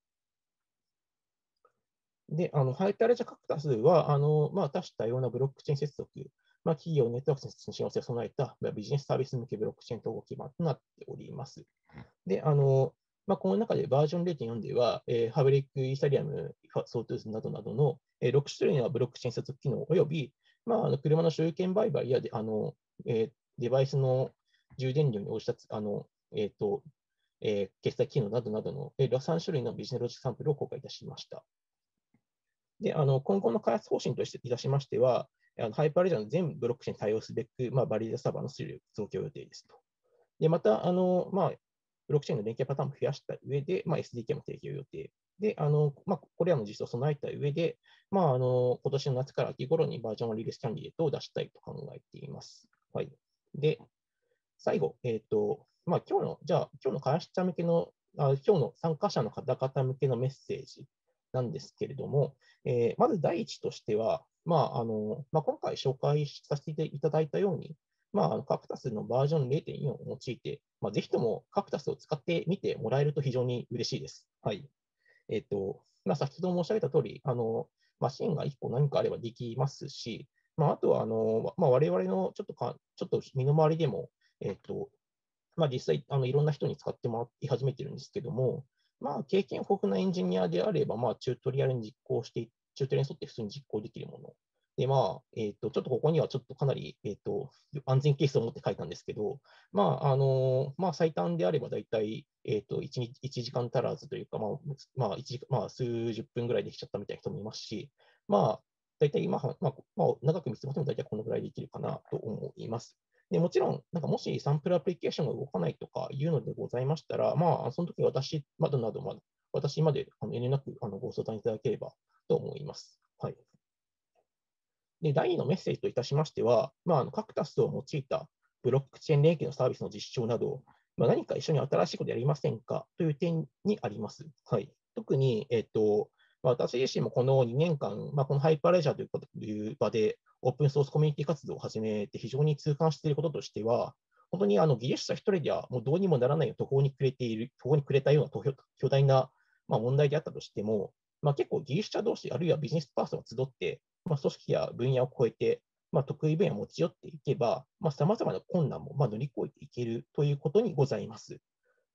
で、あのハイパーレジャーカクタスは、あのまあ、多種多様なブロックチェーン接続、まあ、企業ネットワークの親和性を備えた、まあ、ビジネスサービス向けブロックチェーン統合基盤となっております。で、あのまあ、この中でバージョン ゼロてんよん では、えー、ハブリック、イーサリアム、ソートゥースなどなどの、えー、ろく種類のブロックチェーン接続機能および、まあ、あの車の所有権売買やであの、えー、デバイスの充電量に応じたあの、えーとえー、決済機能などなどの、えー、さん種類のビジネスロジックサンプルを公開いたしました。で、あの今後の開発方針としていたしましては、あのハイパーレジャーの全ブロックチェーンに対応すべく、まあ、バリデータサーバーの出力増強予定ですと。で、また、あのまあ、ブロックチェーンの連携パターンも増やした上で、まあ、エスディーケー も提供予定。で、あのまあ、これらの実装を備えた上で、まあ、あの今年の夏から秋頃にバージョンリリースキャンディデートを出したいと考えています。はい。で、最後、えっ、ー、と、まあ、今日の、じゃあ、今日の開発者向けの、あ今日の参加者の方々向けのメッセージなんですけれども、えー、まず第一としては、まああのまあ、今回紹介させていただいたように、まあ、カクタスのバージョン ゼロてんよん を用いて、まあ、ぜひともカクタスを使ってみてもらえると非常に嬉しいです。はい。えっ、ー、と、まあ、先ほど申し上げた通り、あの、マシンがいっこ何かあればできますし、まあ、あとは、あの、まあ、我々のちょっとか、ちょっと身の回りでも、えっ、ー、と、まあ、実際あの、いろんな人に使ってもらい始めてるんですけども、まあ、経験豊富なエンジニアであれば、まあ、チュートリアルに実行して、チュートリアルに沿って普通に実行できるもの。で、まあ、えっ、ー、と、ちょっとここにはちょっとかなり、えっ、ー、と、安全ケースを持って書いたんですけど、まあ、あの、まあ、最短であれば大体、えっ、ー、と、いちにち、いちじかん足らずというか、まあ、まあ、一時まあ、数十分ぐらいできちゃったみたいな人もいますし、まあ、大体、まあ、まあ、まあ、長く見積もっても大体このぐらいできるかなと思います。でもちろん、なんかもしサンプルアプリケーションが動かないとかいうのでございましたら、まあ、その時私などなど、まあ、私まであの遠慮なくあのご相談いただければと思います。はい。で、だいにのメッセージといたしましては、まあ、あのカクタスを用いたブロックチェーン連携のサービスの実証など、まあ、何か一緒に新しいことやりませんかという点にあります。はい。特に、えっと、私自身もこのにねんかん、まあ、このハイパーレジャーということという場で、オープンソースコミュニティ活動を始めて非常に痛感していることとしては、本当にあの技術者一人ではもうどうにもならない途方に暮れている、途方に暮れたような巨大な、まあ、問題であったとしても、まあ、結構技術者同士、あるいはビジネスパーソンが集って、まあ、組織や分野を超えて、まあ、得意分野を持ち寄っていけば、さまざ、まな困難もまあ乗り越えていけるということにございます。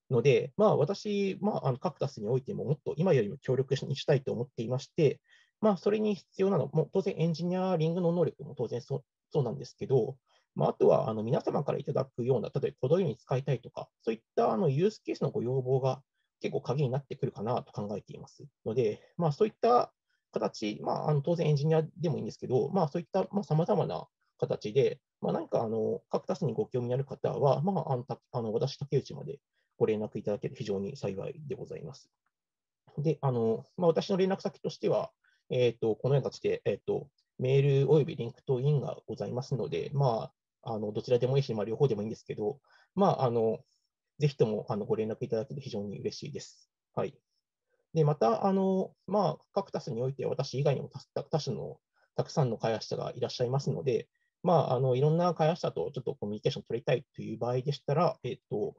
ので、まあ、私、まあ、あのカクタスにおいてももっと今よりも強力にしたいと思っていまして、まあ、それに必要なのは、もう当然エンジニアリングの能力も当然そうそうなんですけど、まあ、あとはあの皆様からいただくような、例えばこのように使いたいとか、そういったあのユースケースのご要望が結構鍵になってくるかなと考えていますので、まあ、そういった形、まあ、あの当然エンジニアでもいいんですけど、まあ、そういったさまざまな形で、まあ、何かあのカクタスにご興味ある方は、まあ、あのたあの私、竹内までご連絡いただけると非常に幸いでございます。で、あのまあ、私の連絡先としては、えーと、このような形で、えーと、メールおよびリンクトインがございますので、まあ、あのどちらでもいいし、まあ、両方でもいいんですけど、まあ、あのぜひともあのご連絡いただけると非常に嬉しいです。はい。で、また、あの、まあ、カクタスにおいて私以外にも多多種のたくさんの開発者がいらっしゃいますので、まあ、あの、いろんな開発者とちょっとコミュニケーション取りたいという場合でしたら、えっと、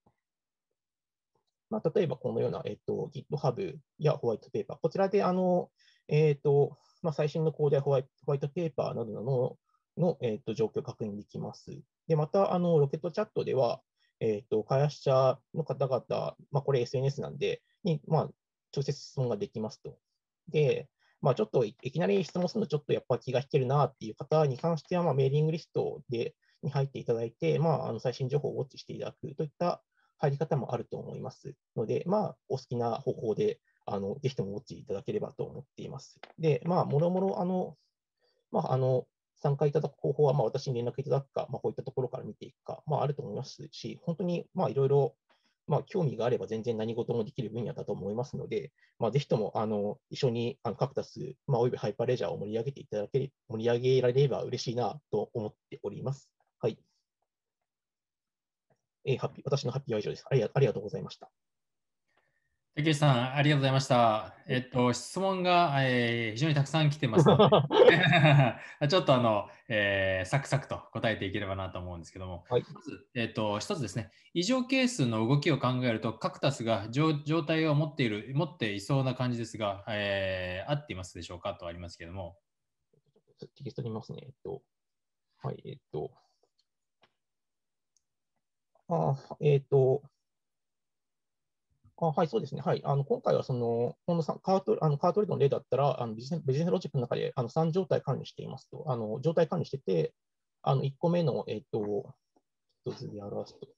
まあ、例えばこのような、えっと、GitHub やホワイトペーパー、こちらで、あの、えっと、まあ、最新のコードやホワイトホワイトペーパーなどの、の、えっと、状況を確認できます。で、また、あの、ロケットチャットでは、えっと、開発者の方々、まあ、これ エスエヌエス なんで、に、まあ、直接質問ができますと。で、まあ、ちょっといきなり質問するのちょっとやっぱ気が引けるなっていう方に関しては、まあ、メーリングリストでに入っていただいて、まあ、あの最新情報をウォッチしていただくといった入り方もあると思いますので、まあ、お好きな方法で、あのぜひともウォッチいただければと思っています。で、まあ、もろもろ、あの、まあ、あの、参加いただく方法は、まあ、私に連絡いただくか、まあ、こういったところから見ていくか、まあ、あると思いますし、本当に、まあ、いろいろ、まあ、興味があれば全然何事もできる分野だと思いますので、まあ、ぜひとも、あの、一緒に、あの、カクタス、まあ、およびハイパーレジャーを盛り上げていただけ、盛り上げられれば嬉しいなと思っております。はい。えー、ハッピー私のハッピーは以上です。ありがありがとうございました。 竹内さん、ありがとうございました。えっと、質問が、えー非常にたくさん来てますので、ちょっとあの、えーサクサクと答えていければなと思うんですけども、 はい。 まず、えっと、一つですね、異常係数の動きを考えると、カクタスが状状態を持っている、持っていそうな感じですが、えー合っていますでしょうかとありますけども。 テキスト見ますね。えっと、はい、えっと、あ、えっと、あはい、そうですね。はい。あの今回はその、このさカートあのカートレードの例だったら、あのビジネスビジネスロジックの中であのさん状態管理していますと、あの状態管理してて、あのいっこめの、えっと、一つで表すと、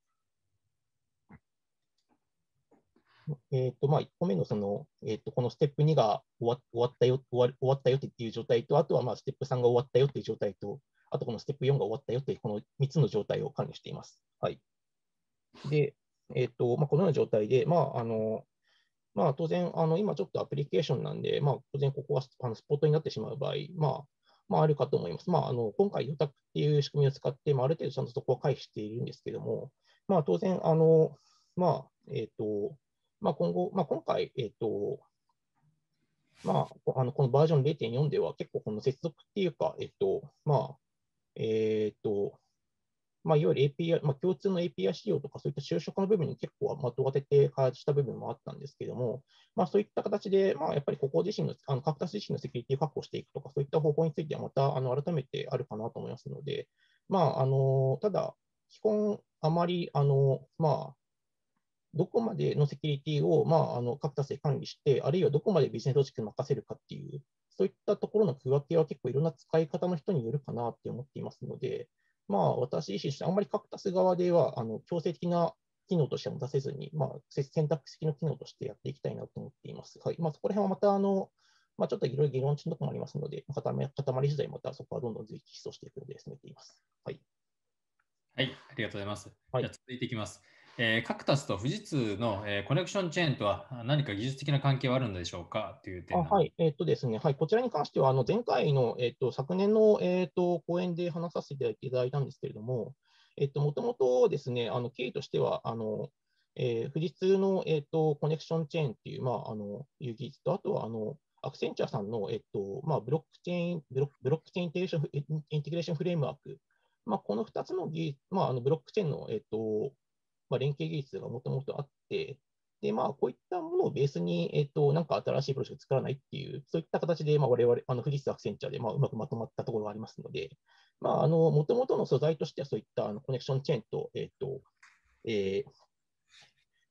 えっと、まあ、いっこめのその、えっと、このステップにが終わ終わったよ、終わ終わったよっていう状態と、あとはまあステップさんが終わったよっていう状態と、あとこのステップよんが終わったよっていう、このみっつの状態を管理しています。はい。で、えっと、まあ、このような状態で、まあ、あの、まあ、当然、あの今ちょっとアプリケーションなんで、まあ、当然ここはあのスポットになってしまう場合、まあ、まあ、あるかと思います。まあ、あの今回、予託っていう仕組みを使って、まあ、ある程度ちゃんとそこは回避しているんですけども、まあ、当然、あのまあえっとまあ、今後、まあ、今回、えっとまあ、あのこのバージョンれいてんよんでは結構この接続っていうか、えっとまあえっとまあ、いわゆる エーピーアイ、まあ、共通の エーピーアイ 仕様とか、そういった就職の部分に結構的を当てて開発した部分もあったんですけども、まあ、そういった形で、まあ、やっぱりここ自身の、あのカクタス自身のセキュリティを確保していくとか、そういった方法についてはまたあの改めてあるかなと思いますので、まあ、あのただ、基本、あまり、あのまあ、どこまでのセキュリティを、まあ、あのカクタスで管理して、あるいはどこまでビジネスロジックに任せるかっていう、そういったところの区分けは結構いろんな使い方の人によるかなって思っていますので、まあ、私自身、あんまりカクタス側ではあの強制的な機能としても出せずに、まあ、選択式の機能としてやっていきたいなと思っています。はい。まあ、そこら辺はまた、あの、まあ、ちょっといろいろ議論中のところもありますので、固まり次第またそこはどんどん随時実装していくので進めています。はい。 はい、ありがとうございます。 はいじゃあ続いていきます。えーカクタスと富士通の、えーコネクションチェーンとは何か技術的な関係はあるのでしょうかというあ点なんです。 はい、えっとですね、はい、こちらに関しては、あの前回の、えっと、昨年の、えっと、講演で話させていただいたんですけれども、えっと、もともとですね、あの経緯としては、あのえー富士通の、えっと、コネクションチェーンっていう、まあ、あのいう技術と、あとはあのアクセンチャーさんの、えっとまあ、ブロックチェーン、ブロックブロックチェーンインテグレーションインテグレーションフレームワーク、まあ、このふたつの技術、まあ、あのブロックチェーンの、えっとまあ、連携技術がもともとあって、で、まあ、こういったものをベースに、えっと、なんか新しいプロジェクトを作らないっていう、そういった形で、まあ、我々、あの、富士通アクセンチャーで、まあ、うまくまとまったところがありますので、まあ、あの、もともとの素材としては、そういったあのコネクションチェーンと、えっと、えー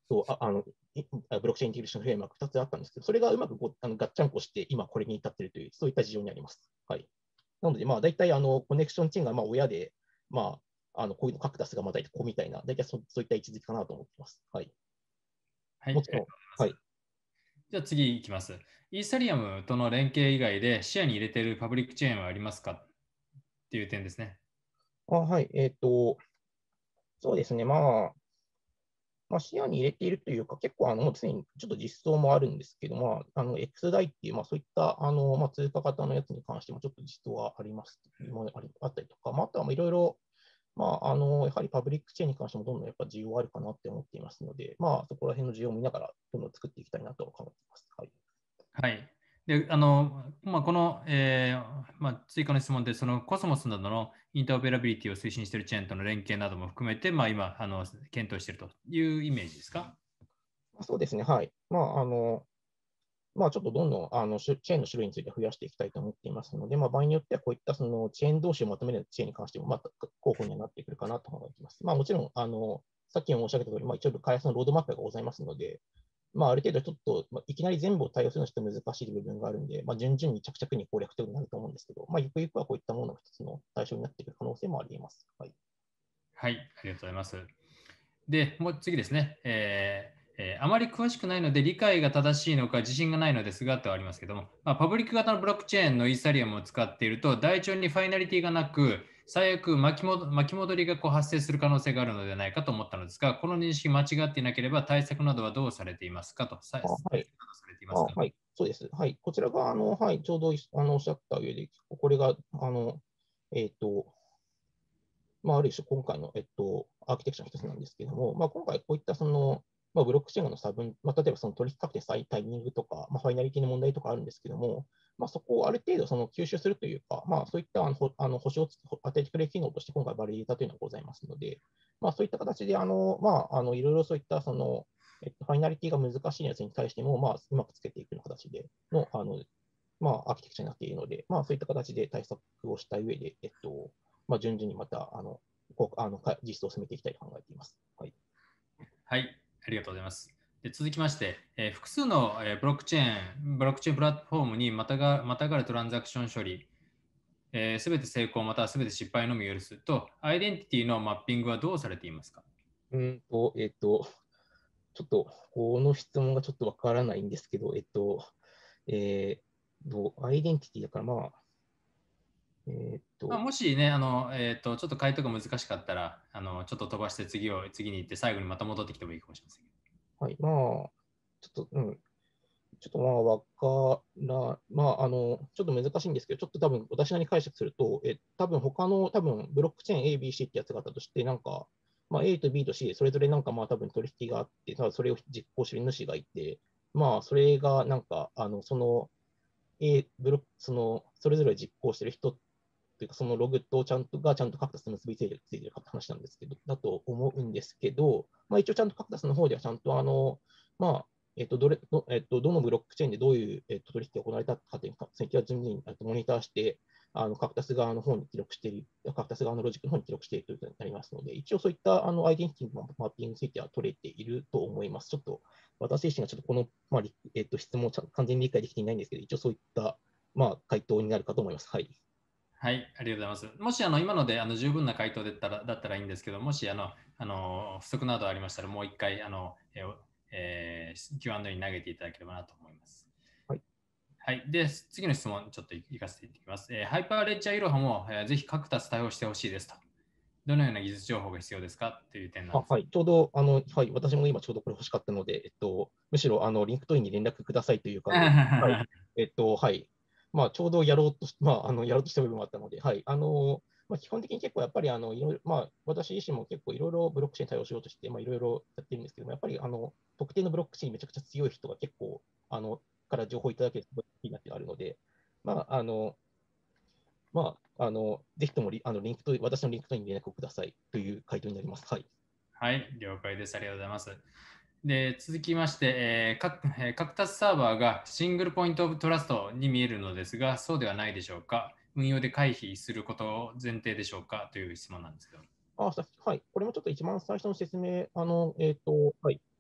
とああのいブロックチェーンインテグレーションフレームワークふたつあったんですけど、それがうまくごあのガッチャンコして、今これに至っているという、そういった事情にあります。はい、なので、まあ、大体あのコネクションチェーンがまあ親で、まあ、あのこういうのカクタスがまあ大体子みたいな、大体そそういった位置づけかなと思っています。はい。 はい、 もちろん。はい。 じゃあ次いきます。イーサリアムとの連携以外で視野に入れているパブリックチェーンはありますかっていう点ですね。 あはい。えっ、と、そうですね。まあ、まあ、視野に入れているというか、結構あの、もう常にちょっと実装もあるんですけど、まあ、あの エックスダイ っていう、まあ、そういったあの、まあ、通貨型のやつに関してもちょっと実装はあります、もありあったりとか、まあ、あとはいろいろ、まあ、あの、やはりパブリックチェーンに関してもどんどんやっぱ需要あるかなって思っていますので、まあ、そこら辺の需要を見ながら、どんどん作っていきたいなと考えています。はい。 はい。で、あの、まあ、この、えーまあ、追加の質問で、そのコスモスなどのインターオペラビリティを推進しているチェーンとの連携なども含めて、まあ、今、あの検討しているというイメージですか？ そうですね。はい。まあ、あの、まあ、ちょっとどんどんあのチェーンの種類について増やしていきたいと思っていますので、まあ、場合によってはこういったそのチェーン同士をまとめるチェーンに関しても、また候補にはなってくるかなと考えています。まあ、もちろん、あのさっきも申し上げた通り、まあ、一応開発のロードマップがございますので、まあ、ある程度ちょっと、まあ、いきなり全部を対応するのはちょっと難しい部分があるんで、まあ、順々に着々に攻略ということになると思うんですけど、まあ、ゆくゆくはこういったものが一つの対象になっていく可能性もあり得ます。はい。 はい、ありがとうございます。で、もう次ですね。えーえーあまり詳しくないので理解が正しいのか自信がないのですがとありますけども、まあ、パブリック型のブロックチェーンのイーサリアムを使っていると台帳にファイナリティがなく最悪巻き戻巻き戻りがこう発生する可能性があるのではないかと思ったのですが、この認識間違っていなければ対策などはどうされていますかと。さあはい。 されていますか？ あはい。そうです。はい。こちらが、あの、はい、ちょうどあのおっしゃった上で、これが、あの、えっ、と、まあ、ある種、今回の、えっと、アーキテクチャの一つなんですけれども、まあ、今回こういったその、まあ、ブロックチェーンの差分、まあ、例えばその取引確定再タイミングとか、まあ、ファイナリティの問題とかあるんですけれども、まあ、そこをある程度その吸収するというか、まあ、そういったあのほあの保証を与えてくれる機能として今回バリデータというのがございますので、まあ、そういった形で、あの、まあ、あの、いろいろそういったその、えっと、ファイナリティが難しいやつに対しても、まあ、うまくつけていくような形での、あの、まあ、アーキテクチャになっているので、まあ、そういった形で対策をした上で、えっと、まあ、順々にまた、あの、こうあの実装を進めていきたいと考えています。はい、 はい、ありがとうございます。で続きまして、えー複数の、えーブロックチェーン、ブロックチェーンプラットフォームにまたがまたがるトランザクション処理、す、えー、べ、て成功またはすべて失敗のみを許すと、アイデンティティのマッピングはどうされていますか？ うんと、えっと、ちょっと、この質問がちょっとわからないんですけど、えっと、えー、とアイデンティティだから、まあ、えっと、 まあ、もしね、あの、えっ、と、ちょっと回答が難しかったら、あの、ちょっと飛ばして次を、次に行って最後にまた戻ってきてもいいかもしれません。 はい、まあ、ちょっと、うん、ちょっとまあ、わからまあ、あの、ちょっと難しいんですけど、ちょっと多分私なりに解釈すると、え、多分他の、多分ブロックチェーン A、B、C ってやつがあったとして、なんか、まあ、A と B と C、それぞれなんかまあ多分取引があって、ただそれを実行してる主がいて、まあ、それがなんか、あの、その、A、ブロック、その、それぞれ実行してる人っていうか、そのログとちゃんとがちゃんとカクタスと結びついてるついてるかって話なんですけど、だと思うんですけど、まあ、一応ちゃんとカクタスの方ではちゃんとあの、まあ、えっと、どれ、どえっと、どのブロックチェーンでどういう、えっと、取引が行われたかというか、先は順にモニターして、あのカクタス側の方に記録している、カクタス側のロジックの方に記録しているということになりますので、一応そういったあのアイデンティティのマッピングについては取れていると思います。ちょっと私自身がちょっとこの、まあえっと、質問を完全に理解できていないんですけど、一応そういった、まあ、回答になるかと思います。はい。 はい、ありがとうございます。もしあの今のであの十分な回答だったらだったらいいんですけど、もしあのあの不足などありましたら、もう一回あの、えーえー、キューアンドエー に投げていただければなと思います。 はい。 はい、で、次の質問、ちょっといかせていただきます。えー、ハイパーレッジャーイロハも、えー、ぜひ各タス対応してほしいですと。どのような技術情報が必要ですかという点なんです。 あはい、ちょうどあの、はい、私も今ちょうどこれ欲しかったので、えっと、むしろあのリンクトインに連絡くださいという感じで、はい、えっと、はい、まあ、ちょうどやろうとし、まあ、あのやろうとした部分もあったので、はい、あの、まあ、基本的に結構やっぱりあのいろいろ、まあ、私自身も結構いろいろブロックチェーン対応しようとして、まあ、いろいろやってるんですけども、やっぱりあの特定のブロックチェーンにめちゃくちゃ強い人が結構、あのから情報いただけるといいなっていうのがあるので、まあ、あの、まあ、あのぜひともリあのリンクと私のリンクトインに連絡をくださいという回答になります。はい。 はい、了解です。ありがとうございます。で続きまして、えー各えー各タスサーバーがシングルポイントオブトラストに見えるのですが、そうではないでしょうか。運用で回避することを前提でしょうかという質問なんですけど。 あ、はい。これもちょっと一番最初の説明、あの、えっと、はい。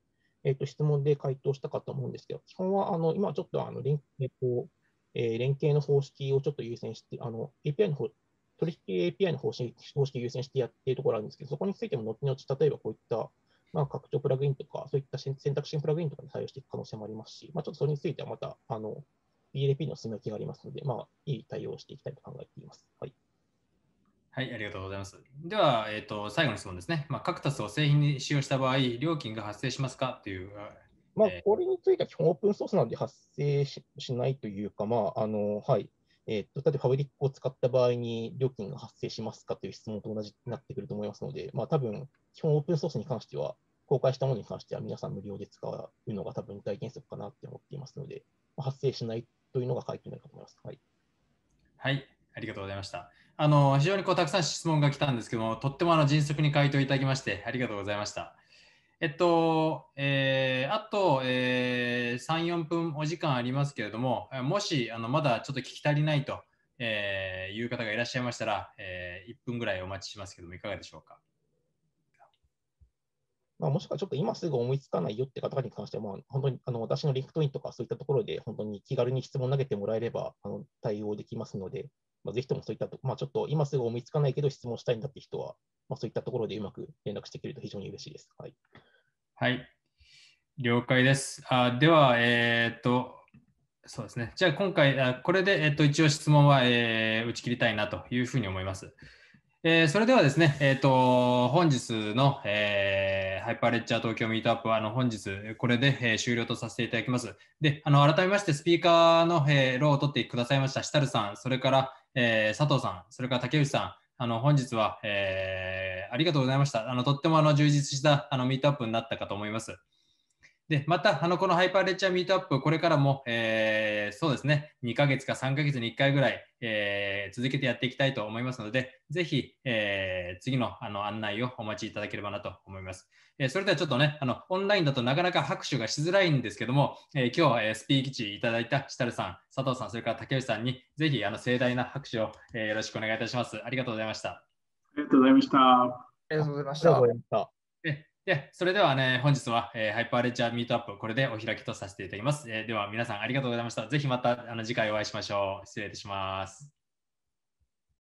えーと、質問で回答したかと思うんですけど、基本はあの今ちょっとあの連,、えーとえー連携の方式をちょっと優先して、あの エーピーアイ の方取引 エーピーアイ の方式方式を優先してやっているところあるんですけど、そこについても後々、例えばこういった、まあ、拡張プラグインとか、そういった選択肢プラグインとかに対応していく可能性もありますし、まあ、ちょっとそれについてはまたあの ビーエルピー の進めきがありますので、まあ、いい対応をしていきたいと考えています。はい。 はい、ありがとうございます。では、えーと、最後の質問ですね。まあ、カクタスを製品に使用した場合、料金が発生しますかという。 まあ、 えーこれについては基本オープンソースなので発生 し, しないというか、まあ、あの、はい。えーと、例えばファブリックを使った場合に料金が発生しますかという質問と同じになってくると思いますので、まあ、多分、基本オープンソースに関しては、公開したものに関しては皆さん無料で使うのが多分大原則かなって思っていますので、まあ、発生しないというのが回答になるかと思います。はい。 はい、ありがとうございました。あの非常にこうたくさん質問が来たんですけども、とってもあの迅速に回答いただきましてありがとうございました。えっと、えー、あと、えー、さん、よんぷんお時間ありますけれども、もしあのまだちょっと聞き足りないと、えー、いう方がいらっしゃいましたら、えー、いっぷんぐらいお待ちしますけども、いかがでしょうか。 まあ、もしくはちょっと今すぐ思いつかないよって方に関しては、まあ、本当にあの私のリンクトインとかそういったところで本当に気軽に質問投げてもらえればあの対応できますので、まあ、ぜひともそういったと、まあ、ちょっと今すぐ思いつかないけど質問したいんだって人は、まあ、そういったところでうまく連絡してくれると非常に嬉しいです。はい。 はい、了解です。あでは、えー、っと、そうですね。じゃあ今回、あこれで、えー、っと一応質問は、えー、打ち切りたいなというふうに思います。えー、それではですね、えー、と本日の、えー、ハイパーレッチャー東京ミートアップはあの本日これで、えー、終了とさせていただきます。で、あの改めましてスピーカーの、えー、ローを取ってくださいましたシタルさん、それから、えー、佐藤さん、それから竹内さん、あの本日は、えー、ありがとうございました。あのとってもあの充実したあのミートアップになったかと思います。で、また、あの、このハイパーレッチャーミートアップ、これからも、えー、そうですね、にかげつかさんかげつにいっかいぐらい、えー、続けてやっていきたいと思いますので、ぜひ、えー、次のあの案内をお待ちいただければなと思います。えー、それではちょっとね、あの、オンラインだとなかなか拍手がしづらいんですけども、えー、今日は、えー、スピーキチいただいたシタルさん、佐藤さん、それから竹内さんに、ぜひ、あの、盛大な拍手を、えー、よろしくお願いいたします。ありがとうございました。 ありがとうございました。 ありがとうございましありがとうごた。 ざいました。 で、それではね、本日は、えー、ハイパーレッチャーミートアップ、これでお開きとさせていただきます。えー、では、皆さんありがとうございました。ぜひまたあの次回お会いしましょう。失礼いたします。